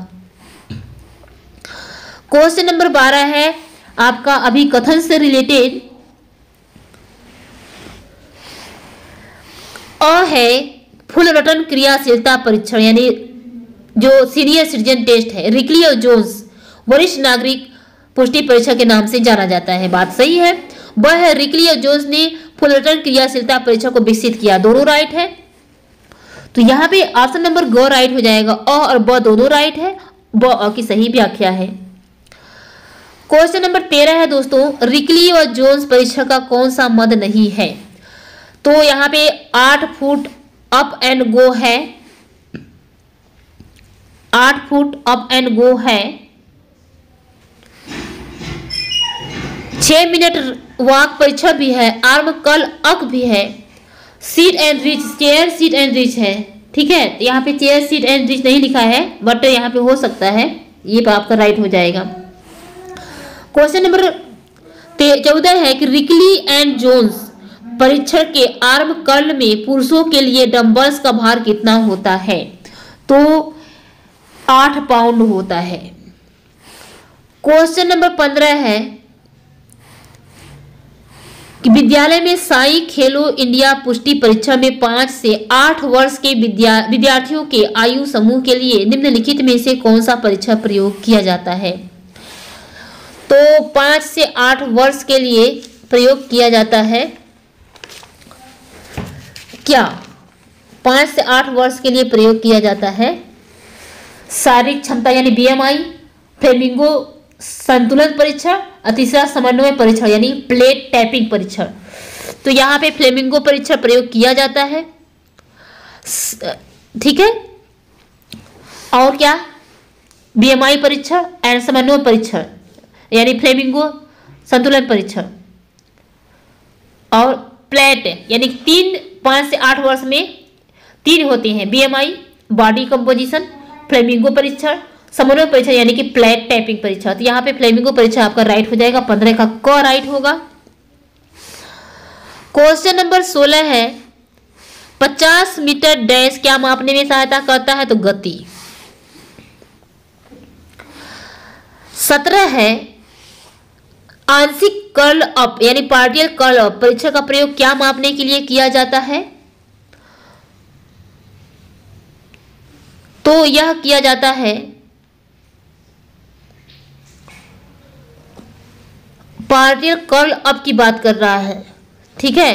क्वेश्चन नंबर 12 है आपका अभिकथन से रिलेटेड। है फुलरटन क्रियाशीलता परीक्षण यानी जो सीनियर सिटीजन टेस्ट है। रिकली और जोन्स वरिष्ठ नागरिक पुष्टि परीक्षा के नाम से जाना जाता है। बात सही है। वह है रिकली और जोन्स ने फुलरटन क्रियाशीलता परीक्षा को विकसित किया। दोनों राइट है। तो यहाँ पे ऑप्शन नंबर ग राइट हो जाएगा। अ और ब दोनों राइट है। ब अ की सही व्याख्या है। क्वेश्चन नंबर 13 है दोस्तों रिकली और जोन्स परीक्षा का कौन सा मद नहीं है? तो यहाँ पे 8 फुट अप एंड गो है। 8 फुट अप एंड गो है। 6 मिनट वॉक परीक्षा भी है। आर्म कर्ल अप भी है। Sit and reach, chair sit and reach है। ठीक है, तो यहाँ पे चेयर सीट एंड रिच नहीं लिखा है, बट यहाँ पे हो सकता है, ये आपका राइट हो जाएगा। क्वेश्चन नंबर 14 है कि रिकली एंड जोन्स परीक्षण के आर्म कर्ल में पुरुषों के लिए डंबल्स का भार कितना होता है? तो 8 पाउंड होता है। क्वेश्चन नंबर 15 है कि विद्यालय में साई खेलो इंडिया पुष्टि परीक्षा में 5 से 8 वर्ष के विद्यार्थियों के आयु समूह के लिए निम्नलिखित में से कौन सा परीक्षा प्रयोग किया जाता है? तो 5 से 8 वर्ष के लिए प्रयोग किया जाता है क्या? 5 से 8 वर्ष के लिए प्रयोग किया जाता है शारीरिक क्षमता यानी बीएमआई, फ्लेमिंगो संतुलन परीक्षण और तीसरा समन्वय परीक्षण यानी प्लेट टैपिंग परीक्षण। तो यहाँ पे फ्लेमिंगो परीक्षण प्रयोग किया जाता है, ठीक है। और क्या? बीएमआई परीक्षण एंड समन्वय परीक्षण यानी फ्लेमिंगो संतुलन परीक्षण और प्लेट यानी 5 से 8 वर्ष में 3 होते हैं, बीएमआई, बॉडी कंपोजिशन, फ्लेमिंगो परीक्षण, समन्वय परीक्षण यानी कि प्लेट टैपिंग परीक्षा। तो यहाँ पे फ्लेमिंगो परीक्षा आपका राइट हो जाएगा, 15 का क राइट होगा। क्वेश्चन नंबर 16 है 50 मीटर डैश क्या मापने में सहायता करता है? तो गति। 17 है आंशिक कर्ल अप यानी पार्शियल कर्ल अप परीक्षण का प्रयोग क्या मापने के लिए किया जाता है? तो यह किया जाता है पार्शियल कर्ल अप की बात कर रहा है, ठीक है।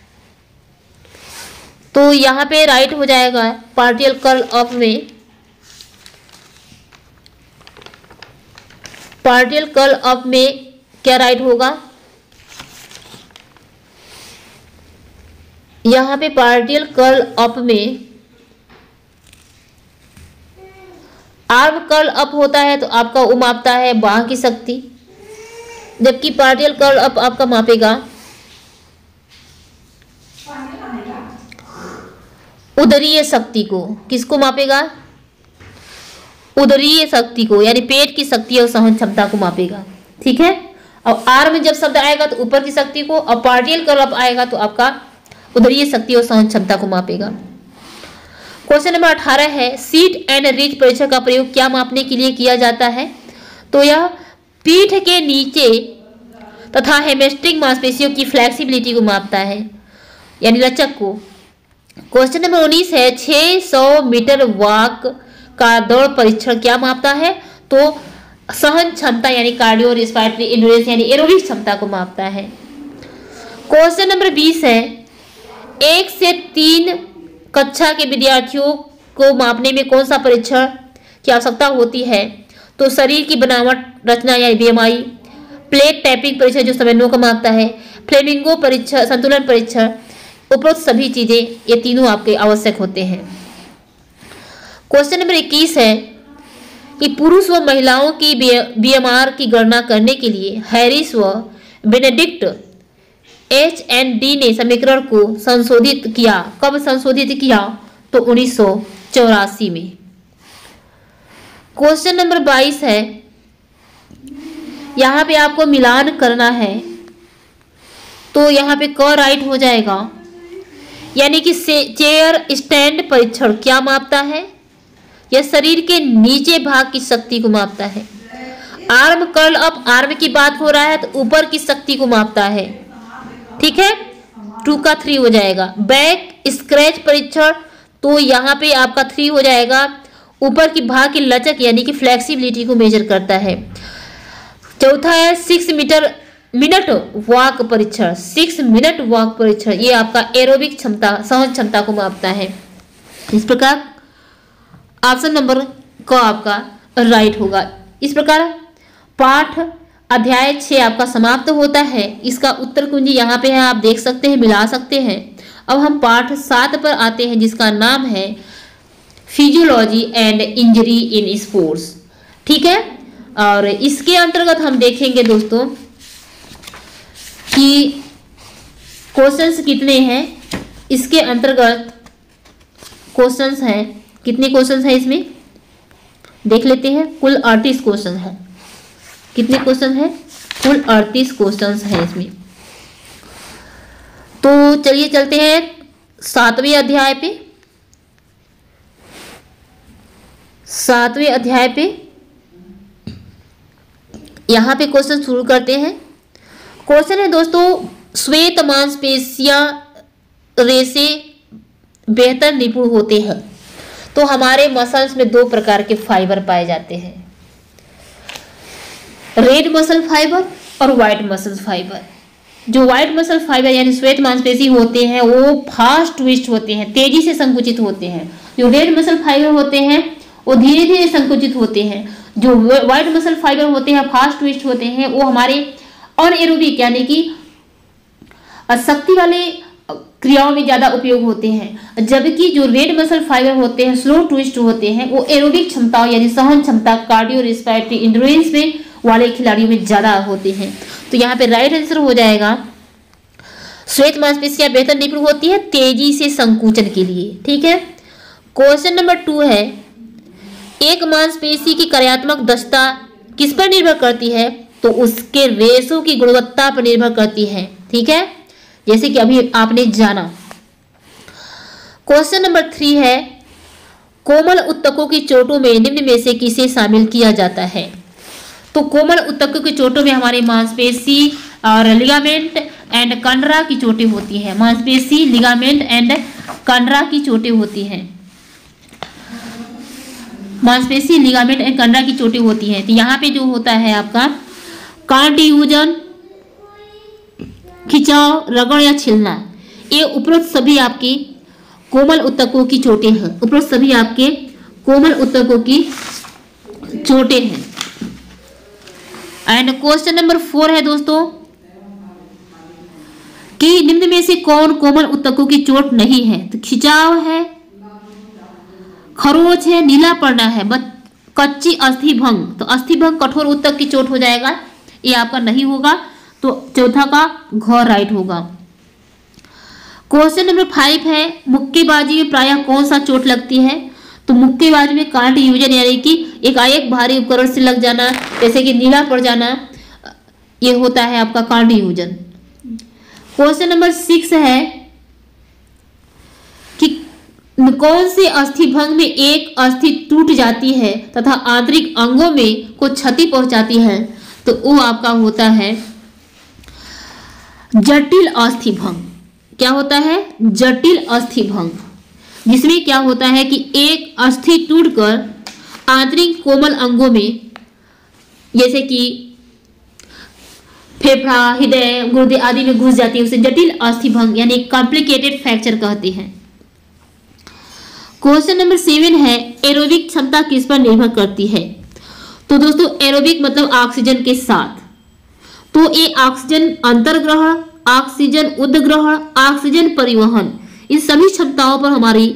तो यहां पे राइट हो जाएगा पार्शियल कर्ल अप में, पार्शियल कर्ल अप में क्या राइट होगा? यहां पे पार्शियल कर्ल अप में आर्म कर्ल अप होता है तो आपका वो मापता है बाह की शक्ति, जबकि पार्शियल कर्ल अप आपका मापेगा उदरीय शक्ति को। किसको मापेगा? उदरीय शक्ति को यानी पेट की शक्ति और सहन क्षमता को मापेगा, ठीक है। और आर में जब शब्द आएगा तो ऊपर की शक्ति को, और पार्शियल कर्ल अप आएगा तो आपका उदरीय शक्ति और सहन क्षमता को मापेगा। क्वेश्चन नंबर 18 है सीट एंड रिच परीक्षण का प्रयोग क्या मापने के लिए किया जाता है? तो यह पीठ के नीचे तथा हेमस्ट्रिंग मांसपेशियों की फ्लेक्सिबिलिटी को मापता है यानी लचक को। क्वेश्चन नंबर 19 है 600 मीटर वॉक का दौड़ परीक्षण क्या मापता है? तो सहन क्षमता यानी कार्डियो रेस्पिरेटरी एंड्योरेंस यानी एरोबिक क्षमता को मापता है। क्वेश्चन नंबर 20 है 1 से 3 कक्षा के विद्यार्थियों को मापने में कौन सा परीक्षण की आवश्यकता होती है? तो शरीर की बनावट रचना यानी बीएमआई, प्लेट टैपिंग परीक्षण जो समन्वय को मापता है, फ्लेमिंगो परीक्षण संतुलन परीक्षण, उपरोक्त सभी चीजें ये तीनों आपके आवश्यक होते हैं। क्वेश्चन नंबर 21 है कि पुरुष व महिलाओं की बीएमआर की गणना करने के लिए हैरिस व बेनेडिक्ट HND ने समीकरण को संशोधित किया। कब संशोधित किया? तो 1984 में। क्वेश्चन नंबर 22 है यहाँ पे आपको मिलान करना है, तो यहाँ पे क राइट हो जाएगा यानी कि चेयर स्टैंड परीक्षण क्या मापता है? यह शरीर के नीचे भाग की शक्ति को मापता है। आर्म कर्ल अप आर्म की बात हो रहा है तो ऊपर की शक्ति को मापता है, ठीक है। 2 का 3 हो जाएगा। बैक स्क्रैच परीक्षण तो यहाँ पे आपका 3 हो जाएगा, ऊपर की भाग की लचक यानी कि फ्लेक्सिबिलिटी को मेजर करता है। चौथा है 6 मिनट वॉक परीक्षण, 6 मिनट वॉक परीक्षण ये आपका एरोबिक क्षमता सहन क्षमता को मापता है। इस प्रकार ऑप्शन नंबर क आपका राइट होगा। इस प्रकार पाठ अध्याय 6 आपका समाप्त होता है। इसका उत्तर कुंजी यहाँ पे है, आप देख सकते हैं, मिला सकते हैं। अब हम पाठ 7 पर आते हैं जिसका नाम है physiology and injury in sports, ठीक है। और इसके अंतर्गत हम देखेंगे दोस्तों कि क्वेश्चंस कितने हैं। इसके अंतर्गत क्वेश्चंस हैं। कितने क्वेश्चंस हैं इसमें देख लेते हैं। कुल 38 क्वेश्चन है। कितने क्वेश्चन है? कुल 38 क्वेश्चंस हैं इसमें। तो चलिए चलते हैं 7वें अध्याय पे। 7वें अध्याय पे यहाँ पे क्वेश्चन शुरू करते हैं। क्वेश्चन है दोस्तों, श्वेत मांसपेशियां रेशे बेहतर निपुण होते हैं। तो हमारे मसल्स में 2 प्रकार के फाइबर पाए जाते हैं, रेड मसल फाइबर और व्हाइट मसल फाइबर। जो व्हाइट मसल फाइबर यानी श्वेत मांसपेशी होते हैं वो फास्ट ट्विस्ट होते हैं, तेजी से संकुचित होते हैं। जो रेड मसल फाइबर होते हैं वो धीरे धीरे संकुचित होते हैं। जो व्हाइट मसल फाइबर होते हैं फास्ट ट्विस्ट होते हैं, वो हमारे अनएरोबिक यानी कि शक्ति वाले क्रियाओं में ज्यादा उपयोग होते हैं। जबकि जो रेड मसल फाइबर होते हैं स्लो ट्विस्ट होते हैं, वो एरोबिक क्षमता यानी सहन क्षमता कार्डियो रेस्पिरेटरी इंड्योरेंस में वाले खिलाड़ियों में ज्यादा होते हैं। तो यहाँ पे राइट आंसर हो जाएगा श्वेत मांसपेशियां बेहतर निपुण होती है तेजी से संकुचन के लिए। ठीक है। क्वेश्चन नंबर 2 है, एक मांसपेशी की कार्यात्मक दक्षता किस पर निर्भर करती है? तो उसके रेशों की गुणवत्ता पर निर्भर करती है। ठीक है, जैसे कि अभी आपने जाना। क्वेश्चन नंबर 3 है, कोमल उत्तकों की चोटों में निम्न में से किसे शामिल किया जाता है? तो कोमल उत्तकों की चोटों में हमारे मांसपेशी और लिगामेंट एंड कंडरा की चोटें होती हैं। मांसपेशी, लिगामेंट एंड कंडरा की चोटें होती हैं। मांसपेशी, लिगामेंट एंड कंडरा की चोटें होती हैं। तो यहाँ पे जो होता है आपका कार्डियूजन, खिंचाव, रगड़ या छिलना, ये उपरोक्त सभी आपकी कोमल उत्तकों की चोटें हैं। उपरोक्त सभी आपके कोमल उत्तकों की चोटें हैं। एंड क्वेश्चन नंबर 4 है दोस्तों कि निम्न में से कौन कोमल उत्तकों की चोट नहीं है? तो खिंचाव है, खरोच है, नीला पड़ना है, कच्ची अस्थिभंग। तो अस्थिभंग कठोर उत्तक की चोट हो जाएगा, ये आपका नहीं होगा। तो चौथा का घ राइट होगा। क्वेश्चन नंबर 5 है, मुक्केबाजी में प्रायः कौन सा चोट लगती है? तो मुक्केबाजी में कार्डियूजन यानी कि एक भारी उपकरण से लग जाना, जैसे कि नीला पड़ जाना, ये होता है आपका कार्डियूजन। क्वेश्चन नंबर 6 है कि कौन से अस्थिभंग में एक अस्थि टूट जाती है तथा आंतरिक अंगों में को क्षति पहुंचाती है? तो वो आपका होता है जटिल अस्थिभंग। क्या होता है? जटिल अस्थिभंग, जिसमें क्या होता है कि एक अस्थि टूटकर आंतरिक कोमल अंगों में जैसे कि फेफड़ा, हृदय, गुर्दे आदि में घुस जाती है, उसे जटिल अस्थिभंग यानी कॉम्प्लिकेटेड फ्रैक्चर कहते हैं। क्वेश्चन नंबर 7 है, एरोबिक क्षमता किस पर निर्भर करती है? तो दोस्तों एरोबिक मतलब ऑक्सीजन के साथ। तो ये ऑक्सीजन अंतर्ग्रहण, ऑक्सीजन उद्ग्रहण, ऑक्सीजन परिवहन, इन सभी क्षमताओं पर हमारी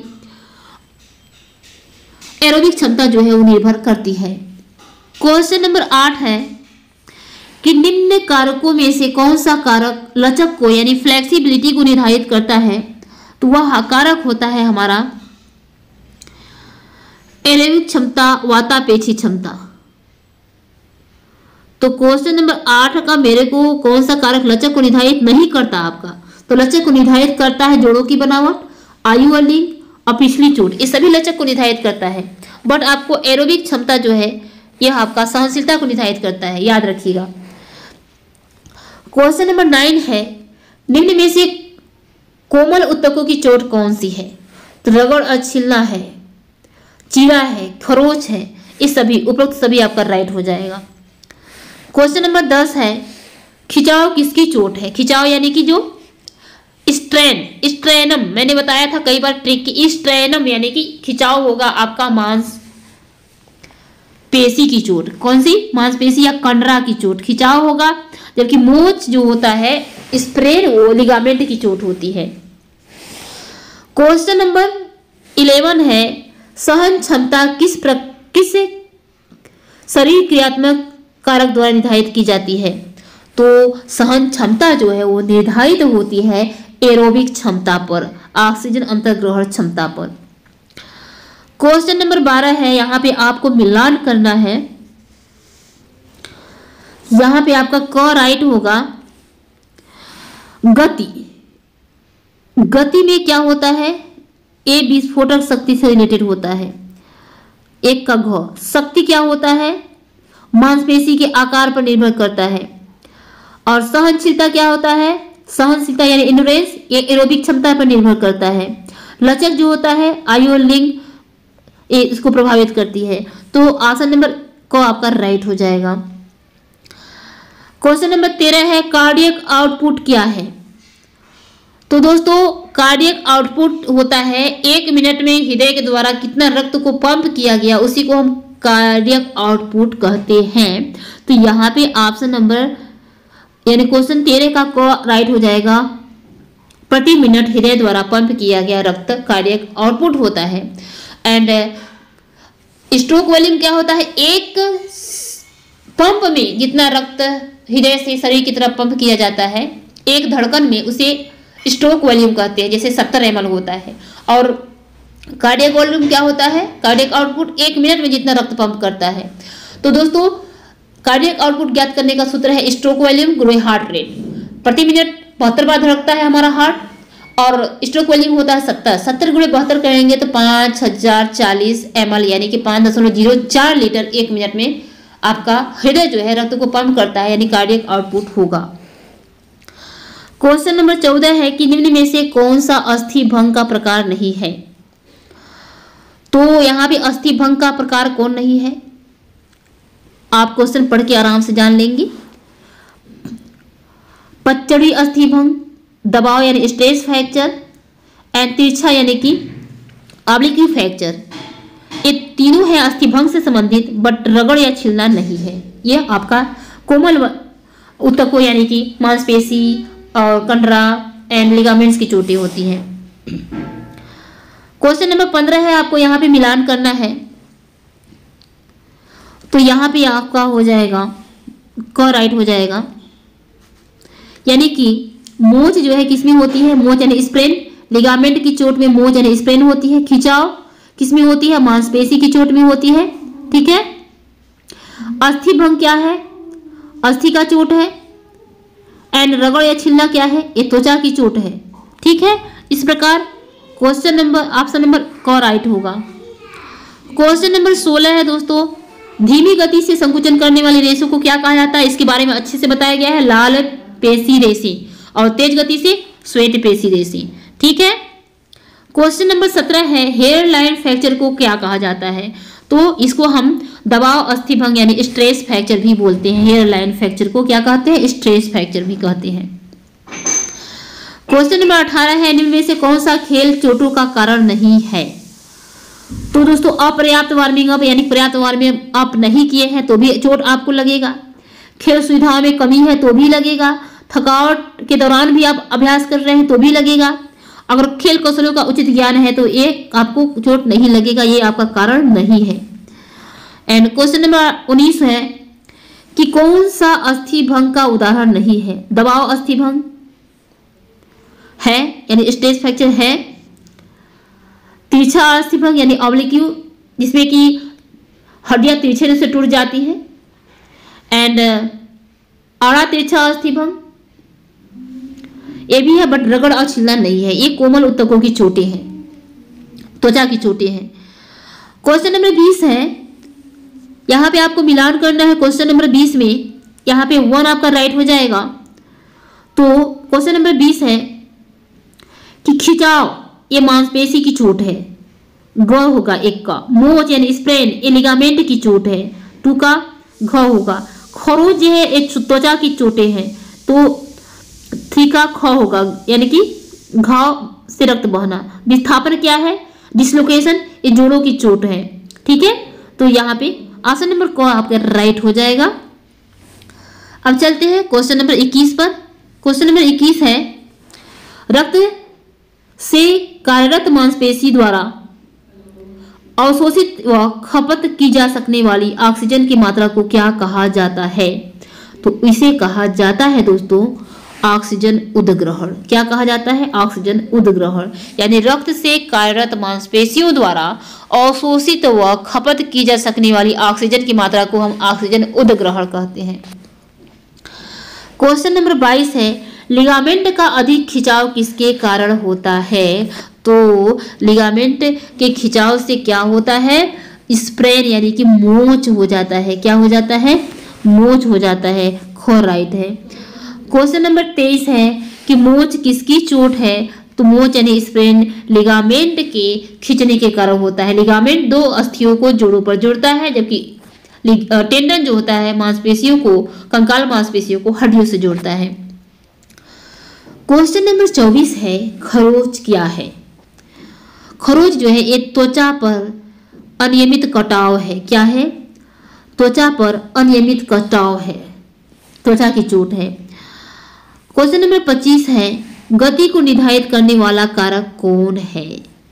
एरोबिक क्षमता जो है वो निर्भर करती है। क्वेश्चन नंबर 8 है कि निम्न कारकों में से कौन सा कारक लचक को यानी फ्लेक्सिबिलिटी को निर्धारित करता है? तो वह कारक होता है हमारा एरोबिक क्षमता, वातापेक्षी क्षमता। तो क्वेश्चन नंबर 8 का मेरे को कौन सा कारक लचक को निर्धारित नहीं करता आपका? तो लचक को निर्धारित करता है जोड़ों की बनावट, आयु और लिंग और पिछली चोट, ये सभी लचक को निर्धारित करता है। बट आपको एरोबिक क्षमता जो है यह आपका सहनशीलता को निर्धारित करता है, याद रखिएगा। क्वेश्चन नंबर 9 है, निम्न में से कोमल उत्तकों की चोट कौन सी है? तो रगड़ और छिलना है, चीरा है, खरोच है, ये सभी उपरोक्त सभी आपका राइट हो जाएगा। क्वेश्चन नंबर 10 है, खिंचाव किसकी चोट है? खिंचाव यानी कि जो स्ट्रेनम, मैंने बताया था कई बार ट्रिक की, स्ट्रेनम यानी कि खिंचाव होगा आपका मांस पेशी की चोट। कौन सी? मांसपेशी या कंडरा की चोट खिंचाव होगा, जबकि मोच जो होता है स्प्रेन वो लिगामेंट की चोट होती है। क्वेश्चन नंबर 11 है, सहन क्षमता किस शरीर क्रियात्मक कारक द्वारा निर्धारित की जाती है? तो सहन क्षमता जो है वो निर्धारित होती है एरोबिक क्षमता पर, ऑक्सीजन अंतर्ग्रहण क्षमता पर। क्वेश्चन नंबर 12 है, यहाँ पे आपको मिलान करना है। यहाँ पे आपका क राइट होगा। गति, गति में क्या होता है? ए विस्फोटक शक्ति से रिलेटेड होता है। एक का घ, शक्ति क्या होता है? मांसपेशी के आकार पर निर्भर करता है। और सहनशीलता क्या होता है? सहनशीलता यानी एंड्योरेंस, ये एरोबिक क्षमता पर निर्भर करता है। लचक जो होता है आयु और लिंग, ये इसको प्रभावित करती है। तो ऑप्शन नंबर क आपका राइट हो जाएगा। क्वेश्चन नंबर 13 है, कार्डियक आउटपुट क्या है? तो दोस्तों कार्डियक आउटपुट होता है 1 मिनट में हृदय के द्वारा कितना रक्त को पंप किया गया, उसी को हम कार्डियक आउटपुट कहते हैं। तो यहाँ पे ऑप्शन नंबर यानी क्वेश्चन 13 का क राइट हो जाएगा। प्रति मिनट हृदय द्वारा पंप किया गया रक्त कार्डियक आउटपुट होता है। एंड स्ट्रोक वॉल्यूम क्या होता है? एक पंप में जितना रक्त हृदय से शरीर की तरफ पंप किया जाता है एक धड़कन में, उसे स्ट्रोक वॉल्यूम कहते हैं, जैसे 70 ml होता है। और कार्डियक वॉल्यूम क्या होता है? कार्डियक आउटपुट 1 मिनट में जितना रक्त पंप करता है। तो दोस्तों कार्डियक आउटपुट ज्ञात करने का सूत्र है स्ट्रोक वॉल्यूम गुणे हार्ट रेट। प्रति मिनट 72 बार धड़कता है हमारा हार्ट, और स्ट्रोक वॉल्यूम होता है 70 गुणे 72 करेंगे तो 5040 ml यानी कि 5.04 लीटर 1 मिनट में आपका हृदय जो है रक्त को पंप करता है, यानी कार्डियक आउटपुट होगा। क्वेश्चन नंबर 14 है कि निम्न में से कौन सा अस्थि भंग का प्रकार नहीं है? तो यहाँ पे अस्थि भंग का प्रकार कौन नहीं है, आप क्वेश्चन पढ़ के आराम से जान लेंगे। पचड़ी अस्थि भंग, दबाव यानी स्ट्रेस फ्रैक्चर, एंड तिरछा यानी कि ऑब्लिक फ्रैक्चर, ये तीनों है अस्थि भंग से संबंधित, बट रगड़ या छिलना नहीं है। यह आपका कोमल ऊतकों यानी कि मांसपेशी और कंडरा एंड लिगामेंट्स की चोटें होती हैं। क्वेश्चन नंबर 15 है, आपको यहाँ पे मिलान करना है। तो यहाँ पे आपका हो जाएगा क राइट हो जाएगा। यानी कि मोच जो है किसमें होती है? मोच यानी स्प्रेन, लिगामेंट की चोट में मोच यानी स्प्रेन होती है। खिंचाव किसमें होती है? मांसपेशी की चोट में होती है। ठीक है। अस्थि भंग क्या है? अस्थि का चोट है। एंड रगड़ या छिलना क्या है? ये त्वचा की चोट है। ठीक है। इस प्रकार क्वेश्चन नंबर ऑप्शन नंबर क राइट होगा। क्वेश्चन नंबर 16 है दोस्तों, धीमी गति से संकुचन करने वाली रेशों को क्या कहा जाता है? इसके बारे में अच्छे से बताया गया है। लाल पेशी रेशे, और तेज गति से श्वेत पेशी रेशे। ठीक है। क्वेश्चन नंबर 17 है, हेयर लाइन फ्रैक्चर को क्या कहा जाता है? तो इसको हम दबाव अस्थि भंग यानी स्ट्रेस फ्रैक्चर भी बोलते हैं। हेयर लाइन फ्रैक्चर को क्या कहते हैं? स्ट्रेस फ्रैक्चर भी कहते हैं। क्वेश्चन नंबर 18 है, निम्न में से कौन सा खेल चोटों का कारण नहीं है? तो दोस्तों अपर्याप्त वार्मिंग अप यानी पर्याप्त वार्मिंग अप नहीं किए हैं तो भी चोट आपको लगेगा। खेल सुविधाओं में कमी है तो भी लगेगा। थकावट के दौरान भी आप अभ्यास कर रहे हैं तो भी लगेगा। अगर खेल कौशलों का उचित ज्ञान है तो ये आपको चोट नहीं लगेगा, ये आपका कारण नहीं है। एंड क्वेश्चन नंबर 19 है कि कौन सा अस्थि भंग का उदाहरण नहीं है? दबाव अस्थि भंग है यानी स्ट्रेस फ्रैक्चर है। तिरछा अस्थि भंग यानी ऑब्लिक, जिसमें कि हड्डियां तिरछे से टूट जाती है। एंड आड़ा तिरछा अस्थि भंग ये भी है, बट रगड़ और छिलना नहीं है। ये कोमल ऊतकों की चोटें हैं, त्वचा की चोटें हैं। क्वेश्चन नंबर 20 है, यहाँ पे आपको मिलान करना है। क्वेश्चन नंबर 20 में यहाँ पे 1 आपका राइट हो जाएगा। तो क्वेश्चन नंबर 20 है कि खिंचाव ये मांसपेशी की चोट है। ग होगा 1 का। मोच यानी स्प्रेन ये लिगामेंट की चोट है। 2 का घ होगा। खरोच जो है ये त्वचा की चोटें हैं। तो 3 का ख होगा यानी कि घाव से रक्त बहना। विस्थापन क्या है? डिसलोकेशन, ये जोड़ों की चोट है। ठीक है। तो यहाँ पे ऑप्शन नंबर क आपका राइट हो जाएगा। अब चलते हैं क्वेश्चन नंबर 21 पर। क्वेश्चन नंबर 21 है, रक्त से कार्यरत मांसपेशी द्वारा अवशोषित व खपत की जा सकने वाली ऑक्सीजन की मात्रा को क्या कहा जाता है? तो इसे कहा जाता है दोस्तों ऑक्सीजन उदग्रहण। क्या कहा जाता है? ऑक्सीजन उदग्रहण, यानी रक्त से कार्यरत मांसपेशियों द्वारा अवशोषित व खपत की जा सकने वाली ऑक्सीजन की मात्रा को हम ऑक्सीजन उदग्रहण कहते हैं। क्वेश्चन नंबर 22 है, लिगामेंट का अधिक खिंचाव किसके कारण होता है? तो लिगामेंट के खिंचाव से क्या होता है? स्प्रेन यानी कि मोच हो जाता है। क्या हो जाता है? मोच हो जाता है। खो राइट है। क्वेश्चन नंबर 23 है कि मोच किसकी चोट है? तो मोच यानी स्प्रेन लिगामेंट के खींचने के कारण होता है। लिगामेंट दो अस्थियों को जोड़ों पर जोड़ता है, जबकि टेंडन जो होता है मांसपेशियों को, कंकाल मांसपेशियों को हड्डियों से जोड़ता है। क्वेश्चन नंबर 24 है, खरोच क्या है? खरोच जो है ये त्वचा पर अनियमित कटाव है। क्या है? त्वचा पर अनियमित कटाव है, त्वचा की चोट है। क्वेश्चन नंबर 25 है, गति को निर्धारित करने वाला कारक कौन है?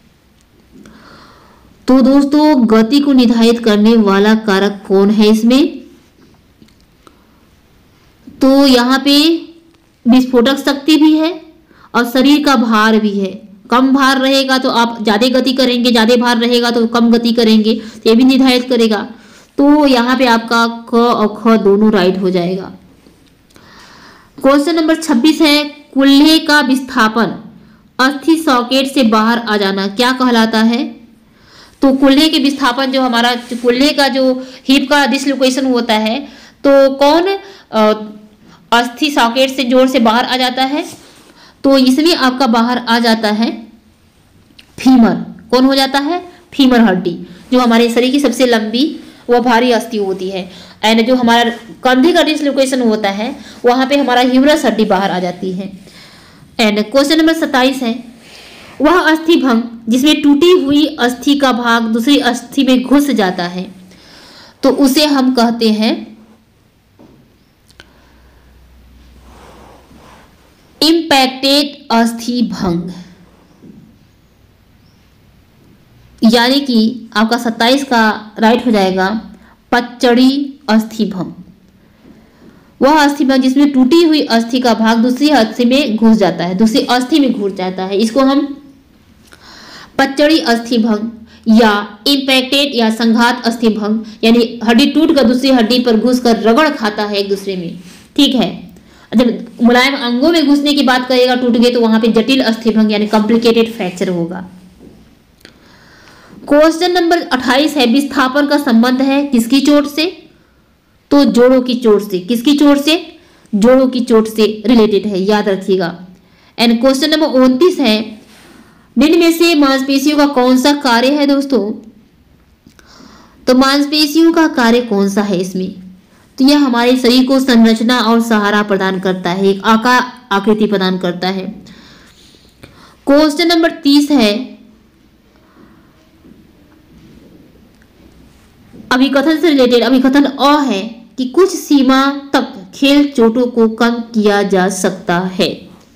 तो दोस्तों गति को निर्धारित करने वाला कारक कौन है इसमें? तो यहाँ पे विस्फोटक शक्ति भी है और शरीर का भार भी है। कम भार रहेगा तो आप ज्यादा गति करेंगे, ज्यादा भार रहेगा तो कम गति करेंगे, ये भी निर्धारित करेगा। तो यहाँ पे आपका क और ख दोनों राइट हो जाएगा। क्वेश्चन नंबर 26 है, कुल्हे का विस्थापन अस्थि सॉकेट से बाहर आ जाना क्या कहलाता है? तो कुल्हे के विस्थापन जो हमारा कुल्हे का जो हिप का डिसलोकेशन होता है, तो कौन अस्थि सॉकेट से जोड़ से बाहर आ जाता है? तो इसमें आपका बाहर आ जाता है फीमर। कौन हो जाता है? फीमर हड्डी, जो हमारे शरीर की सबसे लंबी व भारी अस्थि होती है। एंड जो हमारा कंधे का डिसलोकेशन होता है वहां पे हमारा ह्यूमरस हड्डी बाहर आ जाती है। एंड क्वेश्चन नंबर 27 है, वह अस्थि भंग जिसमें टूटी हुई अस्थि का भाग दूसरी अस्थि में घुस जाता है, तो उसे हम कहते हैं इम्पैक्टेड अस्थि भंग। यानी कि आपका 27 का राइट हो जाएगा पचड़ी अस्थि भंग। वह अस्थि भंग जिसमें टूटी हुई अस्थि का भाग दूसरी अस्थि में घुस जाता है, दूसरी अस्थि में घुस जाता है, इसको हम पचड़ी अस्थि भंग या इम्पैक्टेड या संघात अस्थि भंग, यानी हड्डी टूट कर दूसरी हड्डी पर घुसकर रगड़ खाता है एक दूसरे में। ठीक है, जब मुलायम अंगों में घुसने की बात करेगा टूट गए, तो वहां पे जटिल अस्थि भंग यानी कॉम्प्लिकेटेड फ्रैक्चर होगा। क्वेश्चन नंबर 28 है, विस्थापन का संबंध है किसकी चोट से? तो जोड़ों की चोट से। किसकी चोट से? जोड़ों की चोट से रिलेटेड है, याद रखिएगा। एंड क्वेश्चन नंबर 29 है, निम्न में से मांसपेशियों का कौन सा कार्य है दोस्तों? तो मांसपेशियों का कार्य कौन सा है इसमें? तो यह हमारे शरीर को संरचना और सहारा प्रदान करता है, एक आकार आकृति प्रदान करता है। क्वेश्चन नंबर 30 है, अभिकथन से रिलेटेड अभिकथन अ है कि कुछ सीमा तक खेल चोटों को कम किया जा सकता है।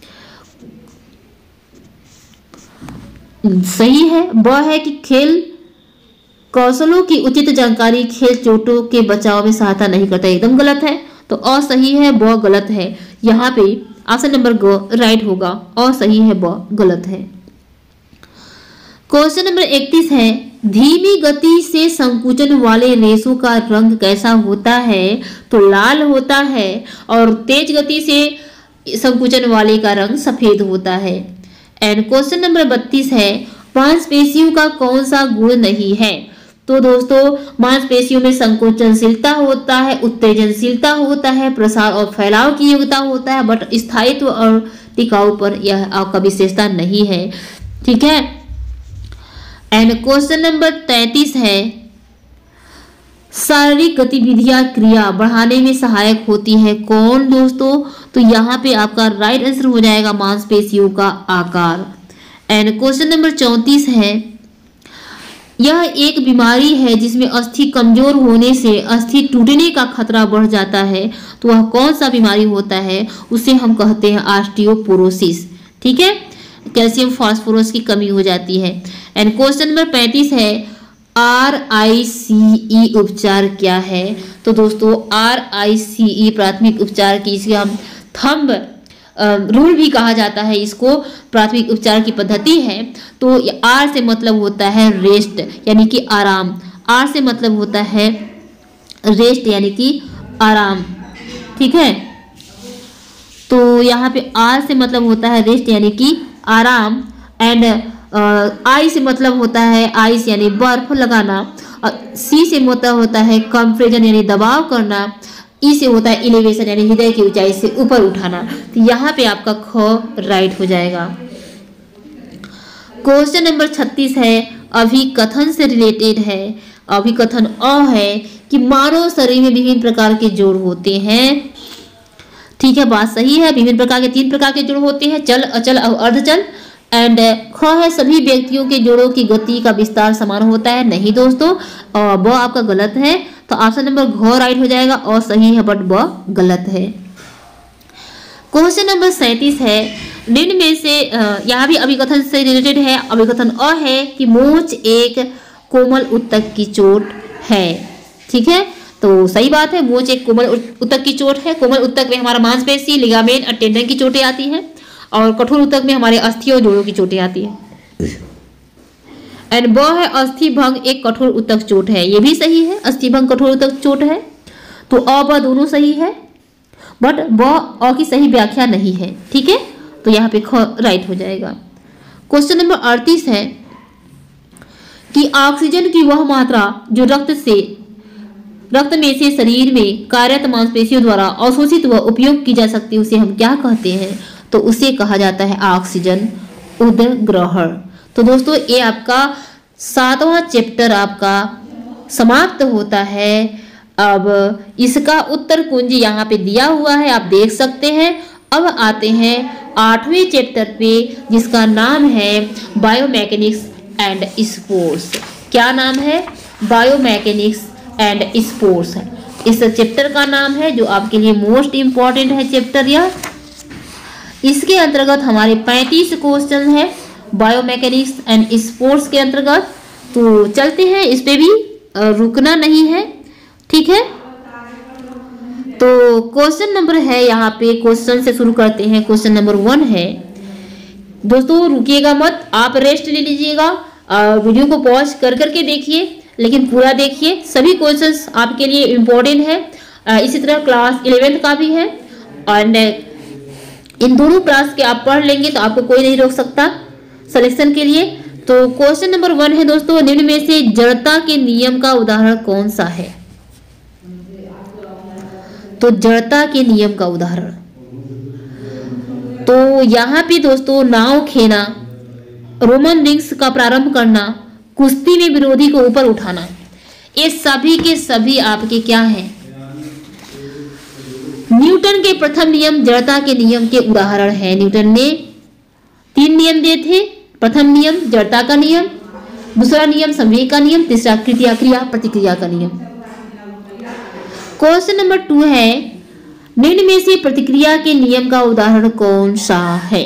सही है। ब है कि खेल कौशलों की उचित जानकारी खेल चोटों के बचाव में सहायता नहीं करता, एकदम गलत है। तो अ सही है, ब गलत है। यहाँ पे ऑप्शन नंबर ग राइट होगा, अ सही है, ब गलत है। क्वेश्चन नंबर 31 है, धीमी गति से संकुचन वाले रेशों का रंग कैसा होता है? तो लाल होता है, और तेज गति से संकुचन वाले का रंग सफेद होता है। एंड क्वेश्चन नंबर 32 है, मांसपेशियों का कौन सा गुण नहीं है? तो दोस्तों मांसपेशियों में संकोचनशीलता होता है, उत्तेजनशीलता होता है, प्रसार और फैलाव की योग्यता होता है, बट स्थायित्व और टिकाऊ पर यह आपका विशेषता नहीं है। ठीक है। एंड क्वेश्चन नंबर 33 है, शारीरिक गतिविधियां क्रिया बढ़ाने में सहायक होती है कौन दोस्तों? तो यहाँ पे आपका राइट आंसर हो जाएगा मांसपेशियों का आकार। एंड क्वेश्चन नंबर 34 है, यह एक बीमारी है जिसमें अस्थि कमजोर होने से अस्थि टूटने का खतरा बढ़ जाता है, तो वह कौन सा बीमारी होता है? उसे हम कहते हैं ऑस्टियोपोरोसिस। ठीक है, कैल्शियम फास्फोरस की कमी हो जाती है। एंड क्वेश्चन नंबर 35 है, RICE उपचार क्या है? तो दोस्तों RICE प्राथमिक उपचार की इसे हम थंब रूल भी कहा जाता है इसको, प्राथमिक उपचार की पद्धति है। तो आर से मतलब होता है रेस्ट यानी कि आराम, आर से मतलब होता है रेस्ट यानी कि आराम, ठीक है। तो यहाँ पे आर से मतलब होता है रेस्ट यानी कि आराम, एंड आई से मतलब होता है आइस यानी बर्फ लगाना, सी से मतलब होता है कंप्रेशन यानी दबाव करना, ई से होता है एलिवेशन यानी हृदय की ऊंचाई से ऊपर उठाना। तो यहाँ पे आपका ख राइट हो जाएगा। क्वेश्चन नंबर 36 है, अभिकथन से रिलेटेड है। अभिकथन अ है कि मानव शरीर में विभिन्न प्रकार के जोड़ होते हैं, ठीक है, बात सही है। विभिन्न प्रकार के 3 प्रकार के जोड़ होते हैं, चल, अचल और अर्धचल। एंड ख है सभी व्यक्तियों के जोड़ों की गति का विस्तार समान होता है। नहीं दोस्तों, ब आपका गलत है, तो ऑप्शन नंबर घ राइट हो जाएगा और सही है, बट ब गलत है। क्वेश्चन नंबर 37 है, निम्न में से यहाँ भी अभिकथन से रिलेटेड है। अभिकथन अ है कि मोच एक कोमल उत्तक की चोट है, ठीक है, तो सही बात है, मोच एक कोमल उत्तक की चोट है। कोमल उत्तक में हमारा मांसपेशी, लिगामेंट और टेंडन की चोटें आती हैं, और कठोर उत्तक में हमारे अस्थियों और जोड़ों की चोटें आती है। एंड ब है अस्थि भंग एक कठोर उत्तक चोट है, ये भी सही है, अस्थि भंग कठोर उत्तक चोट है। तो अ ब दोनों सही है, बट ब अ की सही व्याख्या नहीं है, ठीक है, तो यहाँ पे ख राइट हो जाएगा। क्वेश्चन नंबर 38 है कि ऑक्सीजन की वह मात्रा जो रक्त में से शरीर में कार्यरत मांसपेशियों द्वारा अवशोषित व उपयोग की जा सकती है, उसे हम क्या कहते हैं? तो उसे कहा जाता है ऑक्सीजन उदग्रहण। तो दोस्तों ये आपका 7वां चैप्टर आपका समाप्त होता है। अब इसका उत्तर कुंज यहाँ पे दिया हुआ है, आप देख सकते हैं। अब आते हैं 8वें चैप्टर पे, जिसका नाम है बायोमैकेनिक्स एंड स्पोर्ट्स। क्या नाम है? बायोमैकेनिक्स एंड स्पोर्ट्स है इस चैप्टर का नाम है, जो आपके लिए मोस्ट इंपॉर्टेंट है चैप्टर यह। इसके अंतर्गत हमारे 35 क्वेश्चन है बायोमैकेनिक्स एंड स्पोर्ट्स के अंतर्गत। तो चलते हैं, इस पे भी रुकना नहीं है, ठीक है। तो क्वेश्चन नंबर है यहाँ पे, क्वेश्चन से शुरू करते हैं। क्वेश्चन नंबर 1 है, दोस्तों रुकिएगा मत, आप रेस्ट ले लीजिएगा, वीडियो को पॉज कर करके देखिए, लेकिन पूरा देखिए, सभी क्वेश्चंस आपके लिए इम्पोर्टेंट है। इसी तरह क्लास 11th का भी है, और इन दोनों क्लास के आप पढ़ लेंगे तो आपको कोई नहीं रोक सकता सिलेक्शन के लिए। तो क्वेश्चन नंबर 1 है दोस्तों, निम्न में से जड़ता के नियम का उदाहरण कौन सा है? तो जड़ता के नियम का उदाहरण, तो यहाँ पे दोस्तों नाव खेना, रोमन रिंग्स का प्रारंभ करना, कुश्ती में विरोधी को ऊपर उठाना, ये सभी के सभी आपके क्या हैं? न्यूटन के प्रथम नियम जड़ता के नियम के उदाहरण है। न्यूटन ने 3 नियम दिए थे। प्रथम नियम जड़ता का नियम, दूसरा नियम संवेग का नियम, तीसरा क्रिया प्रतिक्रिया का नियम। क्वेश्चन नंबर 2 है, निम्न में से प्रतिक्रिया के नियम का उदाहरण कौन सा है?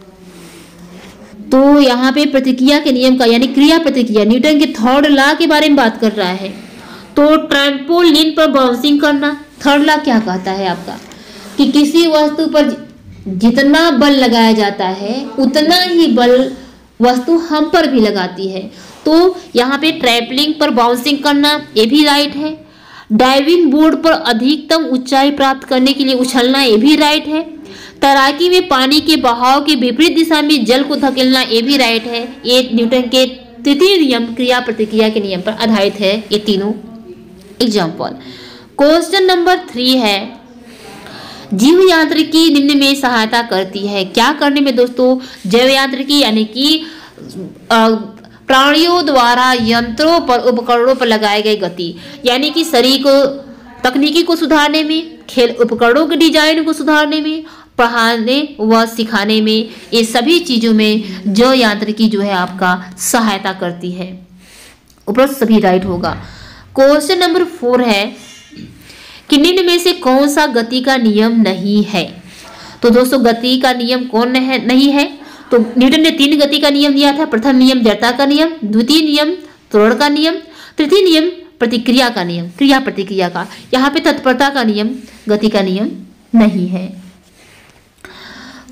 तो यहाँ पे प्रतिक्रिया के नियम का यानी क्रिया प्रतिक्रिया, न्यूटन के 3rd लॉ के बारे में बात कर रहा है। तो ट्रैम्पोलिन पर बाउंसिंग करना, 3rd लॉ क्या कहता है आपका? कि किसी वस्तु पर जितना बल लगाया जाता है उतना ही बल वस्तु हम पर भी लगाती है। तो यहाँ पे ट्रैम्पोलिन पर बाउंसिंग करना, ये भी राइट है। डाइविंग बोर्ड पर अधिकतम ऊंचाई प्राप्त करने के लिए उछलना, ये भी राइट है। तैराकी में पानी के बहाव के विपरीत दिशा में जल को धकेलना, ये भी राइट है। ये न्यूटन के 3 नियम क्रिया प्रतिक्रिया के नियम पर आधारित है, ये तीनों एग्जाम्पल। क्वेश्चन नंबर 3 है, जीव यांत्रिकी निम्न में सहायता करती है। क्या करने में दोस्तों? जैव यांत्रिकी यानी कि प्राणियों द्वारा यंत्रों पर उपकरणों पर लगाए गए गति, यानी कि शरीर को तकनीकी को सुधारने में, खेल उपकरणों के डिजाइन को सुधारने में, पढ़ाने व सिखाने में, ये सभी चीजों में जैव यांत्रिकी जो है आपका सहायता करती है। उपरोक्त सभी राइट होगा। क्वेश्चन नंबर 4 है कि निम्न में से कौन सा गति का नियम नहीं है? तो दोस्तों गति का नियम कौन है नहीं है? तो न्यूटन ने 3 गति का नियम दिया था। प्रथम नियम जड़ता का नियम, द्वितीय नियम त्वरण का नियम, तृतीय नियम प्रतिक्रिया का नियम, क्रिया प्रतिक्रिया का। यहाँ पे तत्परता का नियम, गति का नियम नहीं है।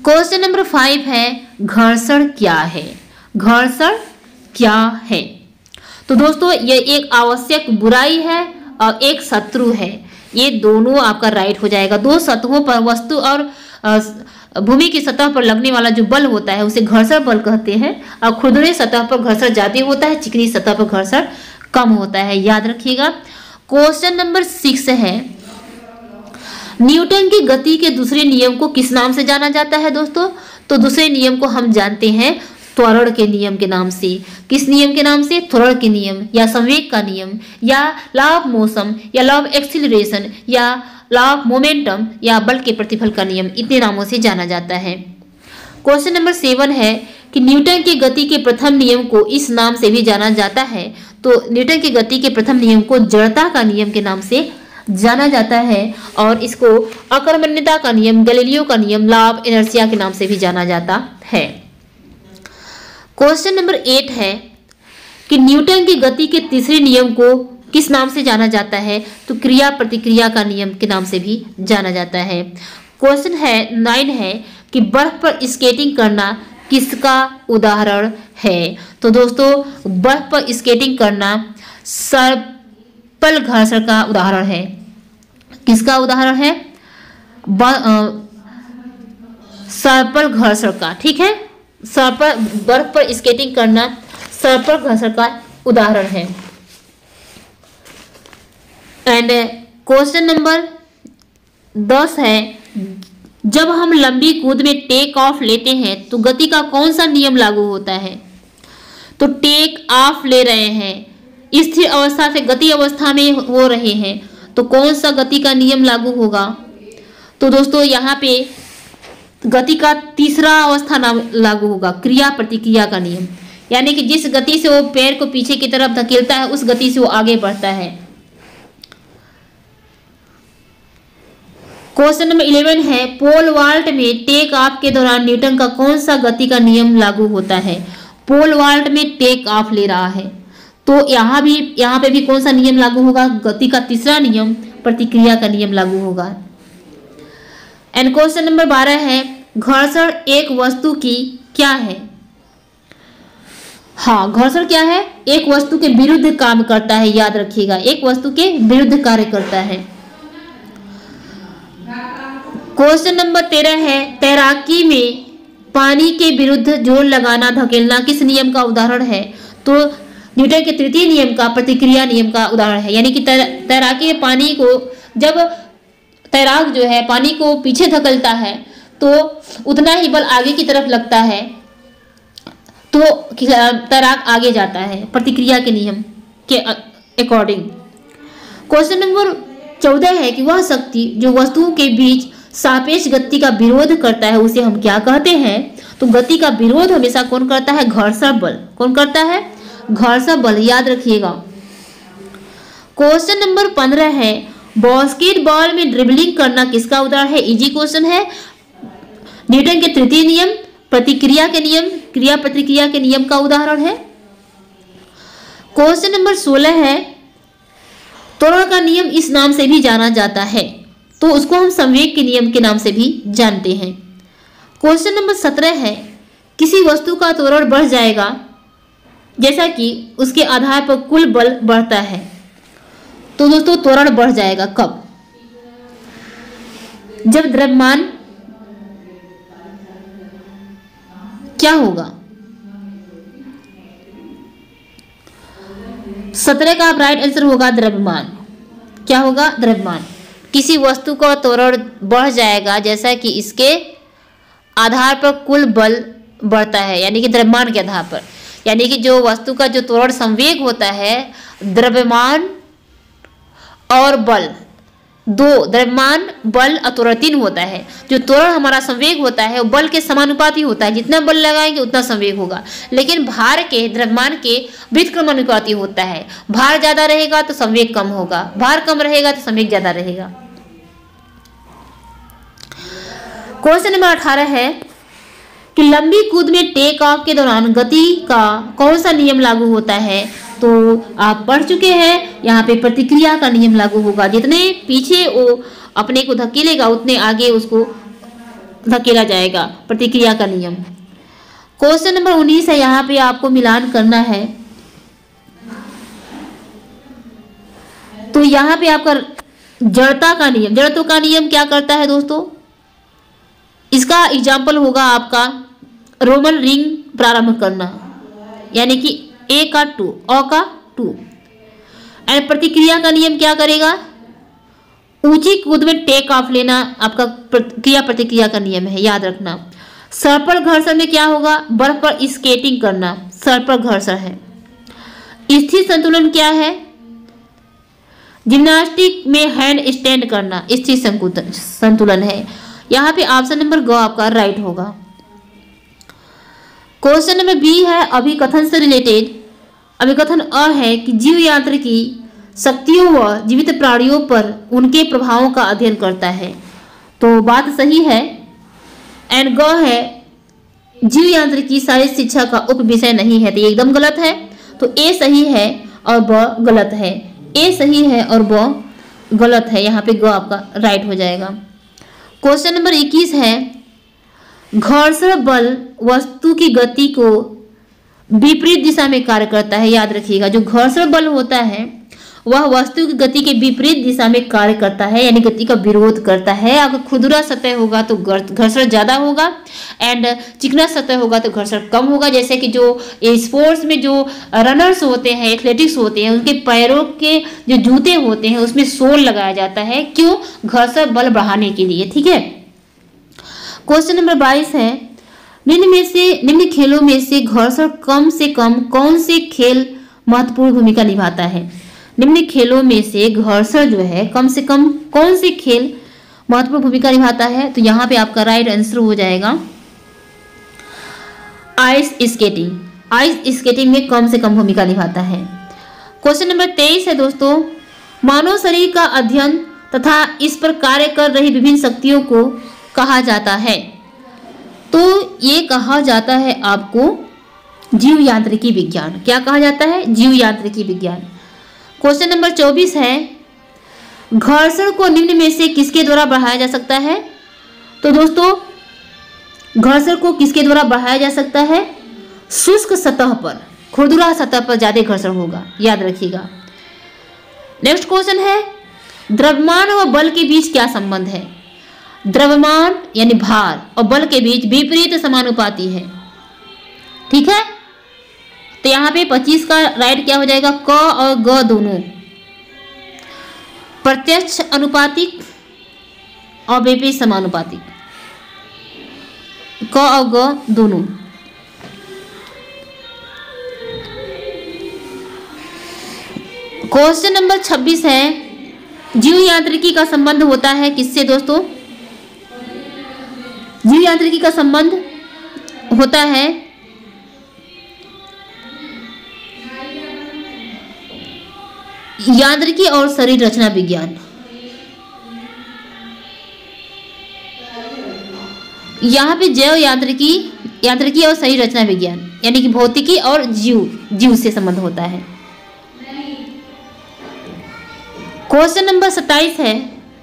क्वेश्चन नंबर 5 है घर्षण क्या है? घर्षण क्या है? तो दोस्तों ये एक आवश्यक बुराई है और एक शत्रु है। ये दोनों आपका राइट हो जाएगा। दो सतहों पर वस्तु और भूमि की सतह पर लगने वाला जो बल होता है उसे घर्षण बल कहते हैं और खुरदुरे सतह पर घर्षण ज्यादा होता है, चिकनी सतह पर घर्षण कम होता है, याद रखिएगा। क्वेश्चन नंबर 6 है न्यूटन की गति के दूसरे नियम को किस नाम से जाना जाता है दोस्तों? तो दूसरे नियम को हम जानते हैं त्वरण के नियम के नाम से। किस नियम के नाम से? त्वरण के नियम या संवेग का नियम या लॉ ऑफ मोशन या लॉ ऑफ एक्सीलरेशन या लॉ ऑफ मोमेंटम या बल के प्रतिफल का नियम, इतने नामों से जाना जाता है। क्वेश्चन नंबर 7 है कि न्यूटन की गति के प्रथम नियम को इस नाम से भी जाना जाता है। तो न्यूटन की गति के प्रथम नियम को जड़ता का नियम के नाम से जाना जाता है और इसको अकर्मण्यता का नियम, गैलीलियो का नियम, लॉ ऑफ इनर्शिया के नाम से भी जाना जाता है। क्वेश्चन नंबर 8 है कि न्यूटन की गति के तीसरे नियम को किस नाम से जाना जाता है? तो क्रिया प्रतिक्रिया का नियम के नाम से भी जाना जाता है। क्वेश्चन है 9 है कि बर्फ पर स्केटिंग करना किसका उदाहरण है? तो दोस्तों बर्फ पर स्केटिंग करना सर्पल घर्षण का उदाहरण है। किसका उदाहरण है? सर्पल घर्षण का, ठीक है। बर्फ पर स्केटिंग करना सर्पल घर्षण का उदाहरण है। एंड क्वेश्चन नंबर 10 है जब हम लंबी कूद में टेक ऑफ लेते हैं तो गति का कौन सा नियम लागू होता है? तो टेक ऑफ ले रहे हैं, स्थिर अवस्था से गति अवस्था में हो रहे हैं, तो कौन सा गति का नियम लागू होगा? तो दोस्तों यहाँ पे गति का तीसरा अवस्था नाम लागू होगा, क्रिया प्रतिक्रिया का नियम। यानी कि जिस गति से वो पैर को पीछे की तरफ धकेलता है उस गति से वो आगे बढ़ता है। क्वेश्चन नंबर 11 है पोल वॉल्ट में टेक ऑफ के दौरान न्यूटन का कौन सा गति का नियम लागू होता है? पोल वॉल्ट में टेक ऑफ ले रहा है तो यहाँ पे भी कौन सा नियम लागू होगा? गति का तीसरा नियम, प्रतिक्रिया का नियम लागू होगा। एंड क्वेश्चन नंबर 12 है घर्षण एक वस्तु की क्या है? हाँ, घर्षण क्या है? एक वस्तु के विरुद्ध काम करता है, याद रखिएगा, एक वस्तु के विरुद्ध कार्य करता है। क्वेश्चन नंबर 13 है तैराकी में पानी के विरुद्ध जोर लगाना धकेलना किस नियम का उदाहरण है? तो न्यूटन के तृतीय नियम का, प्रतिक्रिया नियम का उदाहरण है। यानी कि तैराकी में पानी को, जब तैराक जो है पानी को पीछे धकेलता है तो उतना ही बल आगे की तरफ लगता है तो तैराक आगे जाता है, प्रतिक्रिया के नियम के अकॉर्डिंग। क्वेश्चन नंबर 14 है कि वह शक्ति जो वस्तुओं के बीच सापेक्ष गति का विरोध करता है उसे हम क्या कहते हैं? तो गति का विरोध हमेशा कौन करता है? घर्षण बल। कौन करता है? घर्षण बल, याद रखिएगा। क्वेश्चन नंबर 15 है बास्केटबॉल में ड्रिबलिंग करना किसका उदाहरण है? इजी क्वेश्चन है। न्यूटन के तृतीय नियम, प्रतिक्रिया के नियम, क्रिया प्रतिक्रिया के नियम का उदाहरण है। क्वेश्चन नंबर 16 है त्वरण का नियम इस नाम से भी जाना जाता है, तो उसको हम संवेग के नियम के नाम से भी जानते हैं। क्वेश्चन नंबर 17 है किसी वस्तु का त्वरण बढ़ जाएगा जैसा कि उसके आधार पर कुल बल बढ़ता है। तो दोस्तों त्वरण बढ़ जाएगा कब? जब द्रव्यमान क्या होगा? 17 का राइट आंसर होगा द्रव्यमान। क्या होगा? द्रव्यमान। किसी वस्तु का त्वरण बढ़ जाएगा जैसा कि इसके आधार पर कुल बल बढ़ता है, यानी कि द्रव्यमान के आधार पर। यानी कि जो वस्तु का जो त्वरण संवेग होता है, द्रव्यमान और बल, दो, द्रव्यमान बल और त्वरण 3 होता है। जो त्वरण हमारा संवेग होता है वो बल के समानुपाती होता है, जितना बल लगाएंगे उतना संवेग होगा। लेकिन भार के, द्रव्यमान के व्युत्क्रमानुपाती होता है। भार ज्यादा रहेगा तो संवेग कम होगा, भार कम रहेगा तो संवेग ज्यादा रहेगा। क्वेश्चन नंबर 18 है कि लंबी कूद में टेक ऑफ के दौरान गति का कौन सा नियम लागू होता है? तो आप पढ़ चुके हैं, यहाँ पे प्रतिक्रिया का नियम लागू होगा। जितने पीछे वो अपने को धकेलेगा उतने आगे उसको धकेला जाएगा, प्रतिक्रिया का नियम। क्वेश्चन नंबर 19 है, यहाँ पे आपको मिलान करना है। तो यहाँ पे आपका जड़ता का नियम, जड़त्व का नियम क्या करता है दोस्तों, इसका एग्जाम्पल होगा आपका रोमन रिंग प्रारंभ करना, यानी कि ए का 2, अ का 2। एंड प्रतिक्रिया का नियम क्या करेगा, ऊंची कूद में टेक ऑफ लेना आपका क्रिया प्रतिक्रिया का नियम है, याद रखना। सर पर घर्षण में क्या होगा, बर्फ पर स्केटिंग करना सर पर घर्षण है। स्थिर संतुलन क्या है, जिम्नास्टिक में हैंड स्टैंड करना स्थिर संतुलन है। यहाँ पे ऑप्शन नंबर ग आपका राइट होगा। क्वेश्चन नंबर बी है, अभिकथन से रिलेटेड। अभिकथन अ है कि जीव यांत्रिकी शक्तियों व जीवित प्राणियों पर उनके प्रभावों का अध्ययन करता है, तो बात सही है। एंड ग है, जीव यांत्रिकी शारीरिक शिक्षा का उप विषय नहीं है, तो ये एकदम गलत है। तो ए सही है और ब गलत है, ए सही है और ब गलत है, यहाँ पे ग आपका राइट हो जाएगा। क्वेश्चन नंबर 21 है, घर्षण बल वस्तु की गति को विपरीत दिशा में कार्य करता है। याद रखिएगा, जो घर्षण बल होता है वह वस्तु की गति के विपरीत दिशा में कार्य करता है, यानी गति का विरोध करता है। अगर खुरदुरा सतह होगा तो घर्षण ज्यादा होगा, एंड चिकना सतह होगा तो घर्षण कम होगा। जैसे कि जो स्पोर्ट्स में जो रनर्स होते हैं, एथलेटिक्स होते हैं, उनके पैरों के जो जूते होते हैं उसमें सोल लगाया जाता है, क्यों, घर्षण बल बढ़ाने के लिए। ठीक है। क्वेश्चन नंबर 22 है, निम्न खेलों में से घर्षण कम से कम कौन से खेल महत्वपूर्ण भूमिका निभाता है। निम्न खेलों में से घर्षण जो है कम से कम कौन से खेल महत्वपूर्ण भूमिका निभाता है, तो यहाँ पे आपका राइट आंसर हो जाएगा आइस स्केटिंग। आइस स्केटिंग में कम से कम भूमिका निभाता है। क्वेश्चन नंबर 23 है दोस्तों, मानव शरीर का अध्ययन तथा इस पर कार्य कर रही विभिन्न शक्तियों को कहा जाता है, तो ये कहा जाता है आपको जीव यांत्रिकी विज्ञान। क्या कहा जाता है, जीव यांत्रिकी विज्ञान। क्वेश्चन नंबर 24 है, घर्षण को निम्न में से किसके द्वारा बढ़ाया जा सकता है, तो दोस्तों घर्षण को किसके द्वारा बढ़ाया जा सकता है, शुष्क सतह पर, खुरदुरा सतह पर ज्यादा घर्षण होगा, याद रखिएगा। नेक्स्ट क्वेश्चन है, द्रव्यमान व बल के बीच क्या संबंध है। द्रव्यमान यानी भार और बल के बीच विपरीत समानुपाती है। ठीक है, तो यहाँ पे 25 का राइट क्या हो जाएगा, क और ग दोनों प्रत्यक्ष अनुपातिक और विपरीत समानुपातिक, क और ग दोनों। क्वेश्चन नंबर 26 है, जीव यांत्रिकी का संबंध होता है किससे दोस्तों, जीव यांत्रिकी का संबंध होता है यांत्रिकी और शरीर रचना विज्ञान। यहाँ पे जैव यांत्रिकी और शरीर रचना विज्ञान, यानी कि भौतिकी और जीव से संबंध होता है। क्वेश्चन नंबर 27 है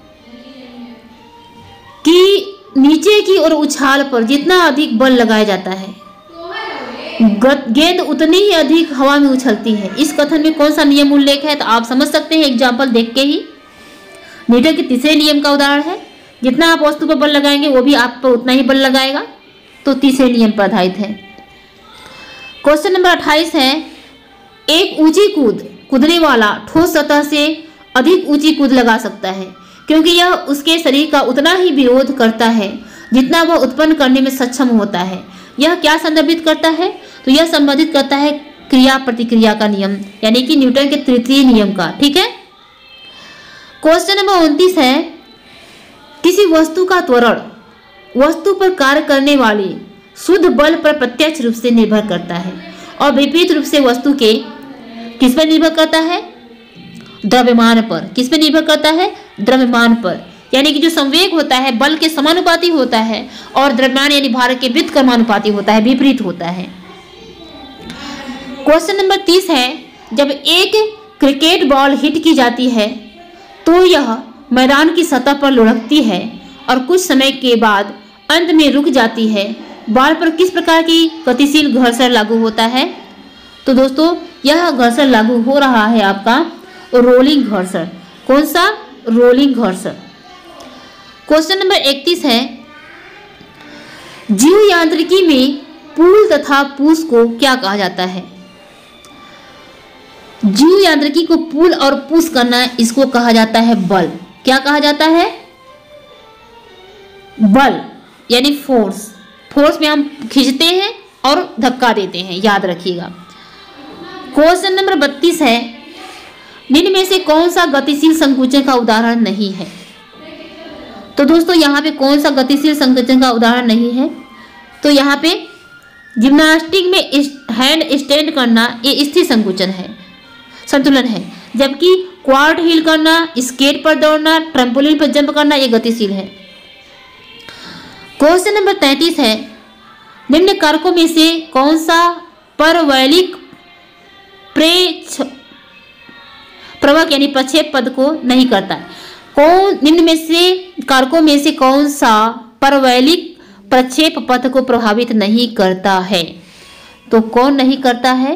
कि नीचे की ओर उछाल पर जितना अधिक बल लगाया जाता है, गेंद उतनी ही अधिक हवा में उछलती है। इस कथन में कौन सा नियम उल्लेख है, तो आप समझ सकते हैं एग्जाम्पल देख के ही। न्यूटन के तीसरे नियम का उदाहरण है, जितना आप वस्तु पर बल लगाएंगे वो भी आप पर उतना ही बल लगाएगा, तो तीसरे नियम पर आधारित है। क्वेश्चन नंबर 28 है, एक ऊंची कूदने वाला ठोस सतह से अधिक ऊंची कूद लगा सकता है, क्योंकि यह उसके शरीर का उतना ही विरोध करता है जितना वह उत्पन्न करने में सक्षम होता है। यह क्या संदर्भित करता है, तो यह संबंधित करता है क्रिया प्रतिक्रिया का नियम, यानी कि न्यूटन के तृतीय नियम का। ठीक है। क्वेश्चन नंबर 29 है, किसी वस्तु का त्वरण वस्तु पर कार्य करने वाली शुद्ध बल पर प्रत्यक्ष रूप से निर्भर करता है और विपरीत रूप से वस्तु के किस पर निर्भर करता है, द्रव्यमान पर। किस पर निर्भर करता है, द्रव्यमान पर, यानी कि जो संवेग होता है बल के समानुपाती होता है और द्रव्यमान यानी भार के व्युत्क्रमानुपाती होता है, विपरीत होता है। क्वेश्चन नंबर 30 है, जब एक क्रिकेट बॉल हिट की जाती है तो यह मैदान की सतह पर लुढ़कती है और कुछ समय के बाद अंत में रुक जाती है। बाढ़ पर किस प्रकार की गतिशील घर्षण लागू होता है? तो दोस्तों यह घर्षण लागू हो रहा है आपका रोलिंग घर्षण। कौन सा? रोलिंग घर्षण। क्वेश्चन नंबर 31 है, जीव यांत्रिकी में पुल तथा पुश को क्या कहा जाता है? जीव यांत्रिकी को पुल और पुश करना, इसको कहा जाता है बल। क्या कहा जाता है? बल यानी फोर्स। फोर्स में हम खींचते हैं और धक्का देते हैं, याद रखिएगा। क्वेश्चन नंबर 32 है, निम्न में से कौन सा गतिशील संकुचन का उदाहरण नहीं है? तो दोस्तों यहाँ पे कौन सा गतिशील संकुचन का उदाहरण नहीं है? तो यहाँ पे जिम्नास्टिक में हैंड स्टैंड करना ये स्थिर संकुचन है, संतुलन है, जबकि क्वाड हील करना, स्केट पर दौड़ना, ट्रम्पोलिन पर जंप करना ये गतिशील है। क्वेश्चन नंबर 33 है, निम्न कारकों में से कौन सा परवैलिक प्रवक यानी प्रक्षेप पद को नहीं करता है? कौन निम्न में से कारकों में से कौन सा परवैलिक प्रक्षेप पथ को प्रभावित नहीं करता है? तो कौन नहीं करता है?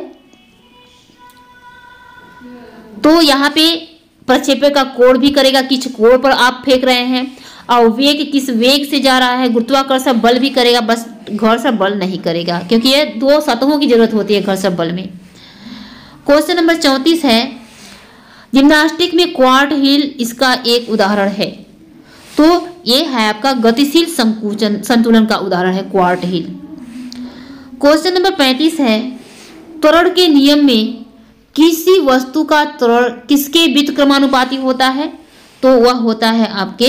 तो यहाँ पे प्रक्षेपण का कोण भी करेगा, किस कोण पर आप फेंक रहे हैं, और वेग किस वेग से जा रहा है, गुरुत्वाकर्षण बल भी करेगा, बस घर्षण बल नहीं करेगा, क्योंकि ये दो सतहों की जरूरत होती है घर्षण बल में। क्वेश्चन नंबर 34 है, जिम्नास्टिक में क्वाड हील इसका एक उदाहरण है। तो ये है आपका गतिशील संकुचन संतुलन का उदाहरण है क्वाड हील। क्वेश्चन नंबर 35 है, त्वरण के नियम में किसी वस्तु का त्वरण किसके व्युत्क्रमानुपाती होता है? तो वह होता है आपके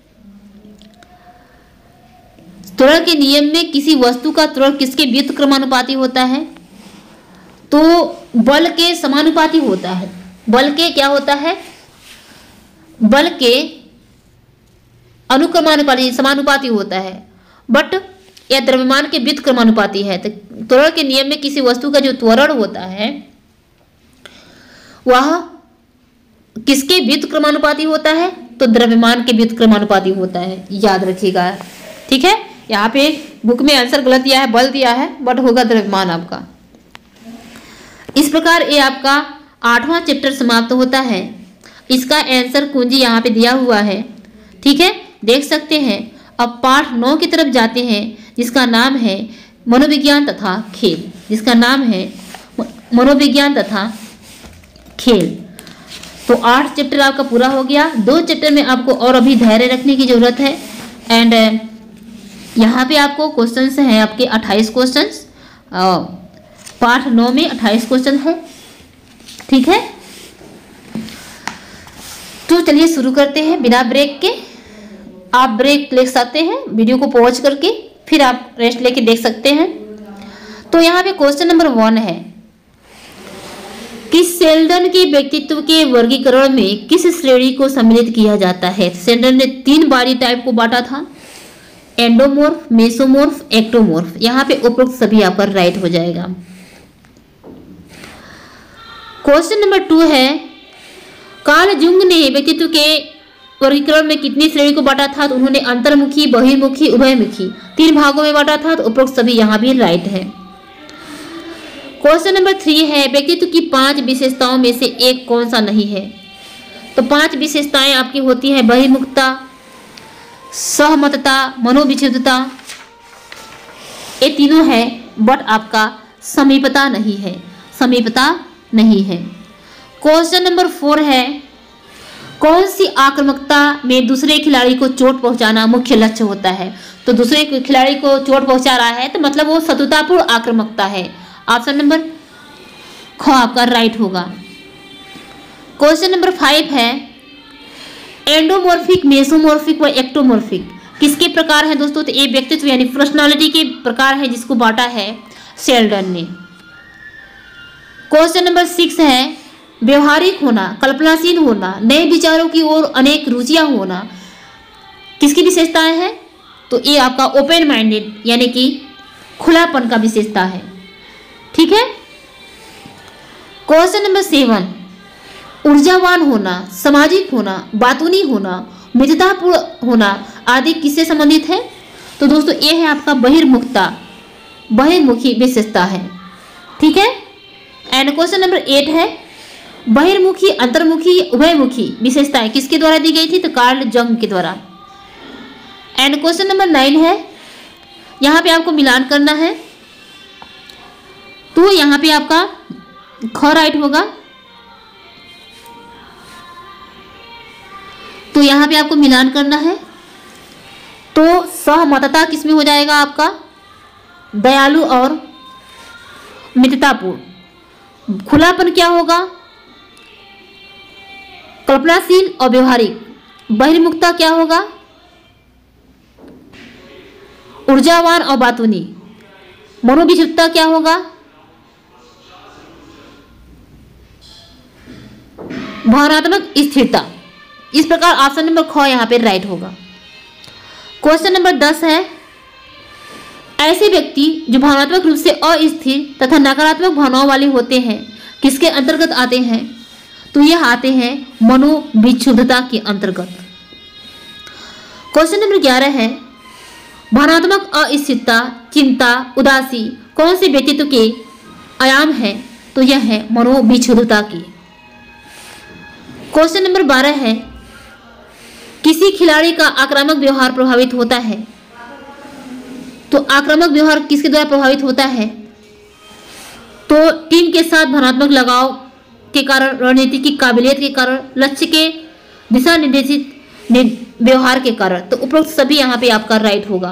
त्वरण के नियम में किसी वस्तु का त्वरण किसके व्युत्क्रमानुपाती होता है? तो बल के समानुपाती होता है। बल के क्या होता है? बल के अनुक्रमानुपाती समानुपाती होता है, बट यह द्रव्यमान के व्युत्क्रमानुपाती है। तो त्वरण के नियम में किसी वस्तु का जो त्वरण होता है वह किसके व्युत्क्रमानुपाती होता है? तो द्रव्यमान के व्युत्क्रमानुपाती होता है, याद रखिएगा। ठीक है, यहाँ पे बुक में आंसर गलत दिया है, बल दिया है, बट होगा द्रव्यमान आपका। इस प्रकार ये आपका 8वां चैप्टर समाप्त होता है। इसका आंसर कुंजी यहाँ पे दिया हुआ है, ठीक है, देख सकते हैं। अब पाठ 9 की तरफ जाते हैं, जिसका नाम है मनोविज्ञान तथा खेल। जिसका नाम है मनोविज्ञान तथा खेल। तो 8 चैप्टर आपका पूरा हो गया। 2 चैप्टर में आपको और अभी धैर्य रखने की जरूरत है। एंड यहाँ पे आपको क्वेश्चंस हैं आपके 28 क्वेश्चंस। पाठ 9 में 28 क्वेश्चन है, ठीक है। तो चलिए शुरू करते हैं बिना ब्रेक के। आप ब्रेक ले सकते हैं वीडियो को पॉज करके, फिर आप रेस्ट लेके देख सकते हैं। तो यहाँ पे क्वेश्चन नंबर 1 है कि शेल्डन के व्यक्तित्व के वर्गीकरण में किस श्रेणी को सम्मिलित किया जाता है? शेल्डन ने 3 बॉडी टाइप को बांटा था, एंडोमॉर्फ, मेसोमॉर्फ, एक्टोमॉर्फ। यहाँ पे उपरोक्त सभी आपका राइट हो जाएगा। क्वेश्चन नंबर 2 है, कार्ल जुंग ने व्यक्तित्व के वर्गीकरण में कितनी श्रेणी को बांटा था? तो उन्होंने अंतर्मुखी, बहिर्मुखी, उभयमुखी 3 भागों में बांटा था। तो उपरोक्त सभी यहाँ भी राइट है। क्वेश्चन नंबर 3 है, व्यक्तित्व की 5 विशेषताओं में से एक कौन सा नहीं है? तो 5 विशेषताएं आपकी होती है बहिर्मुखता, सहमतता, मनोविक्षिप्तता, ये तीनों है, बट आपका समीपता नहीं है, समीपता नहीं है। क्वेश्चन नंबर 4 है, कौन सी आक्रामकता में दूसरे खिलाड़ी को चोट पहुंचाना मुख्य लक्ष्य होता है? तो दूसरे खिलाड़ी को चोट पहुंचा रहा है तो मतलब वो शत्रुतापूर्ण आक्रामकता है। ऑप्शन नंबर ख आपका राइट होगा। क्वेश्चन नंबर 5 है, एंडोमॉर्फिक, मेसोमॉर्फिक व एक्टोमॉर्फिक किसके प्रकार है दोस्तों? तो ये व्यक्तित्व यानी पर्सनालिटी के प्रकार है, जिसको बांटा है शेल्डन ने। क्वेश्चन नंबर 6 है, व्यवहारिक होना, कल्पनाशील होना, नए विचारों की ओर अनेक रुचियां होना किसकी विशेषताएं हैं? तो ये आपका ओपन माइंडेड यानी कि खुलापन का विशेषता है, ठीक है। क्वेश्चन नंबर 7, ऊर्जावान होना, सामाजिक होना, बातूनी होना, मित्रतापूर्ण होना आदि किससे संबंधित है? तो दोस्तों ये है आपका बहिर्मुखी विशेषता है। ठीक है। एंड क्वेश्चन नंबर 8 है बहिर्मुखी, अंतर्मुखी, उभयमुखी विशेषताएं किसके द्वारा दी गई थी? तो कार्ल जंग के द्वारा। एंड क्वेश्चन नंबर 9 है, यहाँ पे आपको मिलान करना है, तो यहाँ पे आपका ख राइट होगा। तो यहाँ पे आपको मिलान करना है, तो सहमतता किसमें हो जाएगा आपका? दयालु और मित्रतापूर्ण। खुलापन क्या होगा? कल्पनाशील और व्यवहारिक। बहिर्मुखता क्या होगा? ऊर्जावान और बातूनी। मनोविक्षिप्तता क्या होगा? भावनात्मक स्थिरता। इस प्रकार ऑप्शन नंबर ख यहाँ पे राइट होगा। क्वेश्चन नंबर 10 है ऐसे व्यक्ति जो भावनात्मक रूप से अस्थिर तथा नकारात्मक भावनाओं वाले होते हैं किसके अंतर्गत आते हैं? तो यह आते हैं मनोविक्षुब्धता के अंतर्गत। क्वेश्चन नंबर 11 है भावनात्मक अस्थिरता, चिंता, उदासी कौन से व्यक्तित्व के आयाम है? तो यह है मनोविक्षुब्धता की। क्वेश्चन नंबर 12 है किसी खिलाड़ी का आक्रामक व्यवहार प्रभावित होता है? तो आक्रामक व्यवहार किसके द्वारा प्रभावित होता है? तो टीम के साथ भावनात्मक लगाव के कारण, रणनीति की काबिलियत के कारण, लक्ष्य के दिशा निर्देशित व्यवहार के कारण। तो उपरोक्त सभी यहाँ पे आपका राइट होगा।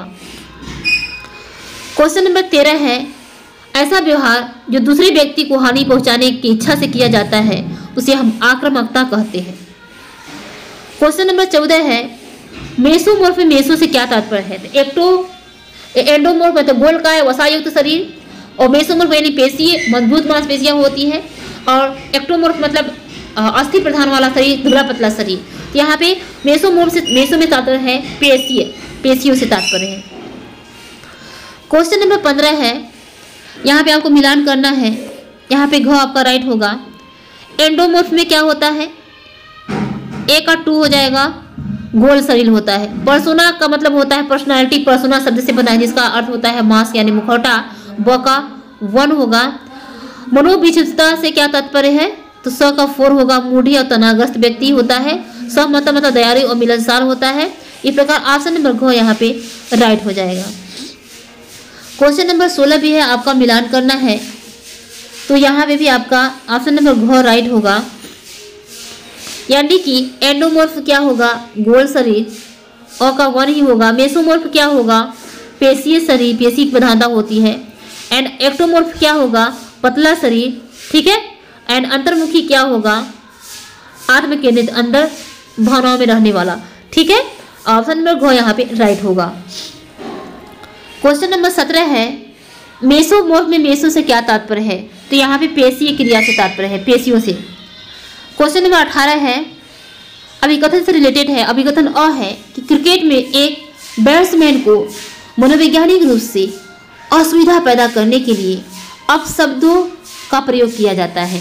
क्वेश्चन नंबर 13 है ऐसा व्यवहार जो दूसरे व्यक्ति को हानि पहुंचाने की इच्छा से किया जाता है उसे हम आक्रामकता कहते हैं। क्वेश्चन नंबर 14 है मेसोमॉर्फ में मेसो से क्या तात्पर्य है? एंडोमॉर्फ मतलब गोलकाय वसायुक्त शरीर, और मेसोमॉर्फ यानी पेशीय मजबूत मांसपेशियां होती है, और एक्टोमॉर्फ मतलब अस्थि प्रधान वाला शरीर, दुबला पतला शरीर। तो यहाँ पे मेसो में तात्पर्य है पेशियों से तात्पर्य है। क्वेश्चन नंबर 15 है यहाँ पे आपको मिलान करना है, यहाँ पे घ आपका राइट होगा। एंडोमॉर्फ में क्या होता है? ए का 2 हो जाएगा, गोल शरीर होता है। पर्सोना का मतलब होता है पर्सनालिटी, पर्सोना शब्द से बना है जिसका अर्थ होता है मास्क यानी मुखौटा। ब का 1 होगा। मनोविक्षिप्तता से क्या तात्पर्य है? तो स का 4 होगा, मूढ़ी और तनावग्रस्त व्यक्ति होता है। सहमत मतलब दयालु और मिलनसार होता है। इस प्रकार ऑप्शन नंबर घ यहाँ पे राइट हो जाएगा। क्वेश्चन नंबर 16 भी है, आपका मिलान करना है, तो यहाँ पे भी आपका ऑप्शन नंबर घ राइट होगा। यानी कि एंडोमॉर्फ क्या होगा? गोल शरीर, अ का 1 ही होगा। मेसोमॉर्फ क्या होगा? पेशीय शरीर, पेशी की प्रधानता होती है। एंड एक्टोमॉर्फ क्या होगा? पतला शरीर। ठीक है। एंड अंतर्मुखी क्या होगा? आत्म केंद्रित, अंदर भावनाओं में रहने वाला। ठीक है। ऑप्शन नंबर घ यहाँ पे राइट होगा। क्वेश्चन नंबर 17 है मेसोमॉर्फ में मेसो से क्या तात्पर्य है? तो यहाँ पे पेशीय क्रिया से तात्पर्य है, पेशियों से। क्वेश्चन नंबर 18 है अभिकथन से रिलेटेड है। अभिकथन अ है कि क्रिकेट में एक बैट्समैन को मनोवैज्ञानिक रूप से असुविधा पैदा करने के लिए अपशब्दों का प्रयोग किया जाता है।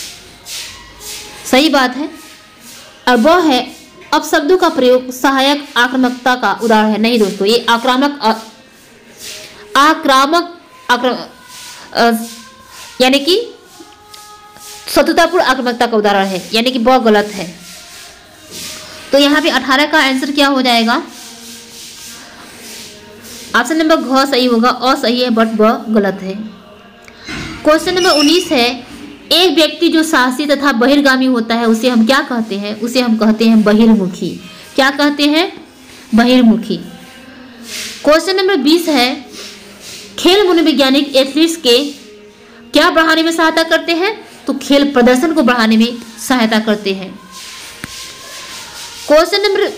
सही बात है। और ब है अपशब्दों का प्रयोग सहायक आक्रामकता का उदाहरण है। नहीं दोस्तों, ये यानी कि शत्रुतापूर्ण आक्रामकता का उदाहरण है, यानी कि ब गलत है। तो यहाँ पे 18 का आंसर क्या हो जाएगा? ऑप्शन नंबर घ सही होगा, अ सही है बट ब गलत है। क्वेश्चन नंबर 19 है एक व्यक्ति जो साहसी तथा बहिर्गामी होता है उसे हम क्या कहते हैं? उसे हम कहते हैं बहिर्मुखी। क्या कहते हैं? बहिर्मुखी। क्वेश्चन नंबर 20 है खेल मनोवैज्ञानिक एथलीट्स के क्या बढ़ाने में सहायता करते हैं? तो खेल प्रदर्शन को बढ़ाने में सहायता करते हैं। क्वेश्चन नंबर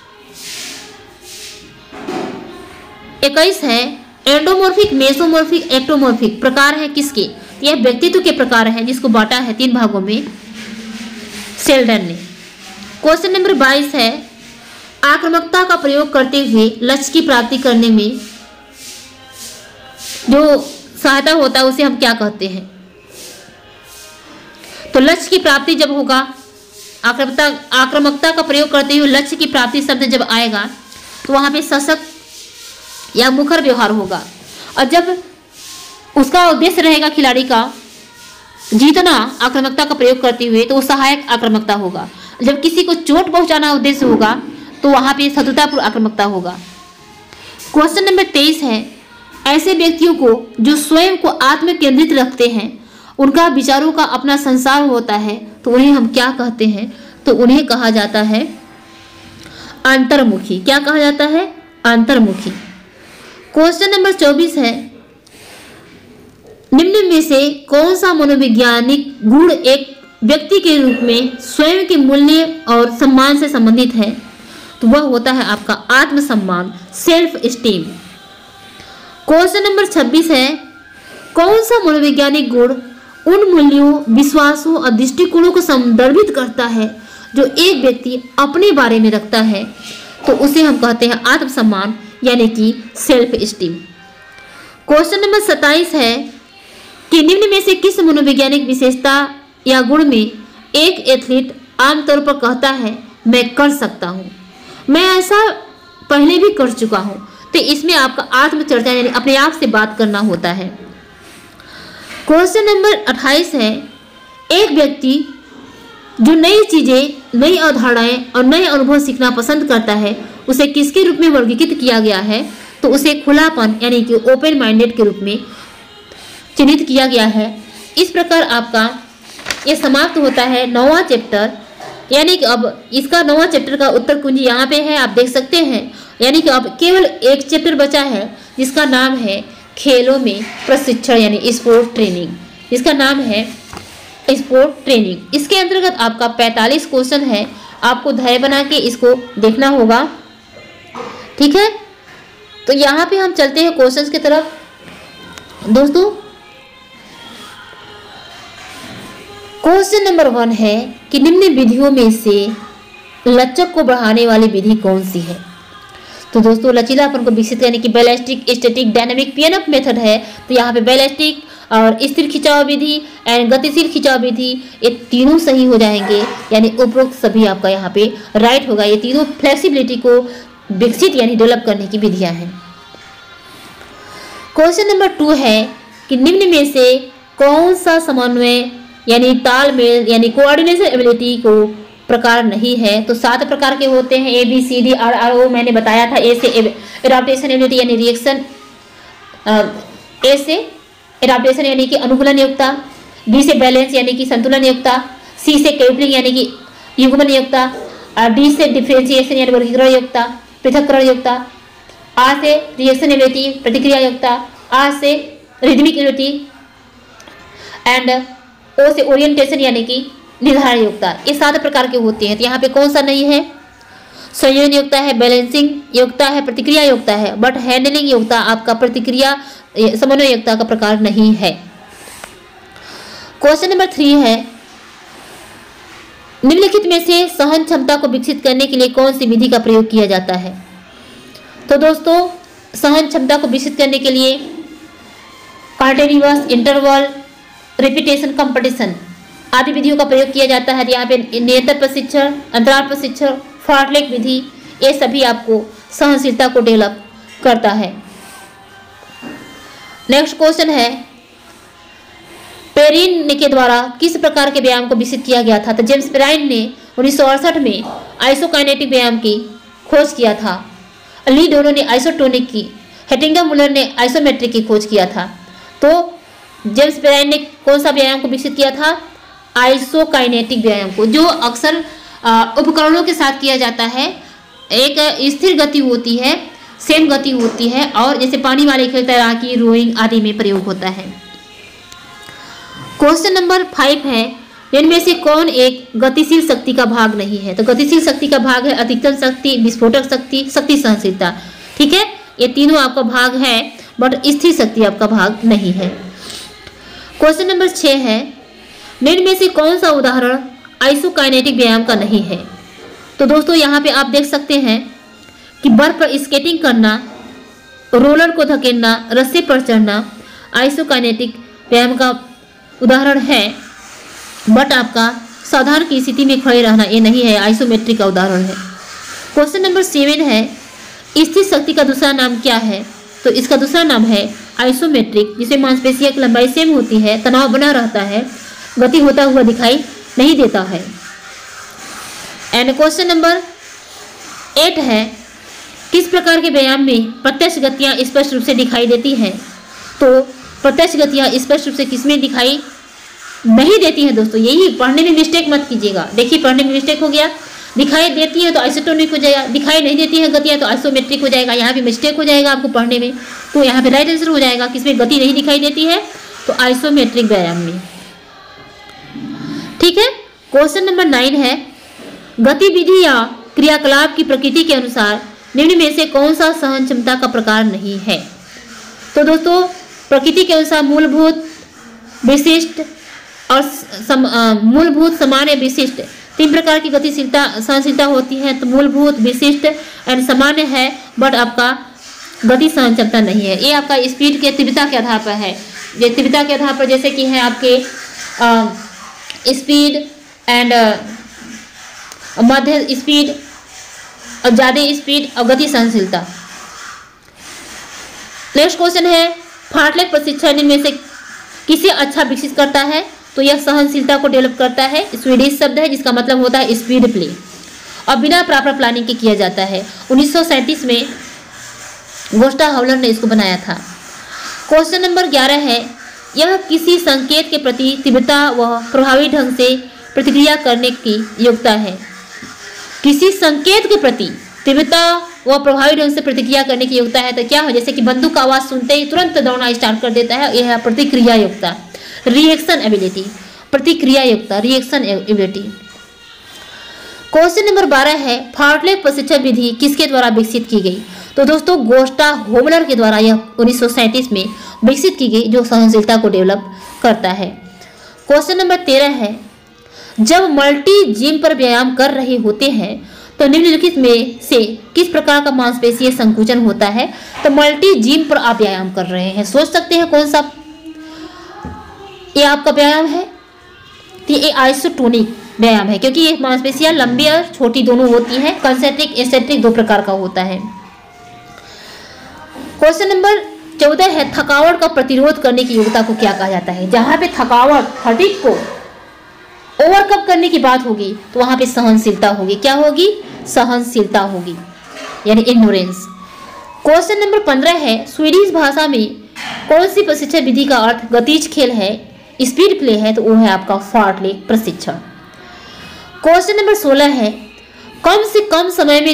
21 है एंडोमॉर्फिक, मेसोमॉर्फिक, एक्टोमॉर्फिक प्रकार है किसके? यह व्यक्तित्व के प्रकार हैं जिसको बांटा है 3 भागों में सेल्डन ने। क्वेश्चन नंबर 22 है आक्रामकता का प्रयोग करते हुए लक्ष्य की प्राप्ति करने में जो सहायता होता है उसे हम क्या कहते हैं? तो लक्ष्य की प्राप्ति जब होगा, आक्रामकता का प्रयोग करते हुए लक्ष्य की प्राप्ति शब्द जब आएगा तो वहां पे सशक्त या मुखर व्यवहार होगा। और जब उसका उद्देश्य रहेगा खिलाड़ी का जीतना आक्रामकता का प्रयोग करते हुए, तो वो सहायक आक्रामकता होगा। जब किसी को चोट पहुंचाना उद्देश्य होगा तो वहां पे शत्रुतापूर्ण आक्रामकता होगा। क्वेश्चन नंबर 23 है, ऐसे व्यक्तियों को जो स्वयं को आत्म केंद्रित रखते हैं, उनका विचारों का अपना संसार होता है, तो उन्हें हम क्या कहते हैं? तो उन्हें कहा जाता है अंतर्मुखी। क्या कहा जाता है? अंतर्मुखी। क्वेश्चन नंबर 24 है, निम्न में से कौन सा मनोवैज्ञानिक गुण एक व्यक्ति के रूप में स्वयं के मूल्य और सम्मान से संबंधित है? तो वह होता है आपका आत्मसम्मान, सेल्फ एस्टीम। क्वेश्चन नंबर 26 है, कौन सा मनोवैज्ञानिक गुण उन मूल्यों, विश्वासों और दृष्टिकोणों को संदर्भित करता है जो एक व्यक्ति अपने बारे में रखता है? तो उसे हम कहते हैं आत्मसम्मान यानी कि सेल्फ एस्टीम। क्वेश्चन नंबर 27 है कि निम्न में से किस मनोवैज्ञानिक विशेषता या गुण में एक एथलीट आमतौर पर कहता है मैं कर सकता हूँ, मैं ऐसा पहले भी कर चुका हूँ? तो इसमें आपका आत्मचर्चा यानी अपने आप से बात करना होता है। क्वेश्चन नंबर 28 है, एक व्यक्ति जो नई चीजें, नई अवधारणाएं और नए अनुभव सीखना पसंद करता है, उसे किसके रूप में वर्गीकृत किया गया है? तो उसे खुलापन यानी कि ओपन माइंडेड के रूप में चिन्हित किया गया है। इस प्रकार आपका ये समाप्त होता है 9वां चैप्टर, यानी कि अब इसका 9वां चैप्टर का उत्तर कुंजी यहाँ पे है, आप देख सकते हैं। यानी कि अब केवल एक चैप्टर बचा है जिसका नाम है खेलों में प्रशिक्षण यानी स्पोर्ट ट्रेनिंग, जिसका नाम है स्पोर्ट ट्रेनिंग। इसके अंतर्गत आपका 45 क्वेश्चन है, आपको धैर्य बना के इसको देखना होगा, ठीक है। तो यहाँ पे हम चलते हैं क्वेश्चंस की तरफ। दोस्तों क्वेश्चन नंबर 1 है कि निम्न विधियों में से लचक को बढ़ाने वाली विधि कौन सी है? तो दोस्तों लचीलापन को विकसित करने की ballistic, static, dynamic pin up method है। तो यहाँ पे बैलिस्टिक और स्थिर खिंचाव विधि एंड गतिशील खिंचाव विधि, ये तीनों सही हो जाएंगे, यानी उपरोक्त सभी आपका यहाँ पे राइट होगा। ये तीनों फ्लेक्सिबिलिटी को विकसित यानी डेवलप करने की विधियां हैं। क्वेश्चन नंबर 2 है कि निम्न में से कौन सा समन्वय यानी तालमेल यानी कोऑर्डिनेशन एबिलिटी को प्रकार नहीं है? तो 7 प्रकार के होते हैं, ABCD RRO मैंने बताया था। ए से एडाप्टेशन एबिलिटी यानी रिएक्शन, ए से एडाप्टेशन यानी कि अनुकूलन योग्यता, B से बैलेंस यानी कि संतुलन योग्यता, C से कैपलिंग यानी कि युग्मन योग्यता, D से डिफरेंशिएशन यानी वर्गीकरण योग्यता, पृथक्करण योग्यता, R से रिएक्शन एबिलिटी प्रतिक्रिया योग्यता, R से रिदमिक एबिलिटी एंड O से ओरिएंटेशन यानी कि निर्धारण योग्यता। ये 7 प्रकार के होते हैं। तो यहाँ पे कौन सा नहीं है? संयोजन योग्यता है, बैलेंसिंग योग्यता है, प्रतिक्रिया योग्यता है, बट हैंडलिंग योग्यता आपका प्रतिक्रिया समन्वय योग्यता का प्रकार नहीं है। क्वेश्चन नंबर 3 है, निम्नलिखित में से सहन क्षमता को विकसित करने के लिए कौन सी विधि का प्रयोग किया जाता है? तो दोस्तों सहन क्षमता को विकसित करने के लिए कंटीन्यूअस, इंटरवल, रिपीटेशन, कंपटीशन आदि विधियों का प्रयोग किया जाता है। यहाँ पे निरंतर प्रशिक्षण, अंतराल प्रशिक्षण, फार्टलेक विधि, ये सभी आपको सहनशीलता को डेवलप करता है। नेक्स्ट क्वेश्चन है, पेरिन के द्वारा किस प्रकार के व्यायाम को विकसित किया गया था? तो जेम्स पेरिन ने 1968 में आइसोकाइनेटिक व्यायाम की खोज किया था। ली डोनो ने आइसोटोनिक की, हेटिंगर मुलर ने आइसोमेट्रिक की खोज किया था। तो जेम्स पेरिन ने कौन सा व्यायाम को विकसित किया था? आइसोकाइनेटिक व्यायाम को, जो अक्सर उपकरणों के साथ किया जाता है। एक स्थिर गति होती है, सेम गति होती है, और जैसे पानी वाले खेल, तैराकी, रोइंग आदि में प्रयोग होता है। क्वेश्चन नंबर 5 है, इनमें से कौन एक गतिशील शक्ति का भाग नहीं है? तो गतिशील शक्ति का भाग है अधिकतम शक्ति, विस्फोटक शक्ति, शक्ति सहनशीलता। ठीक है, ये तीनों आपका भाग है, बट स्थिर शक्ति आपका भाग नहीं है। क्वेश्चन नंबर 6 है, निम्न में से कौन सा उदाहरण आइसोकाइनेटिक व्यायाम का नहीं है? तो दोस्तों यहाँ पे आप देख सकते हैं कि बर्फ पर स्केटिंग करना, रोलर को धकेलना, रस्सी पर चढ़ना आइसोकाइनेटिक व्यायाम का उदाहरण है, बट आपका साधारण की स्थिति में खड़े रहना ये नहीं है, आइसोमेट्रिक का उदाहरण है। क्वेश्चन नंबर 7 है, स्थिर शक्ति का दूसरा नाम क्या है? तो इसका दूसरा नाम है आइसोमेट्रिक, जिसमें मांसपेशियों की लंबाई सेम होती है, तनाव बना रहता है, गति होता हुआ दिखाई नहीं देता है। एंड क्वेश्चन नंबर 8 है, किस प्रकार के व्यायाम में प्रत्यक्ष गतियां स्पष्ट रूप से दिखाई देती हैं? तो प्रत्यक्ष गतियां स्पष्ट रूप से किसमें दिखाई नहीं देती हैं दोस्तों? यही पढ़ने में मिस्टेक मत कीजिएगा। देखिए पढ़ने में मिस्टेक हो गया, दिखाई देती है तो आइसोटोनिक हो जाएगा, दिखाई नहीं देती है गतियां तो आइसोमेट्रिक हो जाएगा। यहाँ पे मिस्टेक हो जाएगा आपको पढ़ने में, तो यहाँ पे राइट आंसर हो जाएगा किसमें गति नहीं दिखाई देती है, तो आइसोमेट्रिक व्यायाम में। ठीक है। क्वेश्चन नंबर 9 है, गतिविधि या क्रियाकलाप की प्रकृति के अनुसार निम्न में से कौन सा सहन क्षमता का प्रकार नहीं है? तो दोस्तों प्रकृति के अनुसार मूलभूत, विशिष्ट और मूलभूत, सामान्य, विशिष्ट 3 प्रकार की गतिशीलता सहनशीलता होती है। तो मूलभूत, विशिष्ट एंड सामान्य है, बट आपका गति सहन क्षमता नहीं है। ये आपका स्पीड के तीव्रता के आधार पर है। ये तीव्रता के आधार पर जैसे कि है आपके स्पीड एंड मध्य स्पीड और ज़्यादा स्पीड और गति सहनशीलता। नेक्स्ट क्वेश्चन है, फार्टलेग प्रशिक्षण इनमें से किसे अच्छा विकसित करता है? तो यह सहनशीलता को डेवलप करता है। स्वीडिश शब्द है जिसका मतलब होता है स्पीड प्ले, और बिना प्रॉपर प्लानिंग के किया जाता है। 1937 में गुस्टाव हाउलर ने इसको बनाया था। क्वेश्चन नंबर 11 है, यह किसी संकेत के प्रति तीव्रता व प्रभावी ढंग से प्रतिक्रिया करने की योग्यता है। किसी संकेत के प्रति तीव्रता व प्रभावी ढंग से प्रतिक्रिया करने की योग्यता है तो क्या है? जैसे कि बंदूक का आवाज सुनते ही तुरंत दौड़ना स्टार्ट कर देता है, यह है प्रतिक्रिया योग्यता, रिएक्शन एबिलिटी। प्रतिक्रिया योग्यता, रिएक्शन एबिलिटी। क्वेश्चन नंबर 12 है, फार्टलेग प्रशिक्षण विधि किसके द्वारा विकसित की गई? तो दोस्तों गुस्टाव हाउलर के द्वारा यह 1937 में विकसित की गई, जो सहनशीलता को डेवलप करता है। क्वेश्चन नंबर 13 है, जब मल्टी जिम पर व्यायाम कर रहे होते हैं तो निम्नलिखित में से किस प्रकार का मांसपेशीय संकुचन होता है? तो मल्टी जिम पर आप व्यायाम कर रहे हैं, सोच सकते हैं कौन सा ये आपका व्यायाम है? तो ये आइसोटोनिक व्यायाम है, क्योंकि ये मांसपेशियां लंबी और छोटी दोनों होती हैं। कंसेंट्रिक, एसेंट्रिक 2 प्रकार का होता है। क्वेश्चन नंबर 14 है, थकावट का प्रतिरोध करने की योग्यता को क्या कहा जाता है? जहां पे थकावट, फटीग को ओवरकम करने की बात होगी तो वहां पे सहनशीलता होगी। क्या होगी? सहनशीलता होगी, यानी एंड्योरेंस। क्वेश्चन नंबर 15 है, स्वीडिश भाषा में कौन सी प्रशिक्षण विधि का अर्थ गतिज खेल है, स्पीड प्ले है? तो वो है आपका फार्टलेग प्रशिक्षण। क्वेश्चन नंबर 16 है, कम से कम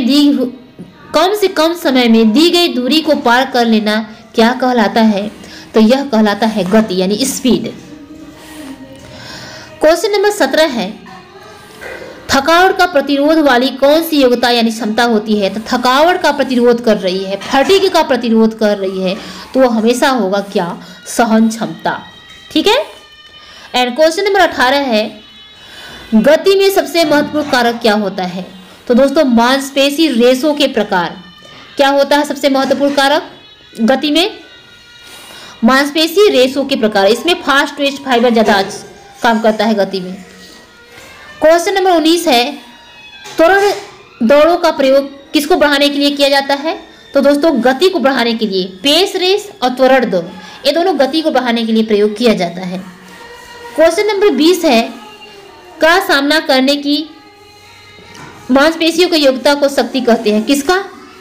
समय में दी गई दूरी को पार कर लेना क्या कहलाता है? तो यह कहलाता है गति, यानी स्पीड। क्वेश्चन नंबर 17 है, थकावट का प्रतिरोध वाली कौन सी योग्यता यानी क्षमता होती है? तो थकावट का प्रतिरोध कर रही है, फटीग का प्रतिरोध कर रही है, तो वो हमेशा होगा क्या? सहन क्षमता। ठीक है। एंड क्वेश्चन नंबर 18 है, गति में सबसे महत्वपूर्ण कारक क्या होता है? तो दोस्तों मांसपेशी रेशों के प्रकार। क्या होता है सबसे महत्वपूर्ण कारक गति में? मांसपेशी रेशों के प्रकार। इसमें फास्ट ट्विस्ट फाइबर ज्यादा काम करता है गति में। क्वेश्चन नंबर 19 है, त्वरण दौड़ों का प्रयोग किसको बढ़ाने के लिए किया जाता है? तो दोस्तों गति को बढ़ाने के लिए पेस रेस और त्वरण दौड़, ये दोनों गति को बढ़ाने के लिए प्रयोग किया जाता है। क्वेश्चन नंबर 20 है, का सामना करने की मांसपेशियों की योग्यता को शक्ति कहते हैं। किसका?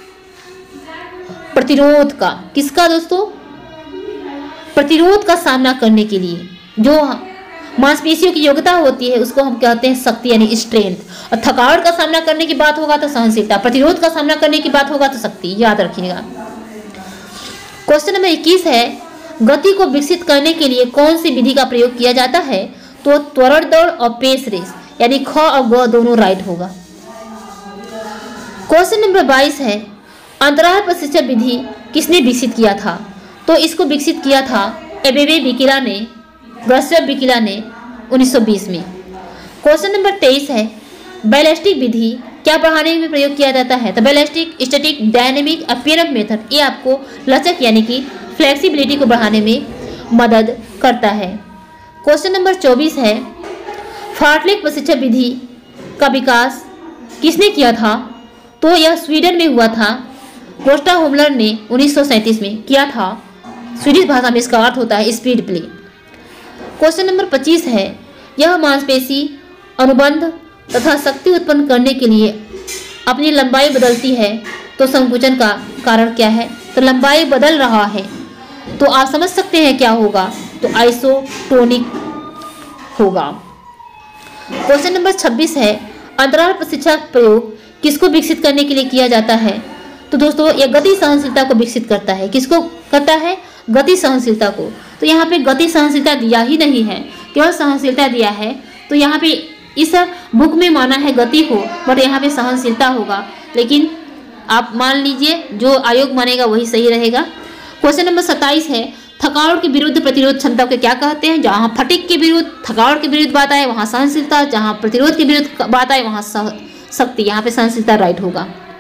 प्रतिरोध का। किसका दोस्तों? प्रतिरोध का सामना करने के लिए जो मांसपेशियों की योग्यता होती है उसको हम कहते हैं शक्ति, यानी स्ट्रेंथ। और थकावट का सामना करने की बात होगा तो सहनशीलता, प्रतिरोध का सामना करने की बात होगा तो शक्ति, याद रखिएगा। क्वेश्चन नंबर 21 है, गति को विकसित करने के लिए कौन सी विधि का प्रयोग किया जाता है? तो त्वरण दौड़ और पेस रेस, यानी ख और ग दोनों राइट होगा। क्वेश्चन नंबर 22 है, अंतराल प्रशिक्षण विधि किसने विकसित किया था? तो इसको विकसित किया था एबेबे बिकिला ने, गस्टव बिकिला ने 1920 में। क्वेश्चन नंबर 23 है, बैलिस्टिक विधि क्या बढ़ाने में प्रयोग किया जाता है? तो बैलिस्टिक, स्टैटिक, डायनेमिक और पिन अप मेथड, ये आपको लचक यानी कि फ्लेक्सिबिलिटी को बढ़ाने में मदद करता है। क्वेश्चन नंबर 24 है, फार्टलेग प्रशिक्षण विधि का विकास किसने किया था? तो यह स्वीडन में हुआ था कोस्टा होमलर ने 1937 में किया था। स्वीडिश भाषा में इसका अर्थ होता है स्पीड प्ले। क्वेश्चन नंबर 25 है, यह मांसपेशी अनुबंध तथा शक्ति उत्पन्न करने के लिए अपनी लंबाई बदलती है, तो संकुचन का कारण क्या है? तो लंबाई बदल रहा है तो आप समझ सकते हैं क्या होगा, तो आइसोटोनिक होगा। क्वेश्चन नंबर 26 है, अंतराल प्रशिक्षण प्रयोग किसको विकसित करने के लिए किया जाता है? तो दोस्तों यह गति सहनशीलता को विकसित करता है। किसको करता है? गति सहनशीलता को। तो यहाँ पे गति सहनशीलता दिया ही नहीं है, केवल सहनशीलता दिया है। तो यहाँ पे इस बुक में माना है गति को, बट यहाँ पे सहनशीलता होगा, लेकिन आप मान लीजिए जो आयोग मानेगा वही सही रहेगा। क्वेश्चन नंबर 27 है, थकावट के विरुद्ध प्रतिरोध क्षमता को क्या कहते हैं? जहाँ फटीग के विरुद्ध, थकावट के विरुद्ध बात आए वहाँ सहनशीलता, जहाँ प्रतिरोध के विरुद्ध बात आए वहाँ शक्ति, यहाँ पे सहनशीलता राइट होगा।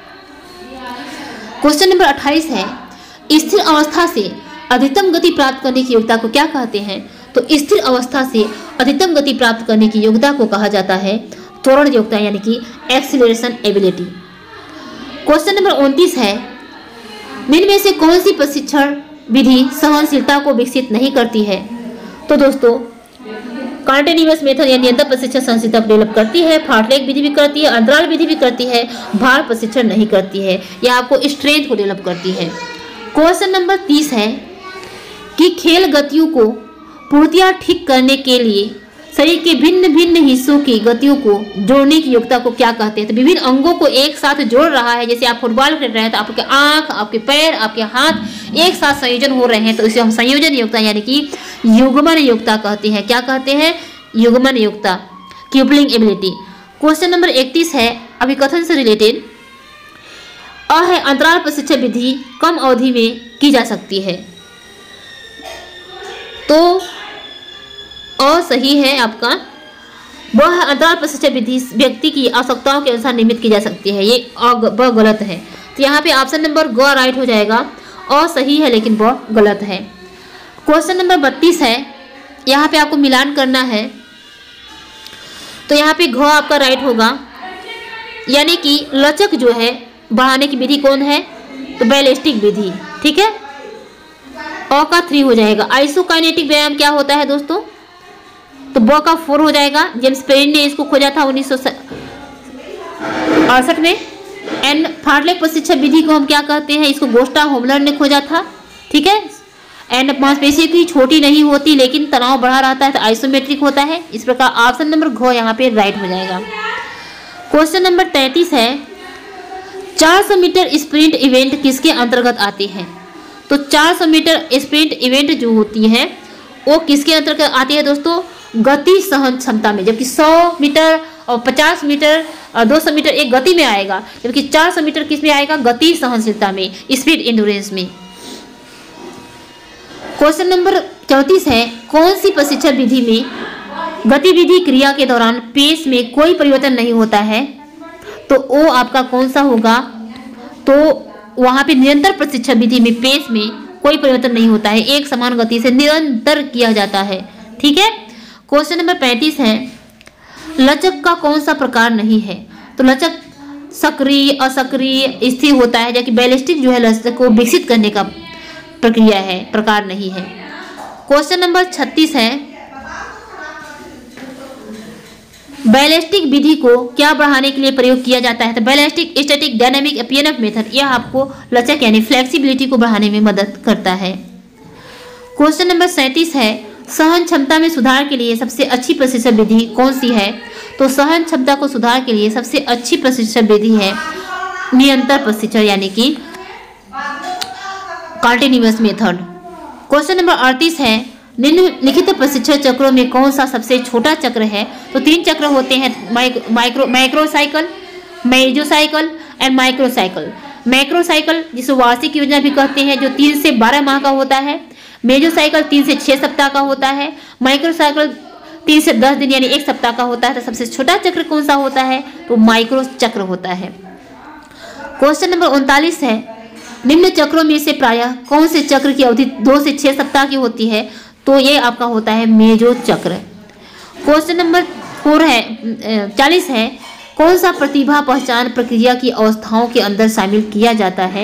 क्वेश्चन नंबर 28 है, स्थिर अवस्था से अधिकतम गति प्राप्त करने की योग्यता को क्या कहते हैं? तो स्थिर अवस्था से अधिकतम गति प्राप्त करने की योग्यता को कहा जाता है त्वरण योग्यता, यानी कि एक्सीलरेशन एबिलिटी। क्वेश्चन नंबर 29 है, निम्न में से कौन सी प्रशिक्षण विधि सहनशीलता को विकसित नहीं करती है? तो दोस्तों कॉन्टिन्यूअस मेथड या निरंतर प्रशिक्षण सहनशीलता को डेवलप करती है, फार्टलेग विधि भी करती है, अंतराल विधि भी करती है, भार प्रशिक्षण नहीं करती है, यह आपको स्ट्रेंथ को डेवलप करती है। क्वेश्चन नंबर 30 है कि खेल गतियों को पूर्तियां ठीक करने के लिए शरीर के भिन्न भिन्न हिस्सों की गतियों को जोड़ने की योग्यता को क्या कहते हैं? तो विभिन्न अंगों को एक साथ जोड़ रहा है। जैसे आप फुटबॉल खेल रहे हैं तो आपके आंख, आपके पैर, आपके हाथ एक साथ संयोजन हो रहे हैं, तो इसे हम संयोजन योग्यता यानी कि युग्मन योग्यता कहते हैं। क्या कहते हैं? युग्मन योग्यता, क्यूपलिंग एबिलिटी। क्वेश्चन नंबर 31 है, अभिकथन से रिलेटेड। अ है, अंतराल प्रशिक्षण विधि कम अवधि में की जा सकती है, तो असही है आपका। वह अंतराल प्रशिक्षण विधि व्यक्ति की आवश्यकताओं के अनुसार निर्मित की जा सकती है, ये वह गलत है। तो यहाँ पे ऑप्शन नंबर ग राइट हो जाएगा। असही है लेकिन वह गलत है। क्वेश्चन नंबर 32 है, यहाँ पे आपको मिलान करना है, तो यहाँ पे घ आपका राइट होगा, यानी कि लचक जो है बढ़ाने की विधि कौन है? तो बैलिस्टिक विधि। ठीक है, अ का 3 हो जाएगा। आइसोकाइनेटिक व्यायाम क्या होता है दोस्तों? तो ब का 4 हो जाएगा। जेम्स पेरिन ने इसको खोजा था 1968 में। एंड फार्टलेग प्रशिक्षण विधि को हम क्या कहते हैं? इसको कोस्टा होमलर ने खोजा था। ठीक है, एंड मांसपेशी की छोटी नहीं होती लेकिन तनाव बढ़ा रहता है, तो आइसोमेट्रिक होता है। इस प्रकार ऑप्शन नंबर घ यहाँ पे राइट हो जाएगा। क्वेश्चन नंबर 33 है, 400 मीटर स्प्रिंट इवेंट किसके अंतर्गत आती है? तो 400 मीटर स्प्रिंट इवेंट जो होती है वो किसके अंतर्गत आती है दोस्तों? गति सहन क्षमता में। जबकि 100 मीटर और 50 मीटर और 200 मीटर एक गति में आएगा, जबकि 400 मीटर किस में आएगा? गति सहनशीलता में, स्पीड एंड्योरेंस में। क्वेश्चन नंबर 34 है, कौन सी प्रशिक्षण विधि में गतिविधि क्रिया के दौरान पेस में कोई परिवर्तन नहीं होता है? तो वो आपका कौन सा होगा? तो वहां पे निरंतर प्रशिक्षण विधि में पेस में कोई परिवर्तन नहीं होता है, एक समान गति से निरंतर किया जाता है। ठीक है। क्वेश्चन नंबर 35 है, लचक का कौन सा प्रकार नहीं है? तो लचक सक्रिय, असक्रिय, स्थिर होता है, जबकि बैलिस्टिक जो है लचक को विकसित करने का प्रक्रिया है, प्रकार नहीं है। क्वेश्चन नंबर 36 है, बैलिस्टिक विधि को क्या बढ़ाने के लिए प्रयोग किया जाता है? तो ballistic static dynamic PNF method, यह आपको लचक यानी फ्लेक्सिबिलिटी को बढ़ाने में मदद करता है। क्वेश्चन नंबर 37 है, सहन क्षमता में सुधार के लिए सबसे अच्छी प्रशिक्षण विधि कौन सी है? तो सहन क्षमता को सुधार के लिए सबसे अच्छी प्रशिक्षण विधि है निरंतर प्रशिक्षण यानी कि कंटिन्यूअस मेथड। क्वेश्चन नंबर 38 है, निम्नलिखित प्रशिक्षण चक्रों में कौन सा सबसे छोटा चक्र है? तो 3 चक्र होते हैं, माइक्रोसाइकिल, मेजोसाइकिल एंड माइक्रोसाइकिल। मैक्रोसाइकिल जिसे वार्षिक योजना भी कहते हैं, जो 3 से 12 माह का होता है। मेजोसाइकिल 3 से 6 सप्ताह का होता है। माइक्रोसाइकिल 3 से 10 दिन यानी 1 सप्ताह का होता है। तो सबसे छोटा चक्र कौन सा होता है? तो माइक्रो चक्र होता है। क्वेश्चन नंबर 39 है, निम्न चक्रों में से प्रायः कौन से चक्र की अवधि 2 से 6 सप्ताह की होती है? तो ये आपका होता है मेजो चक्र। क्वेश्चन नंबर 40 है, कौन सा प्रतिभा पहचान प्रक्रिया की अवस्थाओं के अंदर शामिल किया जाता है?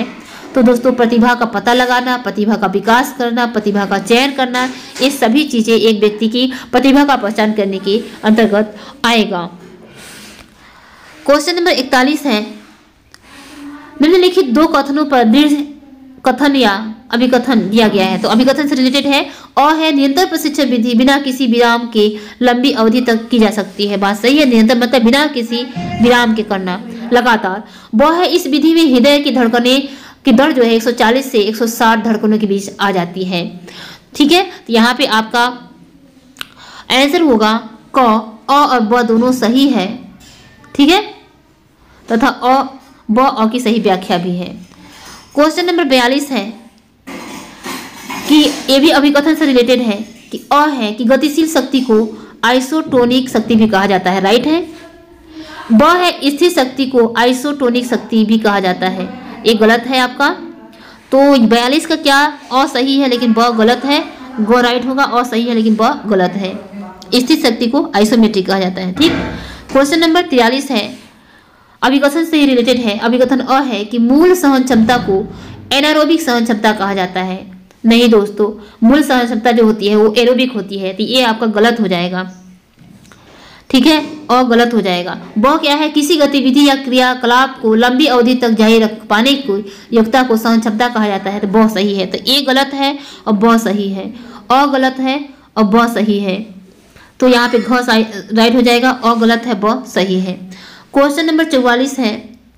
तो दोस्तों प्रतिभा का पता लगाना, प्रतिभा का विकास करना, प्रतिभा का चयन करना, ये सभी चीजें एक व्यक्ति की प्रतिभा का पहचान करने के अंतर्गत आएगा। क्वेश्चन नंबर 41 है, निम्नलिखित दो कथनों पर दृढ़ कथन या अभिकथन दिया गया है। तो अभिकथन से रिलेटेड है। अ है निरंतर प्रशिक्षण विधि बिना किसी विराम के लंबी अवधि तक की जा सकती है। बात सही है, निरंतर मतलब बिना किसी विराम के करना, लगातार। ब है इस विधि में हृदय की धड़कने की दर जो है 140 से 160 धड़कनों के बीच आ जाती है। ठीक है, तो यहाँ पे आपका आंसर होगा क। अ और ब दोनों सही है। ठीक है, तथा अ की सही व्याख्या भी है। क्वेश्चन नंबर 42 है कि ये भी अभिकथन से रिलेटेड है कि अ है कि गतिशील शक्ति को आइसोटोनिक शक्ति भी कहा जाता है। राइट है। ब है स्थिर शक्ति को आइसोटोनिक शक्ति भी कहा जाता है। ये गलत है आपका। तो 42 का क्या अ सही है लेकिन ब गलत है। ग राइट होगा, अ सही है लेकिन ब गलत है। स्थिर शक्ति को आइसोमेट्रिक कहा जाता है। ठीक। क्वेश्चन नंबर 43 है, अभिकथन से रिलेटेड है। अभिकथन अ है कि मूल सहन क्षमता को एनारोबिक सहन क्षमता कहा जाता है। नहीं दोस्तों, मूल सहन क्षमता जो होती है वो एरोबिक होती है। तो ये आपका गलत हो जाएगा। ठीक है, अ गलत हो जाएगा। ब क्या है, किसी गतिविधि या क्रियाकलाप को लंबी अवधि तक जारी रख पाने की योग्यता को सहन क्षमता कहा जाता है। तो ब सही है। तो ए गलत है और ब सही है। अ गलत है और ब सही है। तो यहाँ पे घ राइट हो जाएगा, अ गलत है, ब सही है। क्वेश्चन नंबर 44 है,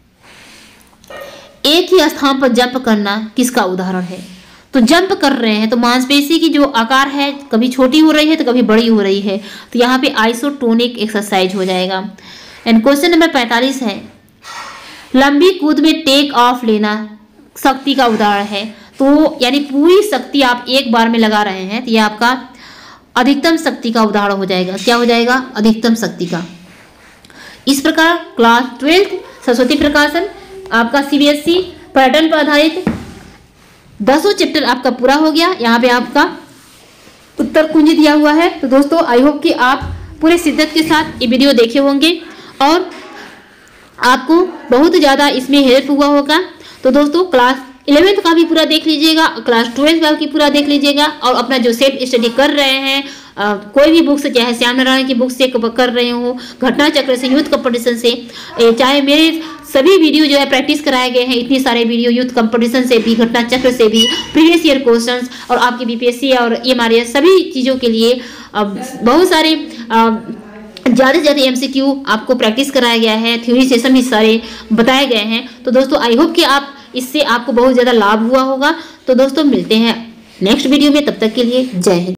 एक ही स्थान पर जंप करना किसका उदाहरण है। तो जंप कर रहे हैं तो मांसपेशी की जो आकार है कभी छोटी हो रही है तो कभी बड़ी हो रही है। तो यहाँ पे आइसोटोनिक एक्सरसाइज हो जाएगा। एंड क्वेश्चन नंबर 45 है, लंबी कूद में टेक ऑफ लेना शक्ति का उदाहरण है। तो यानी पूरी शक्ति आप एक बार में लगा रहे हैं, तो यह आपका अधिकतम शक्ति का उदाहरण हो जाएगा। क्या हो जाएगा, अधिकतम शक्ति का। इस प्रकार क्लास 12 सरस्वती प्रकाशन आपका सीबीएसई पैटर्न पर आधारित 10 चैप्टर आपका पूरा हो गया। यहाँ पे आपका उत्तर कुंज दिया हुआ है। तो दोस्तों आई होप कि आप पूरे शिद्दत के साथ ये वीडियो देखे होंगे और आपको बहुत ज़्यादा इसमें हेल्प हुआ होगा। तो दोस्तों क्लास 11th का भी पूरा देख लीजिएगा, क्लास 12 का भी पूरा देख लीजिएगा और अपना जो सेल्फ स्टडी कर रहे हैं कोई भी बुक से, चाहे श्याम नारायण की बुक से कर रहे हो, घटना चक्र से, यूथ कंपटीशन से, चाहे मेरे सभी वीडियो जो है प्रैक्टिस कराए गए हैं। इतने सारे वीडियो यूथ कंपटीशन से भी, घटना चक्र से भी, प्रीवियस ईयर क्वेश्चंस और आपकी बीपीएससी और EMRS सभी चीज़ों के लिए बहुत सारे ज़्यादा से ज़्यादा MCQ आपको प्रैक्टिस कराया गया है। थ्योरी सेशन भी सारे बताए गए हैं। तो दोस्तों आई होप कि आप इससे आपको बहुत ज़्यादा लाभ हुआ होगा। तो दोस्तों मिलते हैं नेक्स्ट वीडियो में, तब तक के लिए जय हिंद।